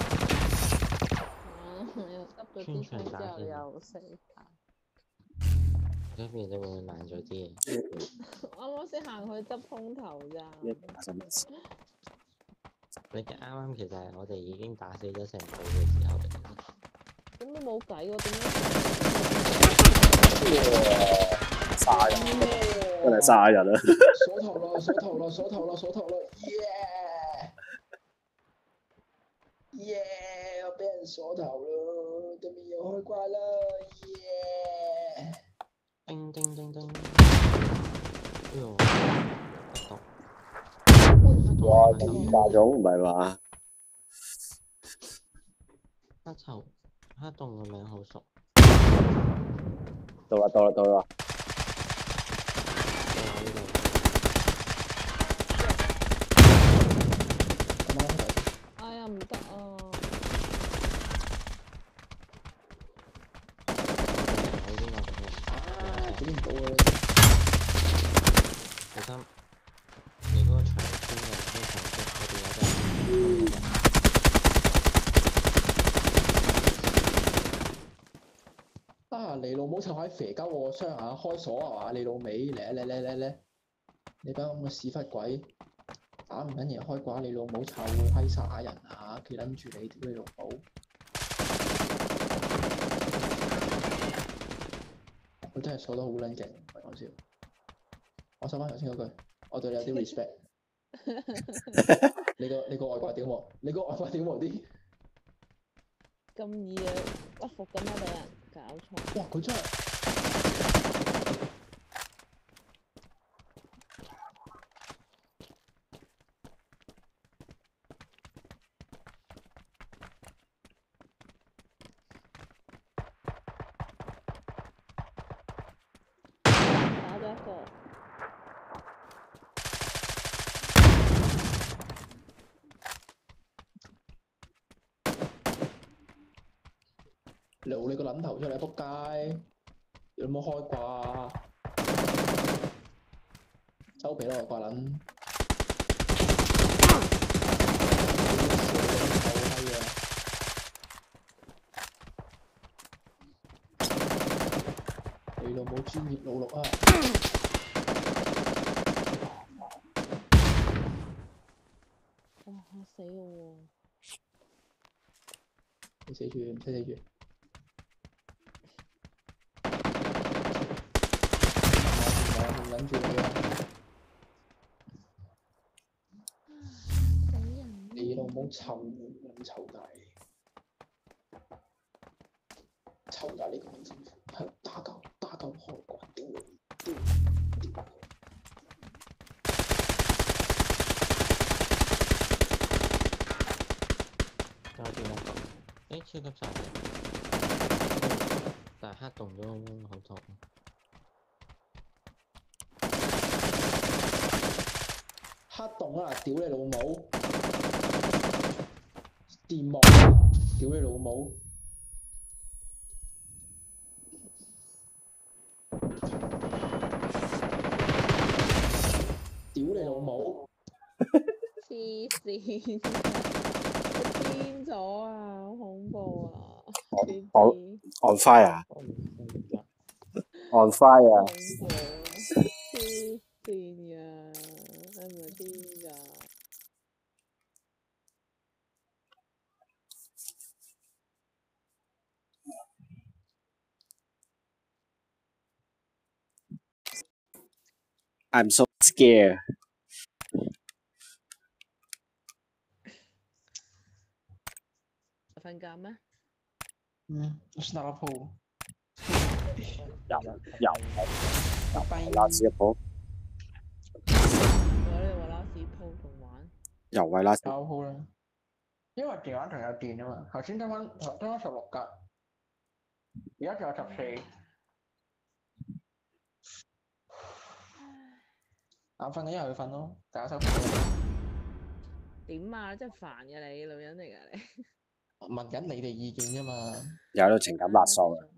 又執咗支槍之後又死打。 嗰邊你會唔會慢咗啲？ 我啱啱先行去執風頭咋。 發生咩事？ 你啱啱其實係我哋已經打死咗成隊嘅時候嚟嘅。 咁都冇計喎，點樣？ 殺人！真係殺人啊！ 鎖頭啦！鎖頭啦！鎖頭啦！鎖頭啦！耶！耶！我俾人鎖頭咯，對面又開掛啦！耶！ 叮叮叮叮！哎呦， 哇！咁大種唔係嘛？ 黑頭黑洞個名好熟。 到啦到啦到啦！ 哎呀，唔得啊！ 整唔到啊！ 小心，你嗰個長邊嘅嗰個長色，我哋有隻。 啊！你老母臭閪肥鳩我個雙眼開鎖啊嘛！你老味嚟嚟嚟嚟嚟！你班咁嘅屎忽鬼打唔緊嘢開掛，你老母臭閪殺人啊！企撚住你屌你老母！我真係鎖得好撚勁，唔係講笑。我收翻頭先嗰句，我對你有啲 respect。你個你個外掛屌我，你個外掛屌我啲。 咁易啊，屈服緊啦，俾人搞錯。 哇！佢真係〜 打咗一個。 撩你個撚頭出嚟，仆街！有冇開掛？收皮啦，掛撚！你老母專業勞碌啊！ 哇！嚇死我喎！ 你死住，唔使死住。諗住你啊！你老母臭撚臭大，臭大你個名師傅，打鳩打鳩開掛，屌你！屌！ 超級殺人，但係黑洞都好痛。 黑洞啊！屌你老母！電幕！屌你老母！屌你老母！ 黐線！癲咗啊！好恐怖啊！呢 on 啲 on fire 我唔信㗎。 on fire 恐怖啊！黐線㗎，係咪癲㗎？ I'm so scared。 瞓覺咩？ 嗯，我先打個鋪。 又又又拉屎一鋪， 我你話拉屎鋪仲玩？ 又係拉屎。 打個鋪啦，因為電話仲有電啊嘛。頭先得翻得翻十六格，而家仲有十四。眼瞓嘅一係去瞓咯，大家收皮。 點啊！真係煩嘅你，女人嚟㗎你。 問緊你哋意見啫嘛。 有喺度情感勒索啊！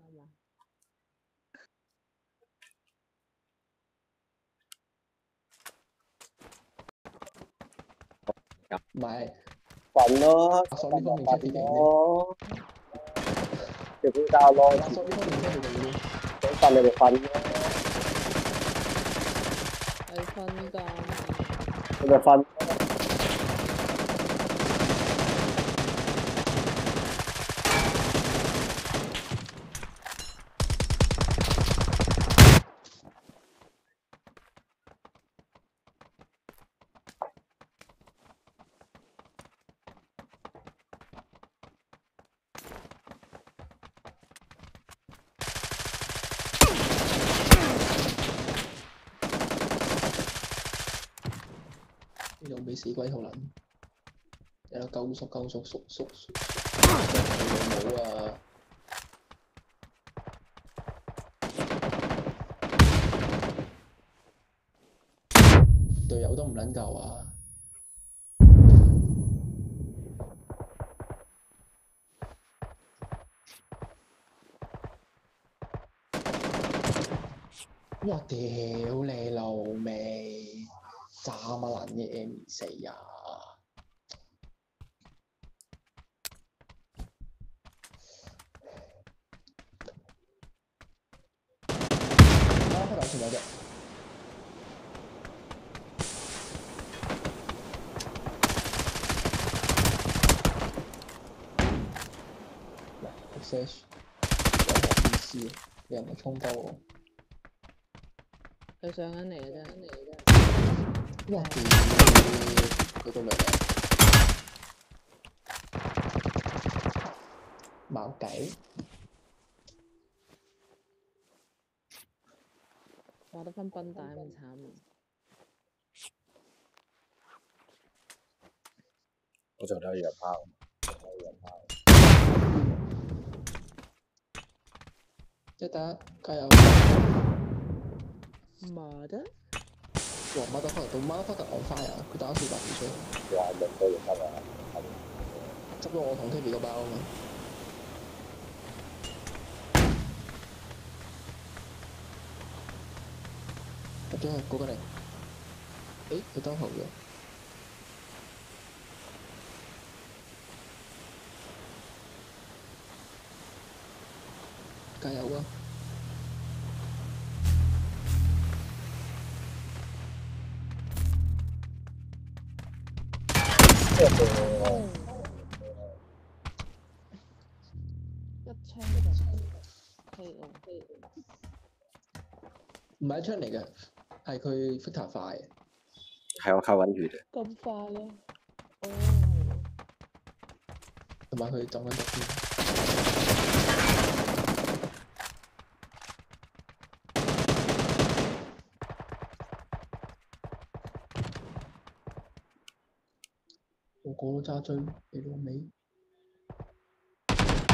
唔係， 瞓咯， 勒索呢方面出啲嘅。 咯，條標交咯， 勒索呢方面出啲嘅。 想瞓你哋瞓咯， 係瞓覺。 你咪瞓。 呢度俾死鬼套撚，有得救贖救贖贖贖贖，你老母啊！隊友都唔撚夠啊！哇！屌你老味！渣乜撚嘅 M 四啊！啱開大前有隻，嗱 ，search 有冇意思？你有冇衝兜我？ 佢上緊嚟嘅啫，嚟嘅啫。 哇！屌，佢都嚟啦！冇計， 話得翻繃帶咁慘。 我仲有藥炮， 一打加油！ 媽的！ 哇！motherfucker 到 motherfucker on fire，佢打四百幾槍， 哇！兩個藥得啊！ 執咗我同 T B 個包啊嘛！入咗去過緊嚟，誒佢兜後咗，加油啊！ 一槍就 K O。 唔係一槍嚟嘅，係佢 Victor 快， 係我扣緊血嘅。 咁快咧？哦。 同埋佢浸緊毒添。個個都揸追，你老味。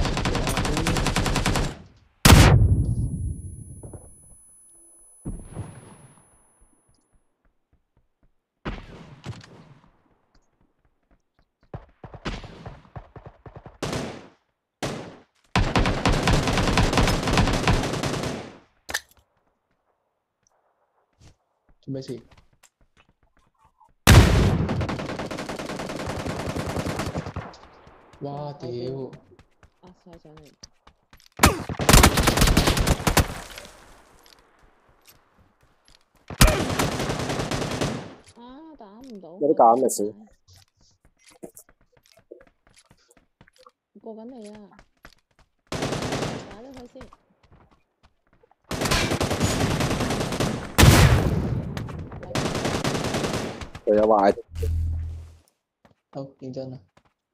做咩事？哇屌！ 壓晒上嚟。啊！打唔到。 有啲咁嘅事。 過緊嚟啊！打咗佢先。 佢有話好認真啊！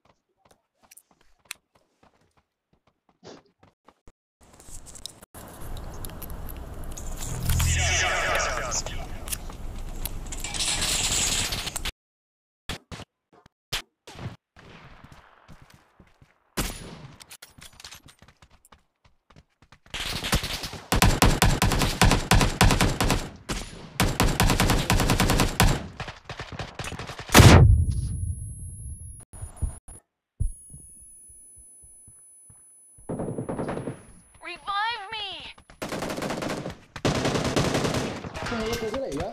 佢係一個出嚟嘅。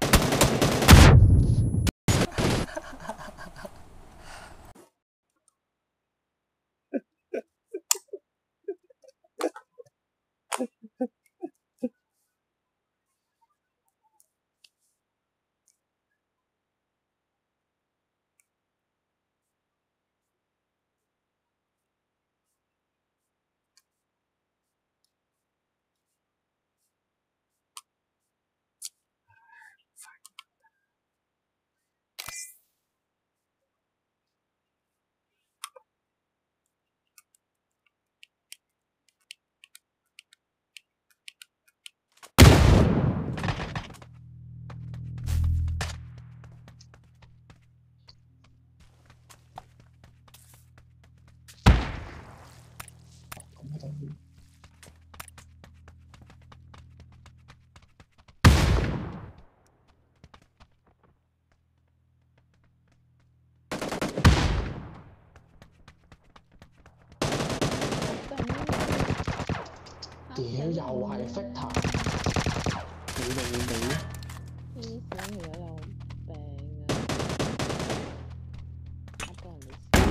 屌又係 Victor， 你你你， 黐線條友有病啊！呃到人哋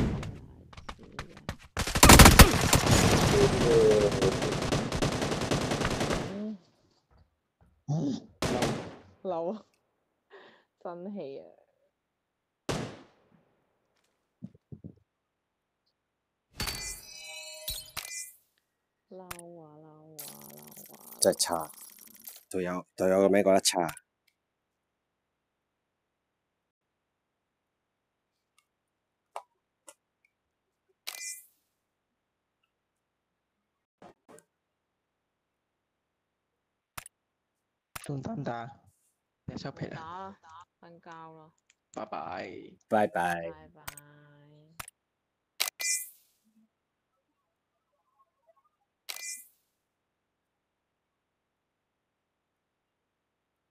死嬲啊！真氣啊！嬲啊嬲啊嬲啊！ 真係差，隊友隊友個名覺得差。 仲打唔打？你收皮啦。 打啦，瞓覺啦。 拜拜。 拜拜。 拜拜。